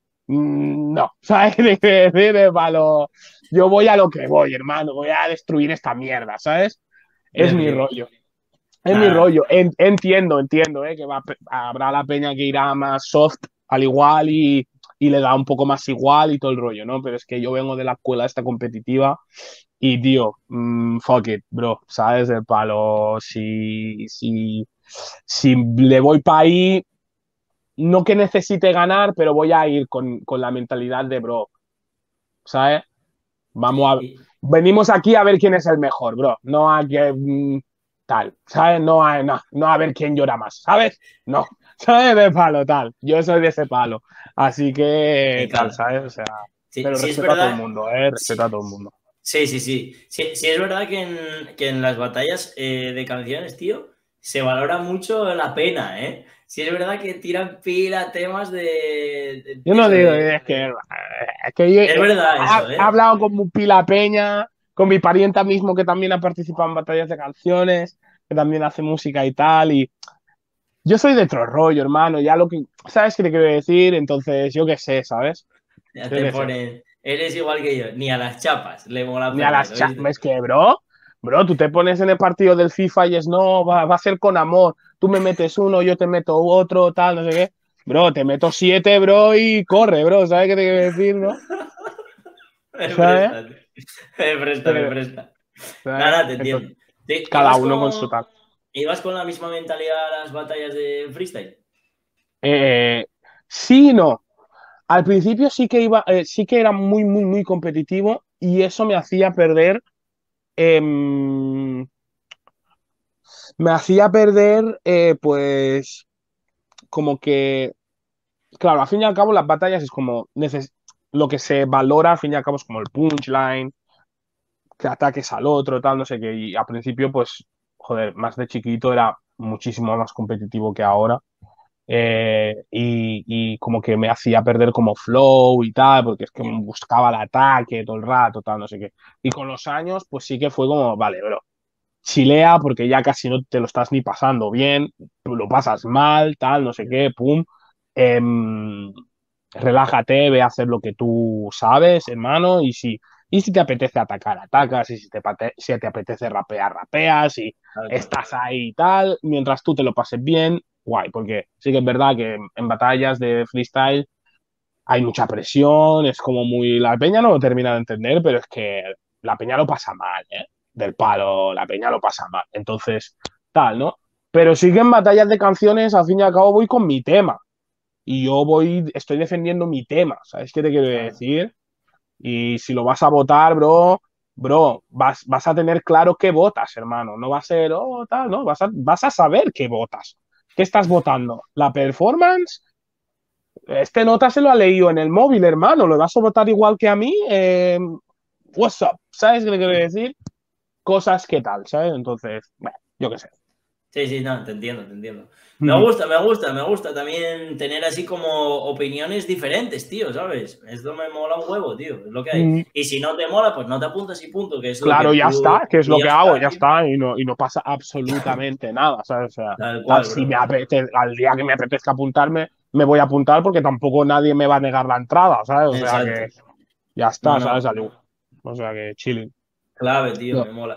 mm, no, ¿sabes? De, de, de, de palo. Yo voy a lo que voy, hermano, voy a destruir esta mierda, ¿sabes? Es Bien, mi bien. rollo. Es mi Nada, rollo. En- entiendo, entiendo, ¿eh? Que va, habrá la peña que irá más soft al igual y, y le da un poco más igual y todo el rollo, ¿no? Pero es que yo vengo de la escuela esta competitiva y, tío, mm, fuck it, bro, ¿sabes? El palo, si, si, si le voy para ahí, no que necesite ganar, pero voy a ir con, con la mentalidad de, bro, ¿sabes? Vamos a... y- Venimos aquí a ver quién es el mejor, bro. No a que mm, tal, ¿sabes? No a, no, no a ver quién llora más, ¿sabes? No, ¿sabes? De palo, tal. Yo soy de ese palo. Así que y tal, claro. ¿sabes? O sea, Sí, pero sí es respeto a todo el verdad. mundo, ¿eh? Respeto a Sí, todo el mundo. sí, sí, sí. Sí, sí es verdad que en, que en las batallas eh, de canciones, tío, se valora mucho la pena, ¿eh? Sí es verdad que tiran pila temas de, de Yo no eso, digo, de... es que, es que yo Es he, verdad eso, he ¿eh? hablado con Pila Peña, con mi parienta mismo que también ha participado en batallas de canciones, que también hace música y tal, y yo soy de otro rollo, hermano, ya lo que, ¿sabes qué te quiero decir? Entonces, yo qué sé, ¿sabes? Ya Yo te qué sé. ponen... Eres igual que yo, ni a las chapas le mola Ni a perder, las cha- ¿oíste? es que, bro, bro, tú te pones en el partido del FIFA y es, no, va, va a ser con amor. Tú me metes uno, yo te meto otro, tal, no sé qué. Bro, te meto siete, bro, y corre, bro, ¿sabes qué te quiero decir, no? Me ¿Sabes? presta, tío. Me presta, me Pero, presta. ¿sabes? Nada, te entiendo. Entonces, ¿Te- cada ¿Ibas uno con su con, tal. ibas con la misma mentalidad a las batallas de freestyle? Eh, sí y no. Al principio sí que iba, eh, sí que era muy, muy, muy competitivo y eso me hacía perder, em, me hacía perder, eh, pues, como que claro, al fin y al cabo las batallas es como neces- lo que se valora, al fin y al cabo es como el punchline, que ataques al otro, tal, no sé qué. Y al principio, pues, joder, más de chiquito era muchísimo más competitivo que ahora. Eh, y, y como que me hacía perder como flow y tal, porque es que Ya. buscaba el ataque todo el rato, tal, no sé qué. Y con los años, pues sí que fue como, vale, bro, chilea porque ya casi no te lo estás ni pasando bien, lo pasas mal, tal, no sé qué, pum. Em, relájate, ve a hacer lo que tú sabes, hermano, y si, y si te apetece atacar, atacas, y si te, pate- si te apetece rapear, rapeas, y Tal cual. estás ahí y tal, mientras tú te lo pases bien, guay, porque sí que es verdad que en, en batallas de freestyle hay mucha presión, es como muy... La peña no lo termina de entender, pero es que la peña lo pasa mal, ¿eh? Del palo, la peña lo pasa mal. Entonces, tal, ¿no? Pero sí que en batallas de canciones, al fin y al cabo, voy con mi tema. Y yo voy, estoy defendiendo mi tema, ¿sabes qué te quiero Claro. decir? Y si lo vas a votar, bro, bro, vas, vas a tener claro qué votas, hermano. No va a ser, oh, tal, no, vas a, vas a saber qué votas. ¿Qué estás votando? ¿La performance? Este nota se lo ha leído en el móvil, hermano. ¿Lo vas a votar igual que a mí? Eh, what's up? ¿Sabes qué le quiero decir? Cosas que tal, ¿sabes? Entonces, bueno, yo qué sé. Sí, sí, no, te entiendo, te entiendo. Me gusta, me gusta, me gusta también tener así como opiniones diferentes, tío, ¿sabes? Esto me mola un huevo, tío, es lo que hay. Mm, Y si no te mola, pues no te apuntas y punto, que es lo que Claro, ya tú... está, que es Y lo ya que hago, está, ya tío. está, y no, y no pasa absolutamente nada, ¿sabes? O sea, Tal tal, cual, si me bro. apetece, al día que me apetezca apuntarme, me voy a apuntar porque tampoco nadie me va a negar la entrada, ¿sabes? O sea Exacto. que ya No, está, ¿sabes? no, Al- O sea que chilling. clave, tío, No. me mola.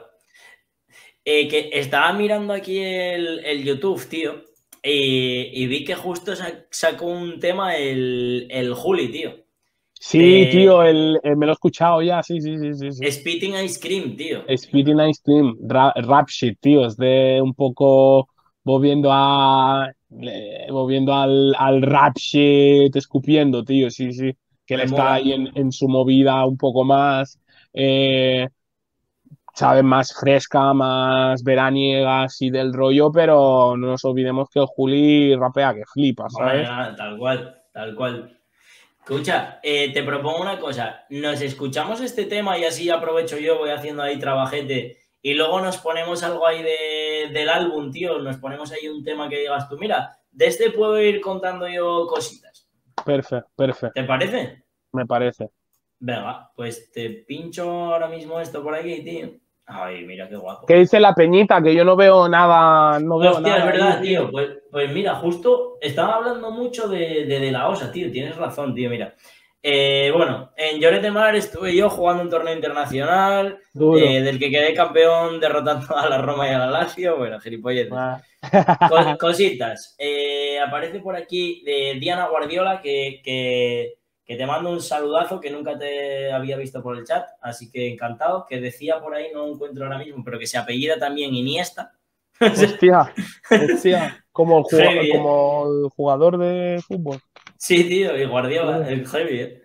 Eh, que estaba mirando aquí el, el YouTube, tío, y, y vi que justo sa- sacó un tema el, el Juli, tío, Sí, de tío, el, el- me lo he escuchado ya, sí, sí, sí, sí, sí. Spitting Ice Cream, tío. Speedy Ice Cream, rap, rap shit, tío, es de un poco volviendo a eh, volviendo al, al rap shit, escupiendo, tío, sí, sí, que él Me está mola. ahí en, en su movida un poco más, eh, ¿sabes? Más fresca, más veraniega, así del rollo, pero no nos olvidemos que el Juli rapea que flipa, Hombre, ¿sabes? nada, tal cual, tal cual. Escucha, eh, te propongo una cosa. Nos escuchamos este tema y así aprovecho yo, voy haciendo ahí trabajete y luego nos ponemos algo ahí de, del álbum, tío. Nos ponemos ahí un tema que digas tú, mira, de este puedo ir contando yo cositas. Perfecto, perfecto, ¿Te parece? me parece. Venga, pues te pincho ahora mismo esto por aquí, tío. Ay, mira qué guapo. ¿Qué dice la Peñita? Que yo no veo nada, no veo Hostia, es nada ahí, verdad, tío. tío. Pues, pues mira, justo estaba hablando mucho de, de, de la OSA, tío. Tienes razón, tío, mira. Eh, bueno, en Lloret de Mar estuve yo jugando un torneo internacional Duro. eh, del que quedé campeón derrotando a la Roma y a la Lazio. Bueno, gilipolleces. Ah. Co- cositas. Eh, aparece por aquí de Diana Guardiola que, que, que te mando un saludazo que nunca te había visto por el chat, así que encantado. Que decía por ahí, no lo encuentro ahora mismo, pero que se apellida también Iniesta. Hostia, hostia, como el, jugua- Heavy, ¿eh? como el jugador de fútbol. Sí, tío, y Guardiola, Duro. el heavy, ¿eh?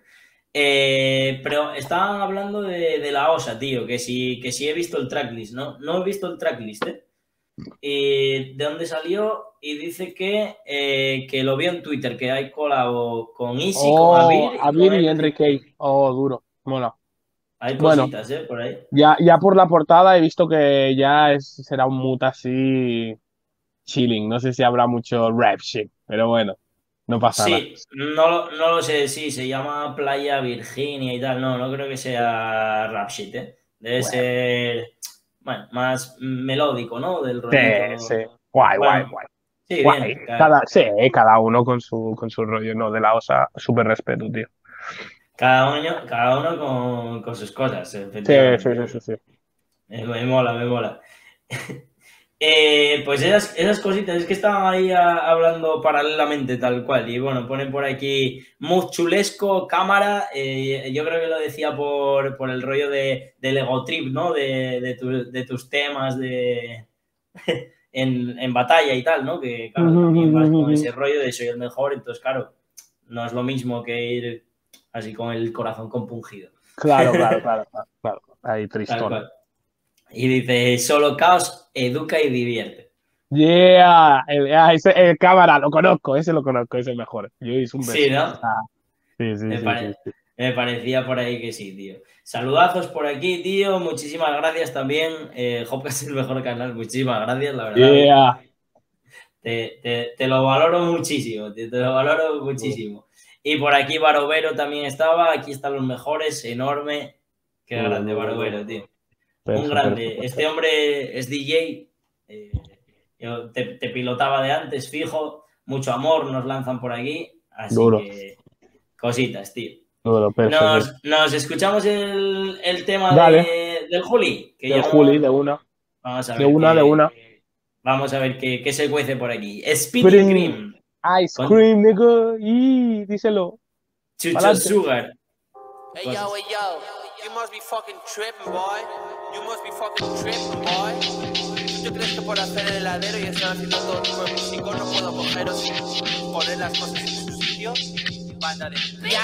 Eh, pero estaban hablando de, de la OSA, tío, que sí, que sí he visto el tracklist, ¿no? No he visto el tracklist, ¿eh? Y de dónde salió y dice que, eh, que lo vio en Twitter, que hay colabo con Easy, con Oh, Avir y con Avir y M C K. Enrique. Oh, duro. Mola. Hay Bueno, cositas, ¿eh? Por ahí. ya, ya por la portada he visto que ya es, será un mood así chilling. No sé si habrá mucho rap shit, pero bueno, no pasa nada. Sí, no, lo- no lo sé, sí, se llama Playa Virginia y tal. No, no creo que sea rap shit, ¿eh? Debe Bueno, ser, bueno, más melódico, ¿no? Del sí, rollito. sí. Guay, guay, Bueno, guay. sí, Guay. bien. Cada, Cada, sí, cada uno con su, con su rollo, ¿no? De la osa, súper respeto, tío. cada uno, cada uno con, con sus cosas, Sí, sí, efectivamente. sí, sí, sí. Me, me mola, me mola. Eh, pues esas, esas cositas, es que estaban ahí a- hablando paralelamente tal cual. Y bueno, ponen por aquí muy chulesco, cámara. Eh, yo creo que lo decía por, por el rollo de, del ego trip, ¿no? De, de, tu- de tus temas de, en, en batalla y tal, ¿no? Que claro, también vas con ese rollo de soy el mejor, entonces claro, no es lo mismo que ir así con el corazón compungido. Claro, claro, claro, claro, claro. Ahí Tal tristón. cual. Y dice, solo caos, educa y divierte. Yeah, el, ah, ese, el cámara, lo conozco, ese lo conozco, ese es el mejor. Yo hice un Sí, beso. ¿no? Ah, sí, sí, Me, sí, sí, pare- sí. me parecía por ahí que sí, tío. Saludazos por aquí, tío. Muchísimas gracias también. Eh, Hopcast es el mejor canal. Muchísimas gracias, la verdad. Oye, Yeah. te, te- te lo valoro muchísimo, tío, te lo valoro muchísimo. Y por aquí Barovero también estaba. Aquí están los mejores, enorme. Qué Duro, grande, duro, duro. Barovero, tío. Un Perfecto, perfecto, grande. Este perfecto. hombre es D J. eh, yo te, te pilotaba de antes, fijo. Mucho amor nos lanzan por aquí. Así Duro, que cositas, tío. duro, perfecto. Nos, nos escuchamos el, el tema Dale, de, del Juli, que del ya Juli, no. de una, Vamos a de ver una, de qué. una. Vamos a ver qué, qué se cuece por aquí. Speedy Bring Cream ice con cream, nigga. Y díselo. Chucho Pa'lante. Sugar. Hey yo, hey yo, you must be fucking tripping, boy. You must be fucking tripping, boy. ¿Tú crees que por hacer el heladero y estar haciendo todo tipo de música no puedo cogeros y poner las cosas en su sitio? Banda de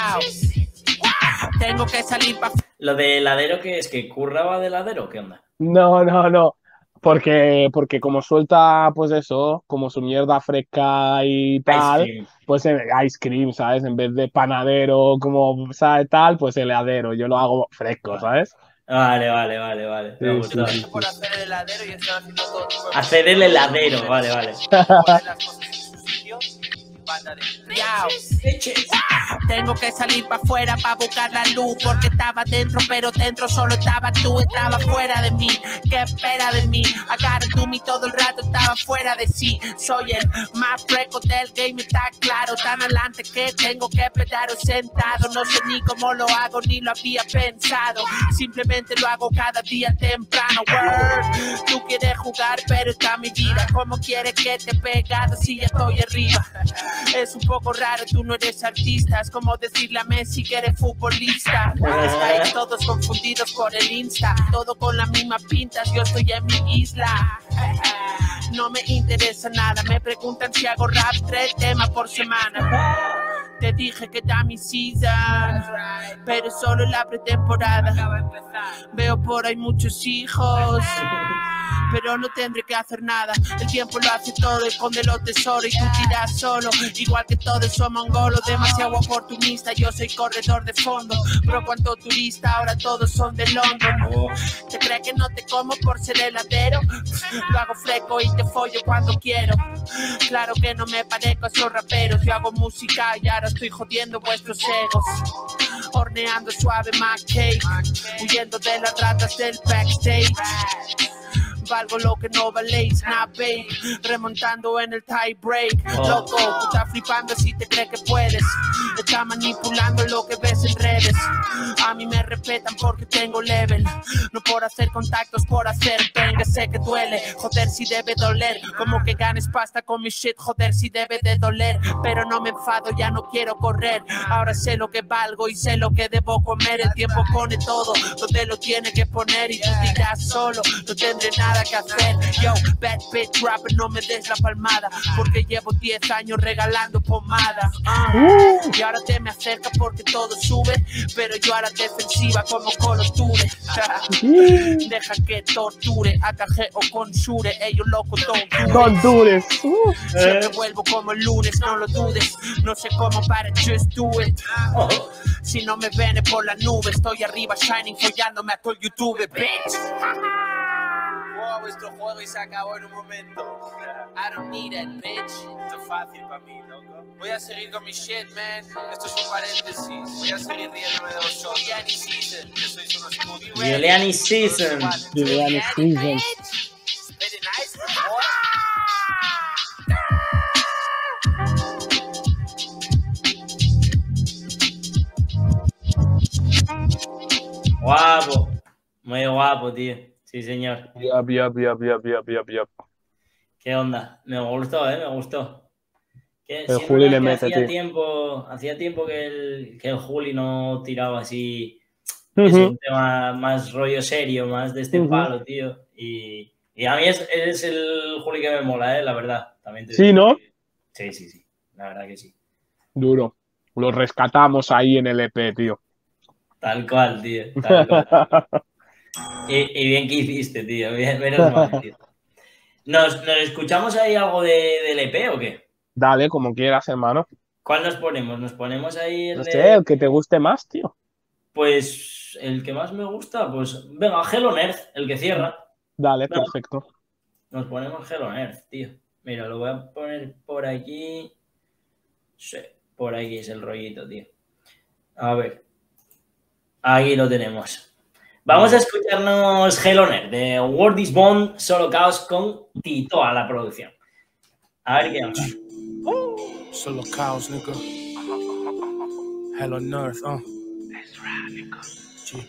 yo. Tengo que salir pa' Lo de heladero, ¿qué es? ¿Que curraba de heladero? ¿Qué onda? No, no, no. Porque, porque como suelta, pues eso, como su mierda fresca y Ice tal, Cream. pues eh, ice cream, ¿sabes? En vez de panadero, como, ¿sabes? Tal, pues heladero. Yo lo hago fresco, Vale. ¿sabes? Vale, vale, vale, vale. Me Sí, gusta. sí, sí. Por hacer el heladero y estar haciendo todo tipo de Hacer el heladero, vale, vale. poner las cosas en su sitio. Banda de Yao. Tengo que salir para afuera para buscar la luz, porque estaba dentro, pero dentro solo estaba tú, estaba fuera de mí. ¿Qué espera de mí? Agarra tú mí todo el rato, estaba fuera de sí. Soy el más fresco del game, está claro, tan adelante que tengo que esperaros sentado. No sé ni cómo lo hago, ni lo había pensado, simplemente lo hago cada día temprano. Word. Tú quieres jugar, pero está mi vida. ¿Cómo quieres que te pegado si ya estoy arriba? Es un poco raro, tú no eres artista. Es como decirle a Messi que eres futbolista. Estáis todos confundidos por el Insta, todo con las mismas pintas, yo estoy en mi isla. No me interesa nada, me preguntan si hago rap, tres temas por semana. Te dije que da mi season, pero solo en la pretemporada. Veo por ahí muchos hijos, pero no tendré que hacer nada. El tiempo lo hace todo, esconde los tesoros y tú tiras solo. Igual que todos son mongolos, demasiado oportunista. Yo soy corredor de fondo, pero cuanto turista, ahora todos son de London. ¿Te crees que no te como por ser heladero? Lo hago fresco y te follo cuando quiero. Claro que no me parezco a esos raperos. Yo hago música y ahora estoy jodiendo vuestros egos. Horneando suave McCabe, huyendo de las ratas del backstage. Valgo lo que no valéis, nah, babe. Remontando en el tie break. Loco, tú estás flipando si te crees que puedes. Estás manipulando lo que ves en redes. A mí me respetan porque tengo level, no por hacer contactos, por hacer venga. Sé que duele, joder si debe doler. Como que ganes pasta con mi shit, joder si debe de doler. Pero no me enfado, ya no quiero correr. Ahora sé lo que valgo y sé lo que debo comer. El tiempo pone todo donde lo tiene que poner. Y tú dirás solo, no tendré nada que hacer. Yo, bad bitch rapper, no me des la palmada, porque llevo diez años regalando pomada. uh. Y ahora te me acercas porque todo sube, pero yo a la defensiva como Call of Duty. Deja que torture, ataje o consure. Ellos locos Don't do this. Uh. Siempre vuelvo como el lunes, no lo dudes. No sé cómo para, just do it. Oh. Si no me ven por la nube, estoy arriba shining, follándome a todo el YouTube, bitch. Wow, vuestro juego y se acabó en un momento. I don't need it, bitch. Esto es fácil para mí, loco. Voy a seguir con mi shit, man. Esto es un paréntesis. Voy a seguir riéndome de vosotros. Giuliani Season. Yo soy unos putos. Giuliani Season. Giuliani Season. Very nice, boy. Guapo. Muy guapo, tío. Sí, señor. Yep, yep, yep, yep, yep, yep, yep. ¿Qué onda? Me gustó, ¿eh? Me gustó. Que El sí, Juli es le que mete, hacía tío. tiempo, hacía tiempo que el, que el Juli no tiraba así. Uh-huh. Es un tema más rollo serio, más de este Uh-huh. palo, tío. Y, y a mí es, es el Juli que me mola, ¿eh? La verdad. También te Sí, digo ¿no? que- Sí, sí, sí. La verdad que sí. Duro. Lo rescatamos ahí en el E P, tío. Tal cual, tío. Tal cual. y, y bien que hiciste, tío. Bien, menos mal, tío. ¿Nos, ¿Nos escuchamos ahí algo de, del E P o qué? Dale, como quieras, hermano. ¿Cuál nos ponemos? ¿Nos ponemos ahí el No de- sé, el que te guste más, tío. Pues el que más me gusta, pues venga, Hell on Earth, el que cierra. Dale, Venga. perfecto. Nos ponemos Hell on Earth, tío. Mira, lo voy a poner por aquí. Sí, por aquí es el rollito, tío. A ver. Aquí lo tenemos. Vamos a escucharnos Hell on Earth de Word is Bond, Solo Chaos con Tito a la producción. A ver qué onda. Solo Chaos, nigga. Hell on Earth, uh. Sí.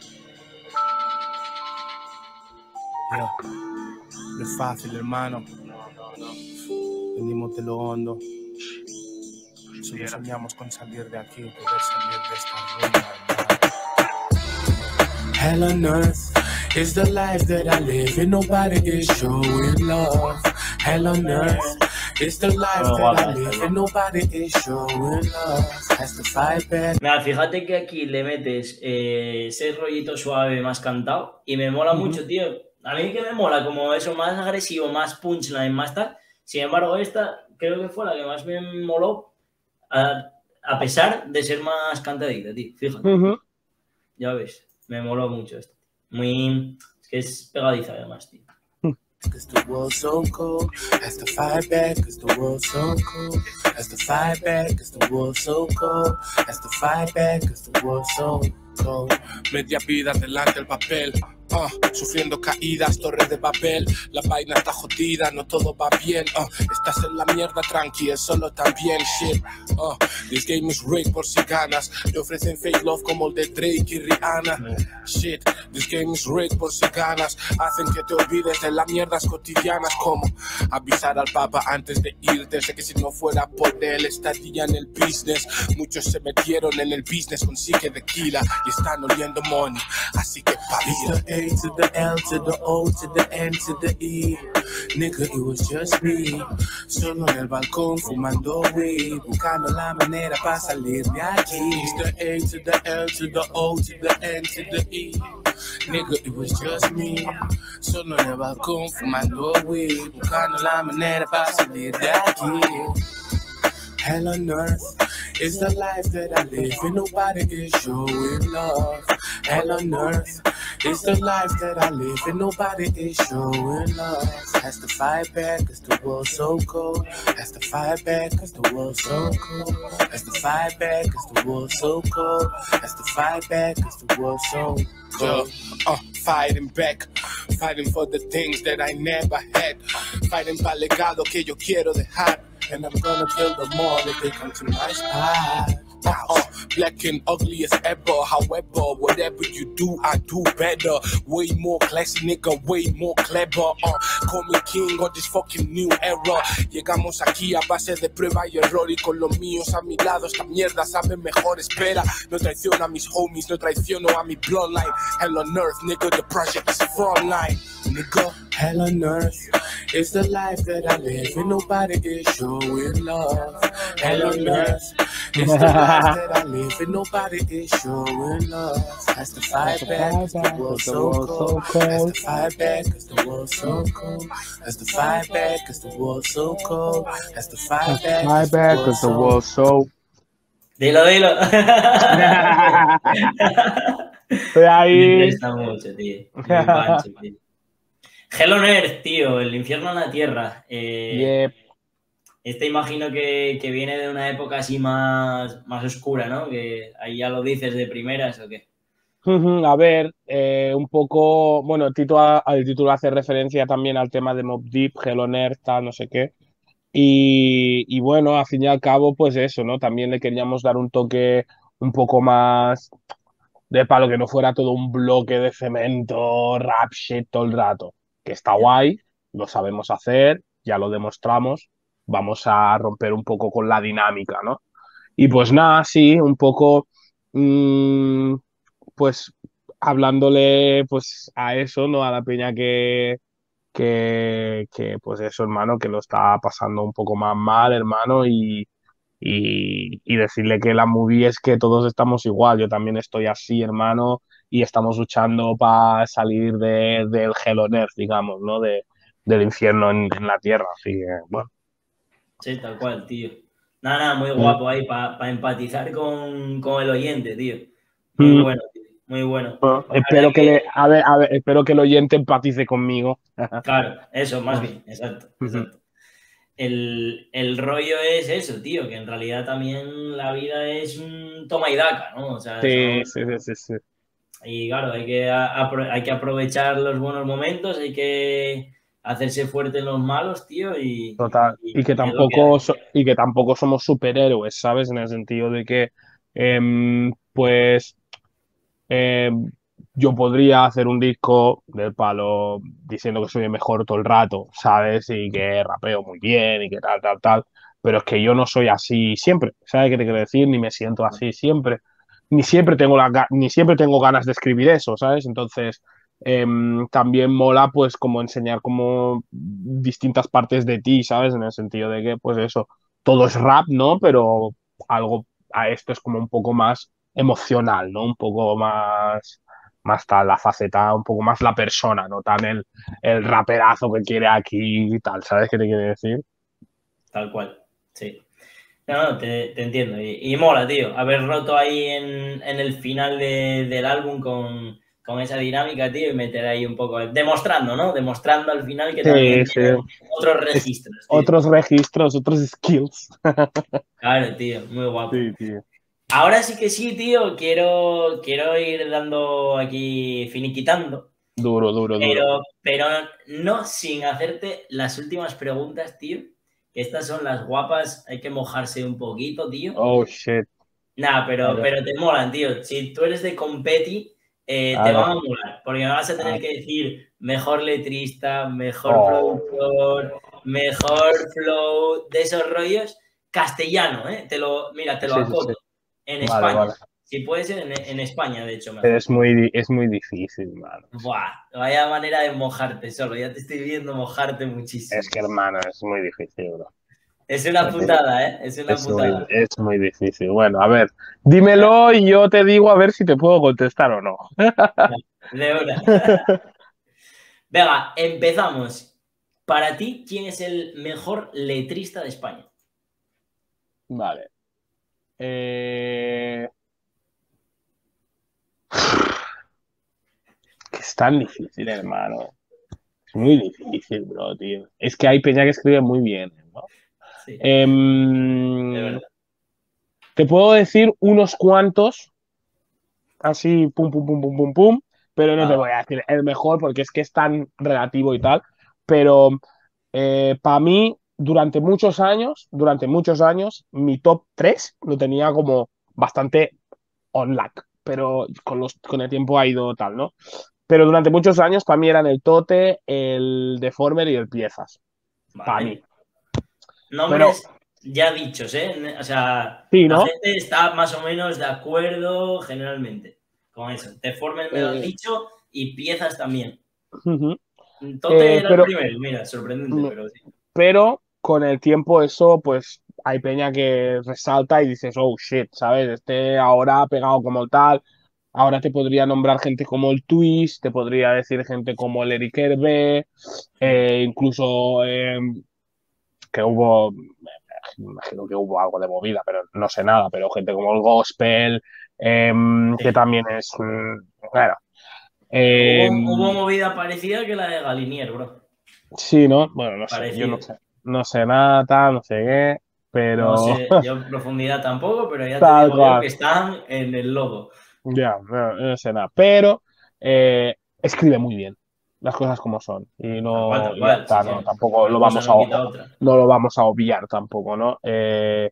Yeah. No es fácil, hermano. Venimos de lo hondo. Solo soñamos con salir de aquí, poder salir de esta ruina, hermano. Hell on Earth is the life that I live and nobody is showing love. Hell on Earth is the life Oh, that I guapa, live esta, and nobody is showing love. Has to fight back. Mira, fíjate que aquí le metes eh, ese rollito suave más cantado y me mola Ujú. mucho, tío. A mí que me mola como eso, más agresivo, más punchline, más tal. Sin embargo, esta creo que fue la que más me moló, a, a pesar de ser más cantadita, tío. Fíjate, Ujú. ya ves, me moló mucho esto. Muy... Es que es pegadiza además, tío. Cause the world's so cold, has to fight back, cause the world's so cold, has to fight back, cause the world's so cold, has to fight back, cause the world's so cold. Media vida delante del papel, uh, sufriendo caídas, torres de papel, la vaina está jodida, no todo va bien, uh, estás en la mierda tranqui, es solo también shit, uh, this game is rigged por si ganas, te ofrecen fake love como el de Drake y Rihanna, shit, this game is rigged por si ganas, hacen que te olvides de las mierdas cotidianas como avisar al papa antes de irte, sé que si no fuera por él estaría en el business, muchos se metieron en el business con psique de tequila y están oliendo money, así que pavila. A to the L to the O to the N to the E, nigga it was just me, solo en el balcón fumando weed, buscando la manera para salir de aquí. It's the A to the L to the O to the N to the E, nigga it was just me, solo en el balcón fumando weed, buscando la manera para salir de aquí. Hell on earth is the life that I live and nobody is showing love. Hell on earth is the life that I live and nobody is showing love. Has to fight back cause the world's so cold. Has to fight back cause the world's so cold. Has to fight back cause the world's so cold. Has to fight back cause the world's so cold. Uh, fighting back, fighting for the things that I never had. Fighting para el legado que yo quiero dejar. And I'm gonna kill them all if they come to my spot. Uh, uh, black and ugly as ever. However, whatever you do, I do better. Way more classy, nigga, way more clever. Uh, call me king of this fucking new era. Llegamos aquí a base de prueba y error. Y con los míos a mi lado, esta mierda sabe mejor. Espera, no traiciono a mis homies, no traiciono a mi bloodline. Hell on earth, nigga, the project is frontline. Nigga, hell on earth is the life that I live and nobody is showing love. Hell on earth is the life that I live and nobody is showing love. Has to fight back cause the world's so cold. Has to fight back cause the world's so cold. Has to fight back cause the world's so cold. Has to fight back cause the world's so. Dilo, dilo. Estoy ahí. Me presta mucho, tío. Me pancho, tío. Hell on Earth, tío, el infierno en la tierra. Eh, yep. Este imagino que, que viene de una época así más, más oscura, ¿no? Que ahí ya lo dices de primeras, ¿o qué? A ver, eh, un poco... Bueno, el título, el título hace referencia también al tema de Mobb Deep, Hell on Earth, tal, no sé qué. Y, y bueno, al fin y al cabo, pues eso, ¿no? También le queríamos dar un toque un poco más de palo, que no fuera todo un bloque de cemento, rap shit todo el rato. Que está guay, lo sabemos hacer, ya lo demostramos, vamos a romper un poco con la dinámica, ¿no? Y pues nada, sí, un poco, mmm, pues hablándole pues a eso, ¿no? A la peña que, que, que, pues eso, hermano, que lo está pasando un poco más mal, hermano, y, y, y decirle que la movie es que todos estamos igual, yo también estoy así, hermano, y estamos luchando para salir de, del Hell on Earth, digamos, ¿no? De, del infierno en, en la tierra, así que, bueno. Sí, tal cual, tío. Nada, nada, muy guapo ahí para pa empatizar con, con el oyente, tío. Muy mm. bueno, tío. Muy bueno. bueno espero que, que le, a ver, a ver, espero que el oyente empatice conmigo. Claro, eso, más bien, exacto, exacto. El, el rollo es eso, tío, que en realidad también la vida es un toma y daca, ¿no? O sea, sí, sí, sí, sí, sí. Y claro, hay que, hay que aprovechar los buenos momentos, hay que hacerse fuerte en los malos, tío, y... Total, y, y, que, tampoco so, y que tampoco somos superhéroes, ¿sabes? En el sentido de que, eh, pues, eh, yo podría hacer un disco del palo diciendo que soy el mejor todo el rato, ¿sabes? Y que rapeo muy bien y que tal, tal, tal, pero es que yo no soy así siempre, ¿sabes qué te quiero decir? Ni me siento así siempre. Ni siempre tengo la, ni siempre tengo ganas de escribir eso, ¿sabes? Entonces, eh, también mola, pues, como enseñar como distintas partes de ti, ¿sabes? En el sentido de que, pues eso, todo es rap, ¿no? Pero algo a esto es como un poco más emocional, ¿no? Un poco más, más tal, la faceta, un poco más la persona, ¿no? Tan el, el raperazo que quiere aquí y tal, ¿sabes qué te quiere decir? Tal cual, sí. No, no, te, te entiendo. Y, y mola, tío, haber roto ahí en, en el final de, del álbum con, con esa dinámica, tío, y meter ahí un poco, demostrando, ¿no? Demostrando al final que Sí, también sí. tiene otros registros. Tío. Otros registros, otros skills. Claro, tío, muy guapo. Sí, tío. Ahora sí que sí, tío, quiero, quiero ir dando aquí, finiquitando. Duro, duro, pero, duro. Pero no sin hacerte las últimas preguntas, tío. Que estas son las guapas, hay que mojarse un poquito, tío. Oh, shit. Nah, pero, pero te molan, tío. Si tú eres de competi, eh, te van a molar. Porque me vas a tener que decir mejor letrista, mejor oh. productor, mejor flow, de esos rollos. Castellano, ¿eh? Te lo, mira, te lo sí, acoto. Sí, sí. En vale, España. Vale. Si puede ser en, en España, de hecho. Pero es muy, es muy difícil, mano. Buah, vaya manera de mojarte solo. Ya te estoy viendo mojarte muchísimo. Es que, hermano, es muy difícil, bro. Es una putada, ¿eh? Es una es putada. Muy, es muy difícil. Bueno, a ver, dímelo y yo te digo a ver si te puedo contestar o no. De una. Venga, empezamos. Para ti, ¿quién es el mejor letrista de España? Vale. Eh... Que es tan difícil, hermano. Es muy difícil, bro, tío. Es que hay peña que escribe muy bien, ¿no? Sí. Eh, de verdad. Te puedo decir unos cuantos, así, pum, pum, pum, pum, pum, pum, pero no ah. te voy a decir el mejor porque es que es tan relativo y tal. Pero eh, para mí, durante muchos años, durante muchos años, mi top tres lo tenía como bastante on luck, pero con, los, con el tiempo ha ido tal, ¿no? Pero durante muchos años para mí eran el Tote, el Deformer y el Piezas. Vale. Para mí. Nombres pero, ya dichos, ¿eh? O sea, sí, ¿no? La gente está más o menos de acuerdo generalmente con eso. Deformer me lo han dicho y Piezas también. Uh-huh. Tote eh, era pero, el primero, mira, sorprendente, no, pero sí. Pero con el tiempo eso, pues hay peña que resalta y dices, oh shit, ¿sabes? Este ahora ha pegado como tal. Ahora te podría nombrar gente como el Twist, te podría decir gente como el Eric Herbe, eh, incluso eh, que hubo, me imagino que hubo algo de movida, pero no sé nada, pero gente como el Gospel, eh, sí. que también es, bueno. Eh, hubo, hubo movida parecida que la de Galinier, bro. Sí, ¿no? Bueno, no Parecido. sé, yo no sé, no sé nada, tal, no sé qué, pero... No sé, yo en profundidad tampoco, pero ya te digo cual. yo que están en el logo. Ya, no, no sé nada, pero eh, escribe muy bien las cosas como son y no, tal cual, tal cual, está, sí, no sí. tampoco lo vamos no, a no lo vamos a obviar tampoco, ¿no? Eh,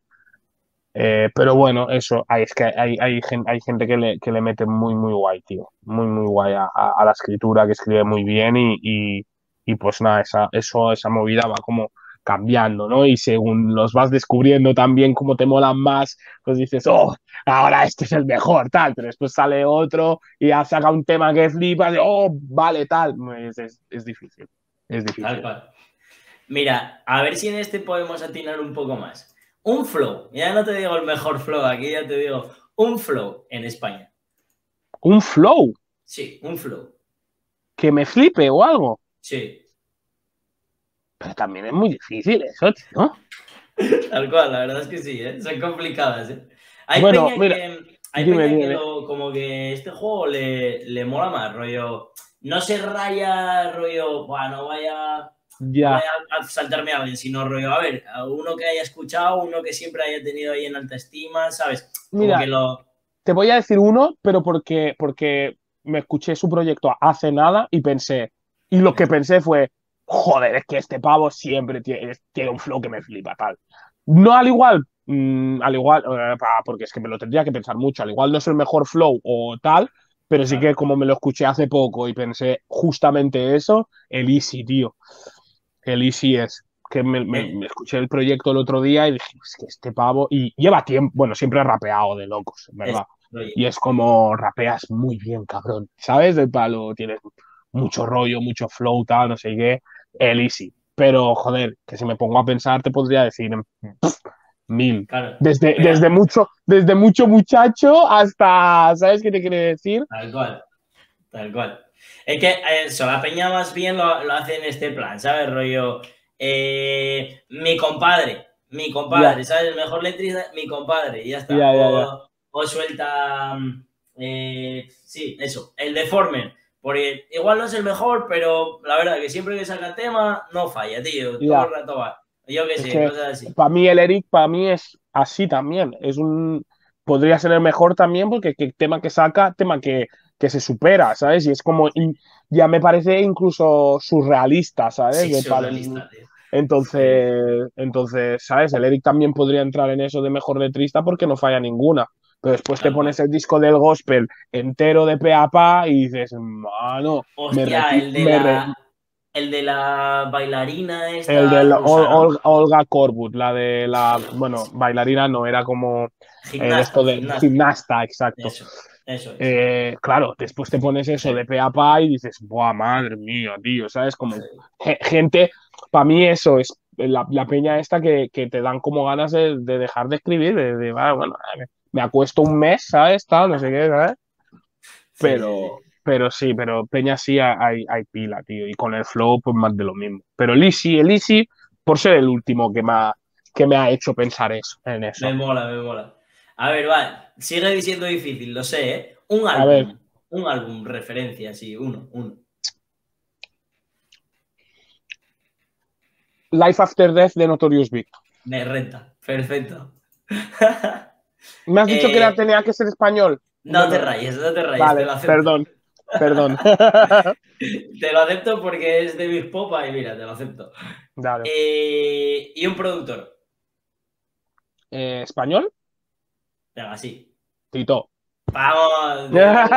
eh, pero bueno, eso, hay, es que hay, hay, gente, hay gente que le, que le mete muy, muy guay, tío, muy, muy guay a, a, a la escritura, que escribe muy bien y, y, y pues nada, esa, eso, esa movida va como cambiando, ¿no? Y según los vas descubriendo también cómo te molan más, pues dices, oh, ahora este es el mejor, tal, pero después sale otro y ha sacado un tema que flipas, y, oh, vale, tal, es, es, es difícil, es difícil. Tal cual. Mira, a ver si en este podemos atinar un poco más. Un flow, ya no te digo el mejor flow, aquí ya te digo un flow en España. ¿Un flow? Sí, un flow. ¿Que me flipe o algo? Sí. Pero también es muy difícil eso, tío. Tal cual, la verdad es que sí, ¿eh? Son complicadas, ¿eh? Hay bueno, peña mira, que, hay dime, peña dime. que lo, como que este juego le, le mola más, rollo. No se raya, rollo, bueno, no vaya, ya. no vaya a saltarme a alguien, sino rollo, a ver, a uno que haya escuchado, uno que siempre haya tenido ahí en alta estima, ¿sabes? Como mira, que lo... te voy a decir uno, pero porque, porque me escuché su proyecto hace nada y pensé, y lo que pensé fue, joder, es que este pavo siempre tiene, tiene un flow que me flipa, tal. No al igual, mmm, al igual, eh, porque es que me lo tendría que pensar mucho, al igual no es el mejor flow o tal, pero sí que como me lo escuché hace poco y pensé justamente eso, el Easy, tío. El Easy es que me, me, me escuché el proyecto el otro día y dije, es que este pavo, y lleva tiempo, bueno, siempre ha rapeado de locos, ¿verdad? Es, y es como rapeas muy bien, cabrón, ¿sabes? Del palo, tienes mucho rollo, mucho flow, tal, no sé qué, el Easy. Pero, joder, que si me pongo a pensar te podría decir pff, mil. Claro, desde, desde, mucho, desde mucho muchacho hasta, ¿sabes qué te quiere decir? Tal cual, tal cual. Es que eso, la peña más bien lo, lo hace en este plan, ¿sabes? Rollo, eh, mi compadre, mi compadre, yeah. ¿sabes? El mejor letrista, mi compadre, y ya está. Yeah, yeah, o, yeah. o suelta, Eh, sí, eso, el Deformer. Porque igual no es el mejor, pero la verdad que siempre que saca tema, no falla, tío. Ya. Todo el rato va. Yo qué Es sé, que cosas así. para mí el Eric, para mí es así también. Es un, podría ser el mejor también porque que tema que saca, tema que, que se supera, ¿sabes? Y es como, in- ya me parece incluso surrealista, ¿sabes? Sí, De pa- surrealista, tío. Sí. entonces, entonces, ¿sabes? El Eric también podría entrar en eso de mejor letrista porque no falla ninguna. Pero después te Tal pones cual. el disco del gospel entero de pe a pa y dices, mano, me Hostia, reti- el de me re- la, el de la bailarina el esta de Ol- rusa, ¿no? Ol- Olga Korbut, la de la, bueno, bailarina no, era como eh, de esto Gimnasta, de gimnasta. gimnasta, exacto. Eso, eso es. Eh, claro, después te pones eso Sí, de pe a pa y dices, ¡buah, madre mía, tío! ¿Sabes? Como sí. ge- gente, para mí eso es la, la peña esta que, que te dan como ganas de, de dejar de escribir, de, de, "Ah, bueno, me, me acuesto un mes, ¿sabes? Tal, no sé qué, ¿sabes? Sí, sí, Pero, sí. pero sí, pero Peña sí hay, hay pila, tío. Y con el flow, pues más de lo mismo. Pero el Easy, el Easy, por ser el último que me ha, que me ha hecho pensar eso, en Me eso. mola, me mola. A ver, vale. Sigue siendo difícil, lo sé, ¿eh? Un A ver, álbum. Un álbum, referencia, sí, uno, uno. Life After Death de Notorious Big. Me renta. Perfecto. ¿Me has dicho que era, Eh, tenía que ser español? no te Bueno, rayes, no te rayes, te vale, lo acepto. perdón, perdón. Te lo acepto porque es de Big Popa y mira, te lo acepto. Dale. Eh, y un productor. Eh, ¿español? Venga, sí. Tito. Vamos.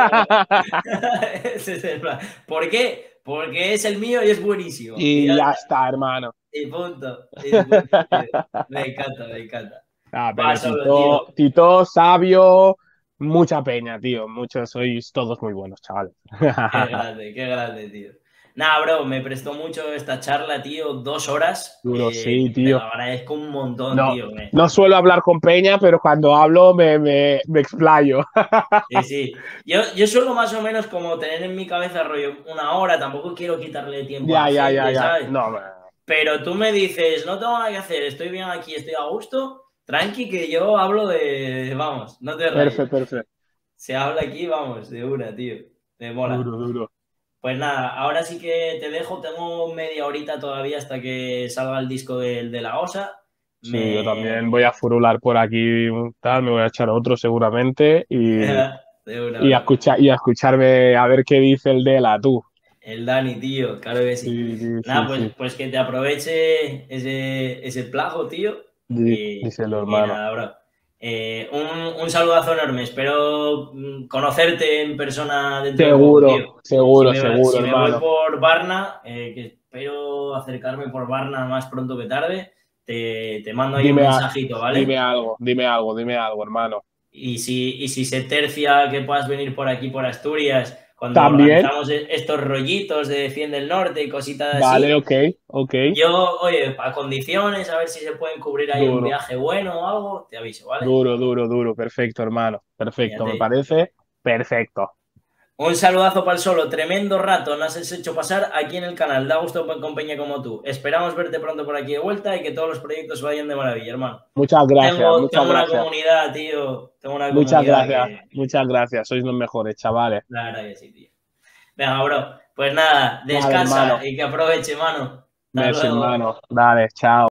Ese es el plan. ¿Por qué? Porque es el mío y es buenísimo. Y Y ya ya está. está, hermano. Y punto. Y punto, tío. Me encanta, me encanta. Ah, Va pero solo, tío. Tito, Tito, sabio, mucha peña, tío. Muchos, sois todos muy buenos, chavales. Qué grande, qué grande, tío. Nada, bro, me prestó mucho esta charla, tío. Dos horas. Duro, Eh, sí, te lo tío. agradezco un montón, No, tío. Me- no suelo hablar con peña, pero cuando hablo me, me, me explayo. Sí, sí. Yo, yo suelo más o menos como tener en mi cabeza rollo una hora. Tampoco quiero quitarle tiempo a Ya, la ya, ya, gente, ya. ¿sabes? No, me- Pero tú me dices, no tengo nada que hacer, estoy bien aquí, estoy a gusto. Tranqui, que yo hablo de. Vamos, no te rayes. perfecto, perfecto. Se habla aquí, vamos, de una, tío. Me mola. Duro, duro. Pues nada, ahora sí que te dejo. Tengo media horita todavía hasta que salga el disco del de la Osa. Sí, yo Me. también voy a furular por aquí, tal, me voy a echar otro seguramente y, De una, y, a bro. escuchar, y a escucharme a ver qué dice el de la tú. El Dani, tío, claro que sí. Sí, sí, sí, Nada, pues, sí. pues que te aproveche ese, ese plajo, tío. Di- Y, Díselo, y hermano. nada, bro. Eh, un, un saludazo enorme. Espero mm, conocerte en persona dentro de poco, tío. Seguro, Si seguro, me, seguro, si me voy hermano. por Varna, eh, que espero acercarme por Varna más pronto que tarde, te, te mando ahí un Dime, a- mensajito, dime ¿vale? algo, dime algo, dime algo, hermano. Y si, y si se tercia que puedas venir por aquí, por Asturias, cuando También, organizamos e- estos rollitos de Cien del Norte y cositas vale, así, ok, ok. yo, oye, a condiciones, a ver si se pueden cubrir ahí un Duro, viaje bueno o algo, te aviso, ¿vale? duro, duro, duro. Perfecto, hermano. Perfecto, me Fíjate. parece perfecto. Un saludazo para el solo, tremendo rato nos has hecho pasar aquí en el canal, da gusto con peña como tú. Esperamos verte pronto por aquí de vuelta y que todos los proyectos vayan de maravilla, hermano. Muchas gracias, Tengo, muchas tengo una gracias. comunidad, tío, tengo una Muchas comunidad gracias, que, muchas gracias. Sois los mejores, chavales. la verdad que sí, tío. Venga, bro, pues nada, Vale, hermano. descansa y que aproveche, mano. Hasta Merci, luego. hermano. Dale, chao.